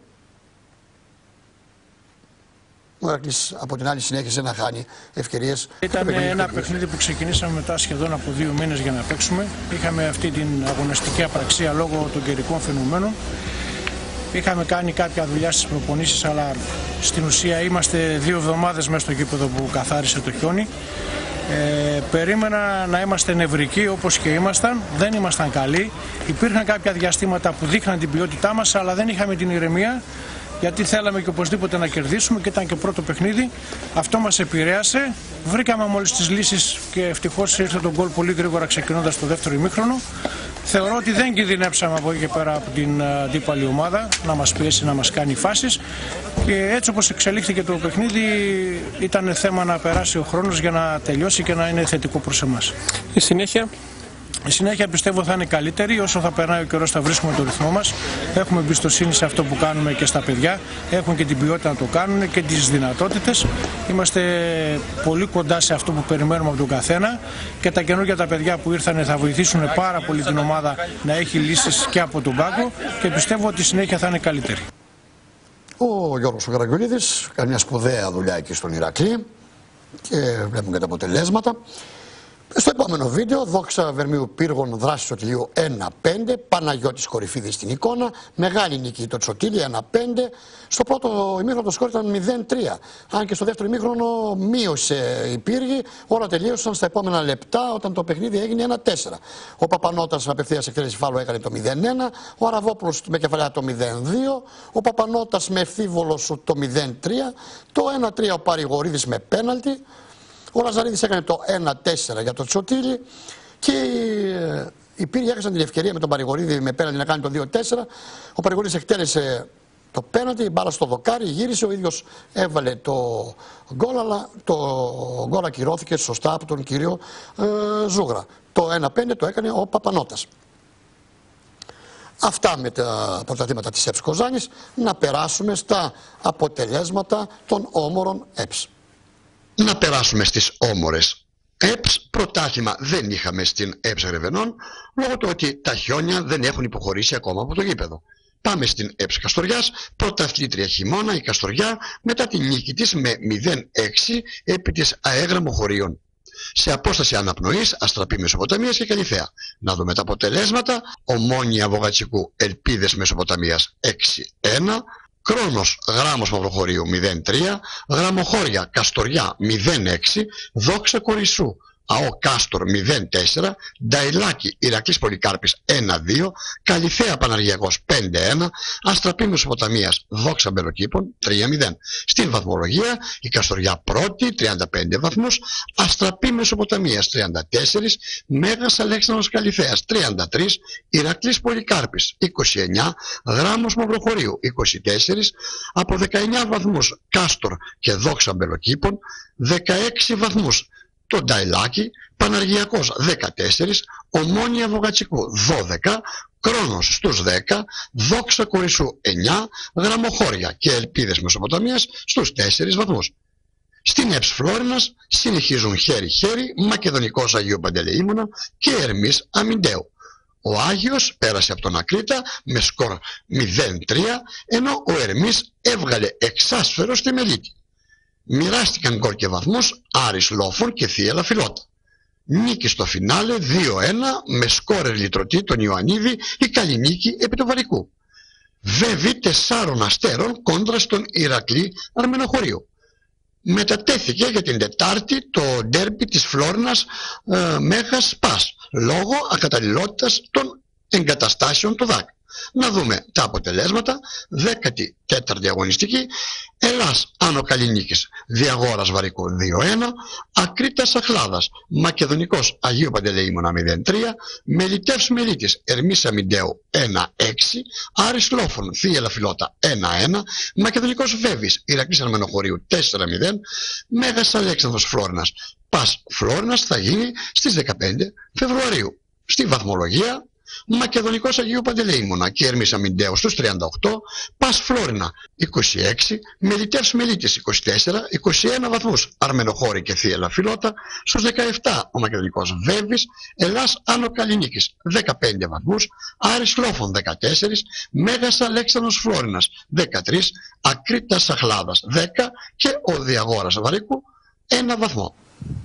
[SPEAKER 1] Ο Ηρακλής από την άλλη συνέχισε να χάνει ευκαιρίες.
[SPEAKER 12] Ήταν ένα παιχνίδι που ξεκινήσαμε μετά σχεδόν από δύο μήνες για να παίξουμε. Είχαμε αυτή την αγωνιστική απραξία λόγω των καιρικών φαινομένων. Είχαμε κάνει κάποια δουλειά στις προπονήσεις, αλλά στην ουσία είμαστε δύο εβδομάδες μέσα στο γήπεδο που καθάρισε το χιόνι. Ε, περίμενα να είμαστε νευρικοί όπως και ήμασταν, δεν ήμασταν καλοί. Υπήρχαν κάποια διαστήματα που δείχναν την ποιότητά μας, αλλά δεν είχαμε την ηρεμία, γιατί θέλαμε και οπωσδήποτε να κερδίσουμε και ήταν και πρώτο παιχνίδι. Αυτό μας επηρέασε. Βρήκαμε μόλις τις λύσεις και ευτυχώς ήρθε τον γκολ πολύ γρήγορα ξεκινώντας το δεύτερο ημίχρονο. Θεωρώ ότι δεν κινδυνεύσαμε από εκεί και πέρα από την αντίπαλη ομάδα να μας πιέσει, να μας κάνει φάσεις. Και έτσι όπως εξελίχθηκε το παιχνίδι, ήταν θέμα να περάσει ο χρόνος για να τελειώσει και να είναι θετικό προς εμάς.
[SPEAKER 13] Η συνέχεια.
[SPEAKER 12] Η συνέχεια πιστεύω θα είναι καλύτερη. Όσο θα περνάει ο καιρός θα βρίσκουμε το ρυθμό μας. Έχουμε εμπιστοσύνη σε αυτό που κάνουμε και στα παιδιά. Έχουν και την ποιότητα να το κάνουν και τις δυνατότητες. Είμαστε πολύ κοντά σε αυτό που περιμένουμε από τον καθένα. Και τα καινούργια τα παιδιά που ήρθαν θα βοηθήσουν πάρα πολύ την ομάδα να έχει λύσεις και από τον πάγκο. Και πιστεύω ότι η συνέχεια θα είναι καλύτερη.
[SPEAKER 1] Ο Γιώργος Καραγκιολίδης κάνει μια σπουδαία δουλειά εκεί στον Ηρακλή και βλέπουμε και τα αποτελέσματα. Στο επόμενο βίντεο, Δόξα Βερμίου Πύργων, δράση Σωτηλίου ένα πέντε, Παναγιώτης Κορυφίδης στην εικόνα, μεγάλη νίκη το Σωτήλι ένα πέντε. Στο πρώτο ημίχρονο το σκορ ήταν μηδέν τρία. Αν και στο δεύτερο ημίχρονο μείωσε η Πύργη, όλα τελείωσαν στα επόμενα λεπτά όταν το παιχνίδι έγινε ένα τέσσερα. Ο Παπανώτας απευθείας εκτέλεση φάλου έκανε το μηδέν ένα, ο Αραβόπουλος με κεφαλιά το μηδέν δύο, ο Παπανώτας με ευθύβολο σου το μηδέν τρία, το ένα τρία ο Παρηγορίδης με πέναλτι. Ο Λαζαρίδης έκανε το ένα τέσσερα για το Τσοτήλι και οι Πύργοι έχασαν την ευκαιρία με τον Παρηγορίδη με πέναλτι να κάνει το δύο τέσσερα. Ο Παρηγορίδης εκτέλεσε το πέναλτι, η μπάλα στο δοκάρι, γύρισε, ο ίδιος έβαλε το γκολ, αλλά το γκολ ακυρώθηκε σωστά από τον κύριο ε, Ζούγρα. Το ένα πέντε το έκανε ο Παπανώτας. Αυτά με τα πρωταθλήματα της ΕΠΣ Κοζάνης. Να περάσουμε στα αποτελέσματα των όμορων ΕΠΣ.
[SPEAKER 2] Να περάσουμε στις όμορες ΕΠΣ. Πρωτάθλημα δεν είχαμε στην ΕΠΣ Γρεβενών, λόγω του ότι τα χιόνια δεν έχουν υποχωρήσει ακόμα από το γήπεδο. Πάμε στην ΕΠΣ Καστοριάς, πρωταθλήτρια χειμώνα η Καστοριά μετά την νίκη της με μηδέν έξι επί της αέγραμμο χωρίων. Σε απόσταση αναπνοής, Αστραπή Μεσοποταμίας και Καλυθέα. Να δούμε τα αποτελέσματα. Ομόνια Βογατσικού Ελπίδες Μεσοποταμίας έξι ένα. Κρόνος Γράμμος Μαυροχωρίου μηδέν τρία, Γραμμοχώρια Καστοριά μηδέν έξι, Δόξα Κορισσού ΑΟ Κάστορ μηδέν τέσσερα, Νταϊλάκη Ηρακλής Πολυκάρπης ένα δύο, Καλυθέα Παναργιακός πέντε ένα, Αστραπή Μεσοποταμίας Δόξα Μπελοκήπων τρία μηδέν. Στην βαθμολογία η Καστοριά πρώτη τριάντα πέντε βαθμούς, Αστραπή Μεσοποταμίας τριάντα τέσσερα, Μέγας Αλέξανδρος Καλυθέας τριάντα τρία, Ηρακλής Πολυκάρπης είκοσι εννιά, Γράμμος Μαυροχωρίου είκοσι τέσσερα, από δεκαεννιά βαθμούς Κάστορ και Δόξα Μπελοκήπων, δεκαέξι βαθμούς το Νταϊλάκι, Παναργιακός δεκατέσσερα, Ομόνια Βογατσικού δώδεκα, Κρόνος στους δέκα, Δόξα Κορισσού εννιά, Γραμμοχώρια και Ελπίδες Μεσοποταμίας στους τέσσερα βαθμούς. Στην ΕΠΣ Φλόρινας συνεχίζουν χέρι-χέρι Μακεδονικός Αγίου Παντελεήμωνα και Ερμής Αμιντέου. Ο Άγιος πέρασε από τον Ακρίτα με σκορ μηδέν τρία, ενώ ο Ερμής έβγαλε εξάσφαιρο στη Μελίτη. Μοιράστηκαν γκολ και βαθμούς Άρης Λόφων και Θεία Λαφιλότα. Νίκη στο φινάλε δύο ένα με σκόρερ λυτρωτή τον Ιωαννίδη, η καλή νίκη επί του Βαρικού. Βέβη τεσσάρων αστέρων κόντρα στον Ηρακλή Αρμενοχωρίου. Μετατέθηκε για την Τετάρτη το ντέρμπι της Φλόρινας ε, Μέγας Σπάς λόγω ακαταλληλότητας των εγκαταστάσεων του ΔΑΚ. Να δούμε τα αποτελέσματα. δέκατη τέταρτη αγωνιστική, Ελλάς Άνω Καλλινίκης Διαγόρας Βαρικού δύο ένα, Ακρίτας Αχλάδας Μακεδονικός Αγίου Παντελεήμωνα μηδέν τρία, Μελιτεύς Μελίτης Ερμής Αμιντέου ένα έξι, Άρης Λόφων Θεία Λαφιλότα ένα ένα, Μακεδονικός Βέβης Ηρακλής Αρμενοχωρίου τέσσερα μηδέν, Μέγας Αλέξανδρος Φλόρινας Πας Φλόρινας θα γίνει στις δεκαπέντε Φεβρουαρίου. Στη βαθμολογία Μακεδονικός Αγίου Παντελεήμωνα και Ερμής Αμιντέου στους τριάντα οκτώ, Πας Φλόρινα είκοσι έξι, Μελιτεύς Μελίτης είκοσι τέσσερα, είκοσι ένα βαθμούς Αρμενοχώρη και Θεία Λαφιλότα, στους δεκαεπτά ο Μακεδονικός Βέβης, Ελλάς Άνω Καλλινίκης δεκαπέντε βαθμούς, Άρης Λόφων δεκατέσσερα, Μέγας Αλέξανδρος Φλόρινας δεκατρία, Ακρίτας Αχλάδας δέκα και ο Διαγόρας Βαρικού ένα βαθμό.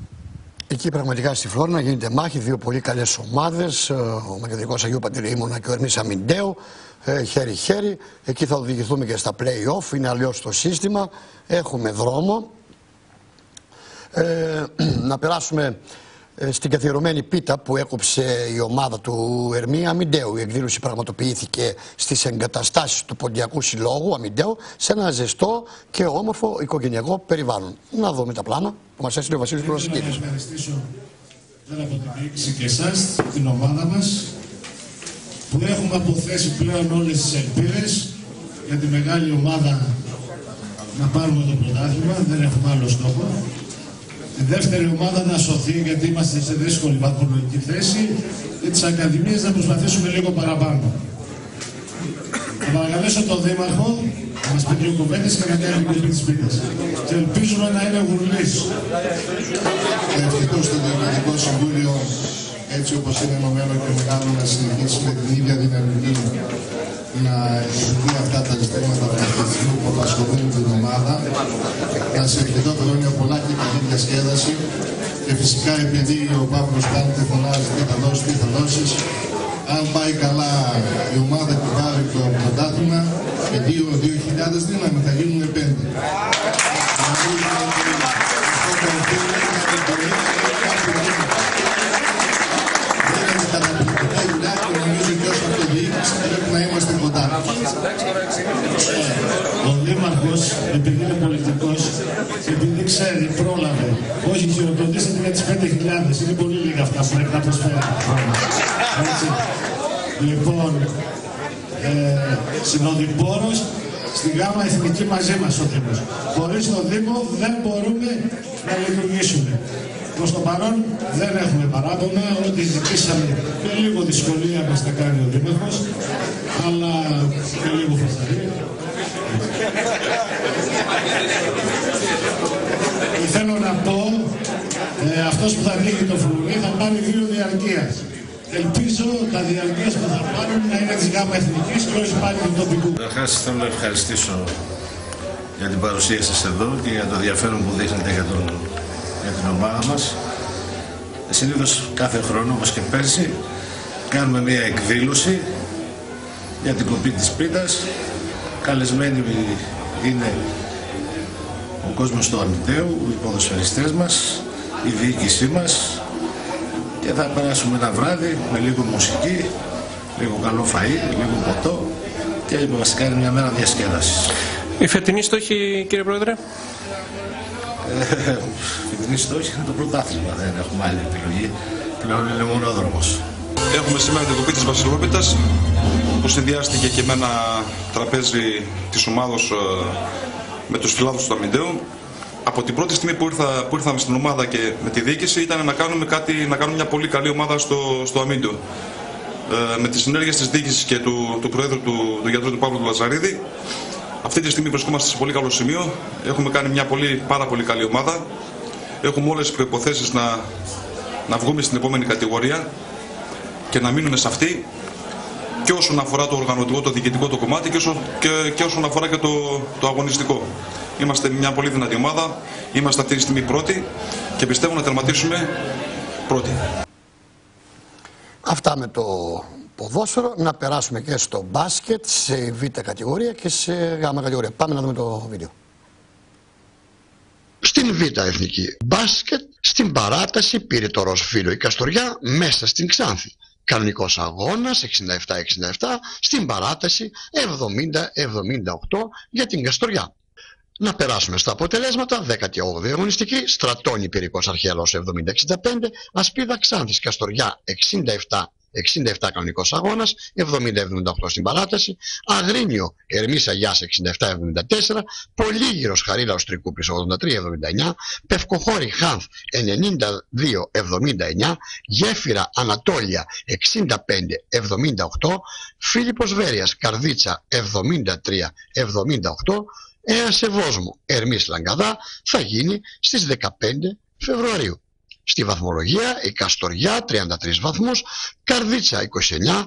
[SPEAKER 1] Εκεί πραγματικά στη Φλόρινα γίνεται μάχη, δύο πολύ καλές ομάδες, ο Μακεδονικός Αγίου Παντελεήμωνα και ο Ερμής Αμιντέου, χέρι-χέρι. Εκεί θα οδηγηθούμε και στα play-off, είναι αλλιώς το σύστημα, έχουμε δρόμο. Ε, να περάσουμε στην καθιερωμένη πίτα που έκοψε η ομάδα του Ερμή Αμιντέου. Η εκδήλωση πραγματοποιήθηκε στις εγκαταστάσεις του Ποντιακού Συλλόγου Αμιντέου σε ένα ζεστό και όμορφο οικογενειακό περιβάλλον. Να δούμε τα πλάνα που μας έστειλε ο Βασίλης Προδοσικήτης.
[SPEAKER 13] Να ευχαριστήσω πέρα από την διοίκηση και εσάς, την ομάδα μας, που έχουμε αποθέσει πλέον όλες τις ελπίδες για τη μεγάλη ομάδα να πάρουμε το πρωτάθλημα. Δεν έχουμε άλλο στόχο. Η δεύτερη ομάδα να σωθεί, γιατί είμαστε σε δύσκολη βαθμολογική θέση, και τις ακαδημίες να προσπαθήσουμε λίγο παραπάνω. Θα παρακαλέσω τον Δήμαρχο να μας πει δύο κουβέντες και να κάνει την της πίτας. Και ελπίζουμε να είναι γουρλής.
[SPEAKER 14] Ευχαριστώ στο Διοικητικό Συμβούλιο, έτσι όπως είναι ενωμένο και μεγάλο, να συνεχίσει με την ίδια δυναμική να επιλύει αυτά τα ζητήματα που απασχολούν την ομάδα. Να σε ευχηθώ χρόνια πολλά και καλή διασκέδαση και φυσικά επειδή ο Παύλος πάντα φωνάζει τι θα δώσεις, τι θα δώσεις, αν πάει καλά η ομάδα που πάρει το πρωτάθλημα, με δύο χιλιάδες δύναμη θα γίνουν πέντε. Καταπληκτικά δουλειά και νομίζω και ως αυτοδιοίκηση πρέπει να είμαστε κοντά.
[SPEAKER 13] Ο Δήμαρχος, επειδή είναι πολιτικός, επειδή ξέρει, πρόλαβε. Όχι, χειροκροτήσατε για τις πέντε χιλιάδες. Είναι πολύ λίγα αυτά που πρέπει να προσφέρει. Λοιπόν, ε, συνοδοιπόρος στη ΓΑΜΑ Εθνική μαζί μας ο Δήμος. Χωρίς το Δήμο δεν μπορούμε να λειτουργήσουμε. Προς το παρόν δεν έχουμε παράπονα, ό,τι ζητήσαμε με λίγο δυσκολία μας τα κάνει ο Δήμαρχος, αλλά και λίγο φασαρή. Και θέλω να πω, ε, αυτός που θα ανοίγει το φρουρί θα πάρει δύο διαρκείας. Ελπίζω τα διαρκείας που θα πάρουν να είναι της ΓΑΜΑ Εθνικής και όχι πάλι του τοπικού.
[SPEAKER 15] Καταρχάς θέλω να ευχαριστήσω για την παρουσία σας εδώ και για το ενδιαφέρον που δείχνετε για, τον, για την ομάδα μας. Συνήθως κάθε χρόνο, όπως και πέρσι, κάνουμε μια εκδήλωση για την κοπή της πίτας. Καλεσμένοι είναι ο κόσμος του Αμυντέου, οι ποδοσφαιριστές μας, η διοίκησή μας και θα περάσουμε ένα βράδυ με λίγο μουσική, λίγο καλό φαΐ, λίγο ποτό και βασικά είναι μια μέρα διασκέδασης.
[SPEAKER 16] Η φετινή στόχη, κύριε Πρόεδρε?
[SPEAKER 15] Ε, η φετινή στόχη είναι το πρωτάθλημα, δεν έχουμε άλλη επιλογή, πλέον είναι μονόδρομος.
[SPEAKER 17] Έχουμε σήμερα την κοπή της Βασιλόπιτας που συνδυάστηκε και με ένα τραπέζι της ομάδος με τους φιλάδους του Αμυντέου. Από την πρώτη στιγμή που, ήρθα, που ήρθαμε στην ομάδα και με τη διοίκηση ήταν να κάνουμε, κάτι, να κάνουμε μια πολύ καλή ομάδα στο, στο Αμύντεο. Ε, με τις συνέργειες της διοίκησης και του, του Προέδρου του, του γιατρού του Παύλου του Λαζαρίδη, αυτή τη στιγμή βρισκόμαστε σε πολύ καλό σημείο. Έχουμε κάνει μια πολύ, πάρα πολύ καλή ομάδα. Έχουμε όλες τις προϋποθέσεις να, να βγούμε στην επόμενη κατηγορία και να μείνουμε σε αυτή, και όσον αφορά το οργανωτικό, το διοικητικό το κομμάτι και, όσο, και, και όσον αφορά και το, το αγωνιστικό. Είμαστε μια πολύ δυνατή ομάδα, είμαστε αυτή τη στιγμή πρώτοι και πιστεύω να τερματίσουμε πρώτοι.
[SPEAKER 1] Αυτά με το ποδόσφαιρο. Να περάσουμε και στο μπάσκετ, σε β' κατηγορία και σε γ' κατηγορία. Πάμε να δούμε το βίντεο.
[SPEAKER 2] Στην Β' Εθνική μπάσκετ, στην παράταση πήρε το ροζ φύλλο η Καστοριά μέσα στην Ξάνθη. Κανονικός αγώνας εξήντα επτά εξήντα επτά, στην παράταση εβδομήντα εβδομήντα οκτώ για την Καστοριά. Να περάσουμε στα αποτελέσματα. δέκατη όγδοη αγωνιστική, Στρατώνη Πυρικός Αρχαίος εβδομήντα εξήντα πέντε, Ασπίδα Ξάνθης Καστοριά εξήντα επτά εξήντα επτά κανονικός αγώνας, εβδομήντα εβδομήντα οκτώ στην παράταση, Αγρίνιο Ερμής Αγιάς εξήντα επτά εβδομήντα τέσσερα, Πολύγυρος Χαρίλαος Τρικούπης ογδόντα τρία εβδομήντα εννιά, Πευκοχώρη Χάνθ ενενήντα δύο εβδομήντα εννιά, Γέφυρα Ανατόλια εξήντα πέντε εβδομήντα οκτώ, Φίλιππος Βέρειας Καρδίτσα εβδομήντα τρία εβδομήντα οκτώ, Έασε Βόσμου Ερμής Λαγκαδά θα γίνει στις δεκαπέντε Φεβρουαρίου. Στη βαθμολογία η Καστοριά τριάντα τρεις βαθμούς, Καρδίτσα είκοσι εννιά,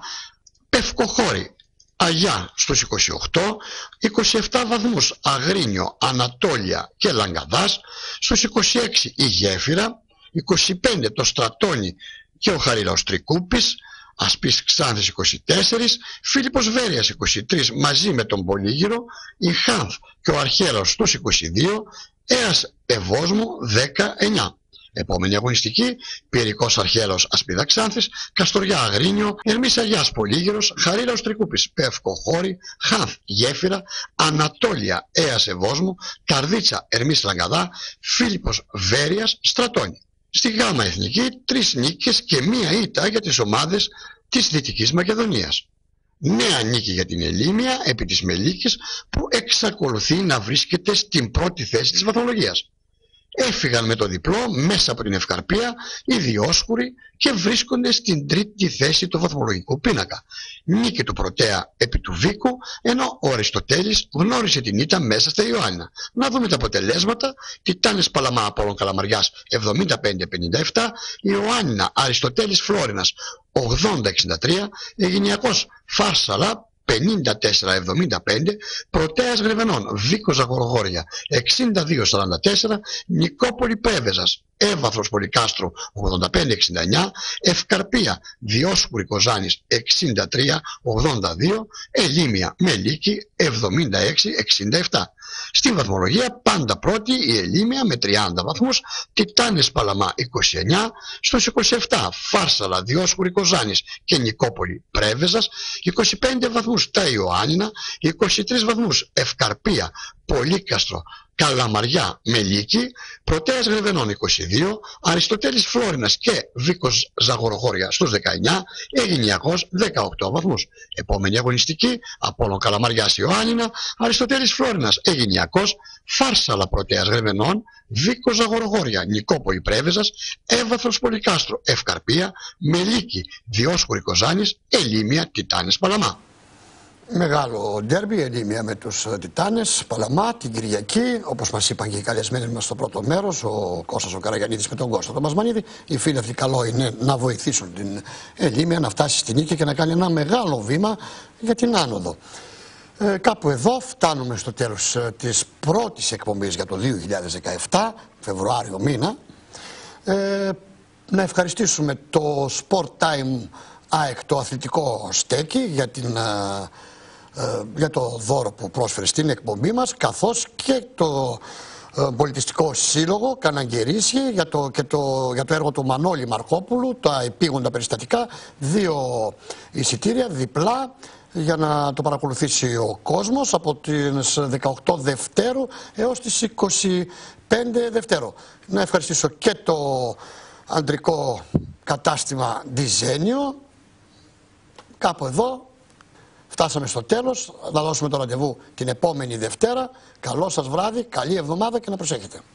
[SPEAKER 2] Πευκοχώρη Αγιά στους είκοσι οκτώ, είκοσι επτά βαθμούς Αγρίνιο, Ανατόλια και Λαγκαδάς, στους είκοσι έξι η Γέφυρα, είκοσι πέντε το Στρατώνη και ο Χαρίλαος Τρικούπης, Ασπής Ξάνθης είκοσι τέσσερα, Φίλιππος Βέρειας είκοσι τρία μαζί με τον Πολύγυρο, η Χάνθ και ο Αρχαίος στους είκοσι δύο, Έας Ευόσμου δεκαεννιά. Επόμενη αγωνιστική, Πυρικός Αρχαίος Ασπίδα Ξάνθης, Καστοριά Αγρίνιο, Ερμής Αγιάς Πολύγυρος, Χαρίλαος Τρικούπης, Πευκοχώρη, Χάνθ Γέφυρα, Ανατόλια Έας Ευόσμου, Καρδίτσα Ερμής Λαγκαδά, Φίλιππος Βέρειας Στρατώνη. Στη Γ' Εθνική, τρεις νίκες και μία ήττα για τις ομάδες της Δυτικής Μακεδονίας. Νέα νίκη για την Ελλήνια επί της Μελίκης που εξακολουθεί να βρίσκεται στην πρώτη θέση της βαθμολογίας. Έφυγαν με το διπλό μέσα από την Ευκαρπία οι Διόσκουροι και βρίσκονται στην τρίτη θέση του βαθμολογικού πίνακα. Νίκη του Πρωτέα επί του Βίκου, ενώ ο Αριστοτέλης γνώρισε την ήττα μέσα στα Ιωάννινα. Να δούμε τα αποτελέσματα. Τιτάνες Παλαμά Απόλλων Καλαμαριάς εβδομήντα πέντε πενήντα επτά, Ιωάννινα Αριστοτέλης Φλόρινας ογδόντα εξήντα τρία, Αιγινιακός Φάρσαλα πενήντα τέσσερα εβδομήντα πέντε, Πρωτέας Γρεβενών Βίκος Ζαγορογόρια εξήντα δύο σαράντα τέσσερα, Νικόπολη Πρέβεζας Έβαθρος Πολυκάστρο ογδόντα πέντε εξήντα εννιά, Ευκαρπία Διόσκουρη Ρικοζάνης εξήντα τρία ογδόντα δύο, Ελίμια Μελίκη εβδομήντα έξι εξήντα επτά. Στη βαθμολογία πάντα πρώτη η Ελίμια με τριάντα βαθμούς, Τιτάνες Παλαμά είκοσι εννιά, στους είκοσι επτά Φάρσαλα Διόσκουρη Κοζάνης και Νικόπολη Πρέβεζας, είκοσι πέντε βαθμούς τα Ιωάννινα, είκοσι τρεις βαθμούς Ευκαρπία Πολύκαστρο Καλαμαριά Μελίκη, Πρωτέας Γρεβενών είκοσι δύο, Αριστοτέλης Φλόρινας και Βίκος Ζαγοροχώρια στους δεκαεννιά, Ελληνιακός δεκαοκτώ βαθμούς. Επόμενη αγωνιστική, Απόλλων Καλαμαριάς Ιωάννινα, Αριστοτέλης Φλόρινας Ελληνιακός, Φάρσαλα Πρωτέας Γρεβενών, Βίκος Ζαγοροχώρια Νικόπολη Πρέβεζας, Έβαθρος Πολυκάστρο Ευκαρπία, Μελίκη Διόσκουρη Κοζάνης, Ελίμια Τιτάνες Παλαμά.
[SPEAKER 1] Μεγάλο ντέρμπι, Ελίμια με τους Τιτάνες Παλαμά την Κυριακή, όπως μας είπαν και οι καλεσμένοι μας στο πρώτο μέρος, ο Κώστας ο Καραγιαννίδης με τον Κώστα τον Μασμανίδη. Οι φίλοι αυτοί καλό είναι να βοηθήσουν την Ελίμια να φτάσει στην νίκη και να κάνει ένα μεγάλο βήμα για την άνοδο. Ε, κάπου εδώ φτάνουμε στο τέλος ε, της πρώτης εκπομπής για το δύο χιλιάδες δεκαεπτά, Φεβρουάριο μήνα. Ε, να ευχαριστήσουμε το Sport Time ΑΕΚ, το αθλητικό στέκι, για, την, ε, ε, για το δώρο που πρόσφερε στην εκπομπή μας, καθώς και το ε, πολιτιστικό σύλλογο Καναγκερίσι για το, και το, για το έργο του Μανώλη Μαρκόπουλου, τα επίγοντα περιστατικά, δύο εισιτήρια διπλά για να το παρακολουθήσει ο κόσμος από τις δεκαοκτώ Δευτέρου έως τις είκοσι πέντε Δευτέρου. Να ευχαριστήσω και το αντρικό κατάστημα Διζένιο. Κάπου εδώ φτάσαμε στο τέλος. Θα δώσουμε το ραντεβού την επόμενη Δευτέρα. Καλό σας βράδυ, καλή εβδομάδα και να προσέχετε.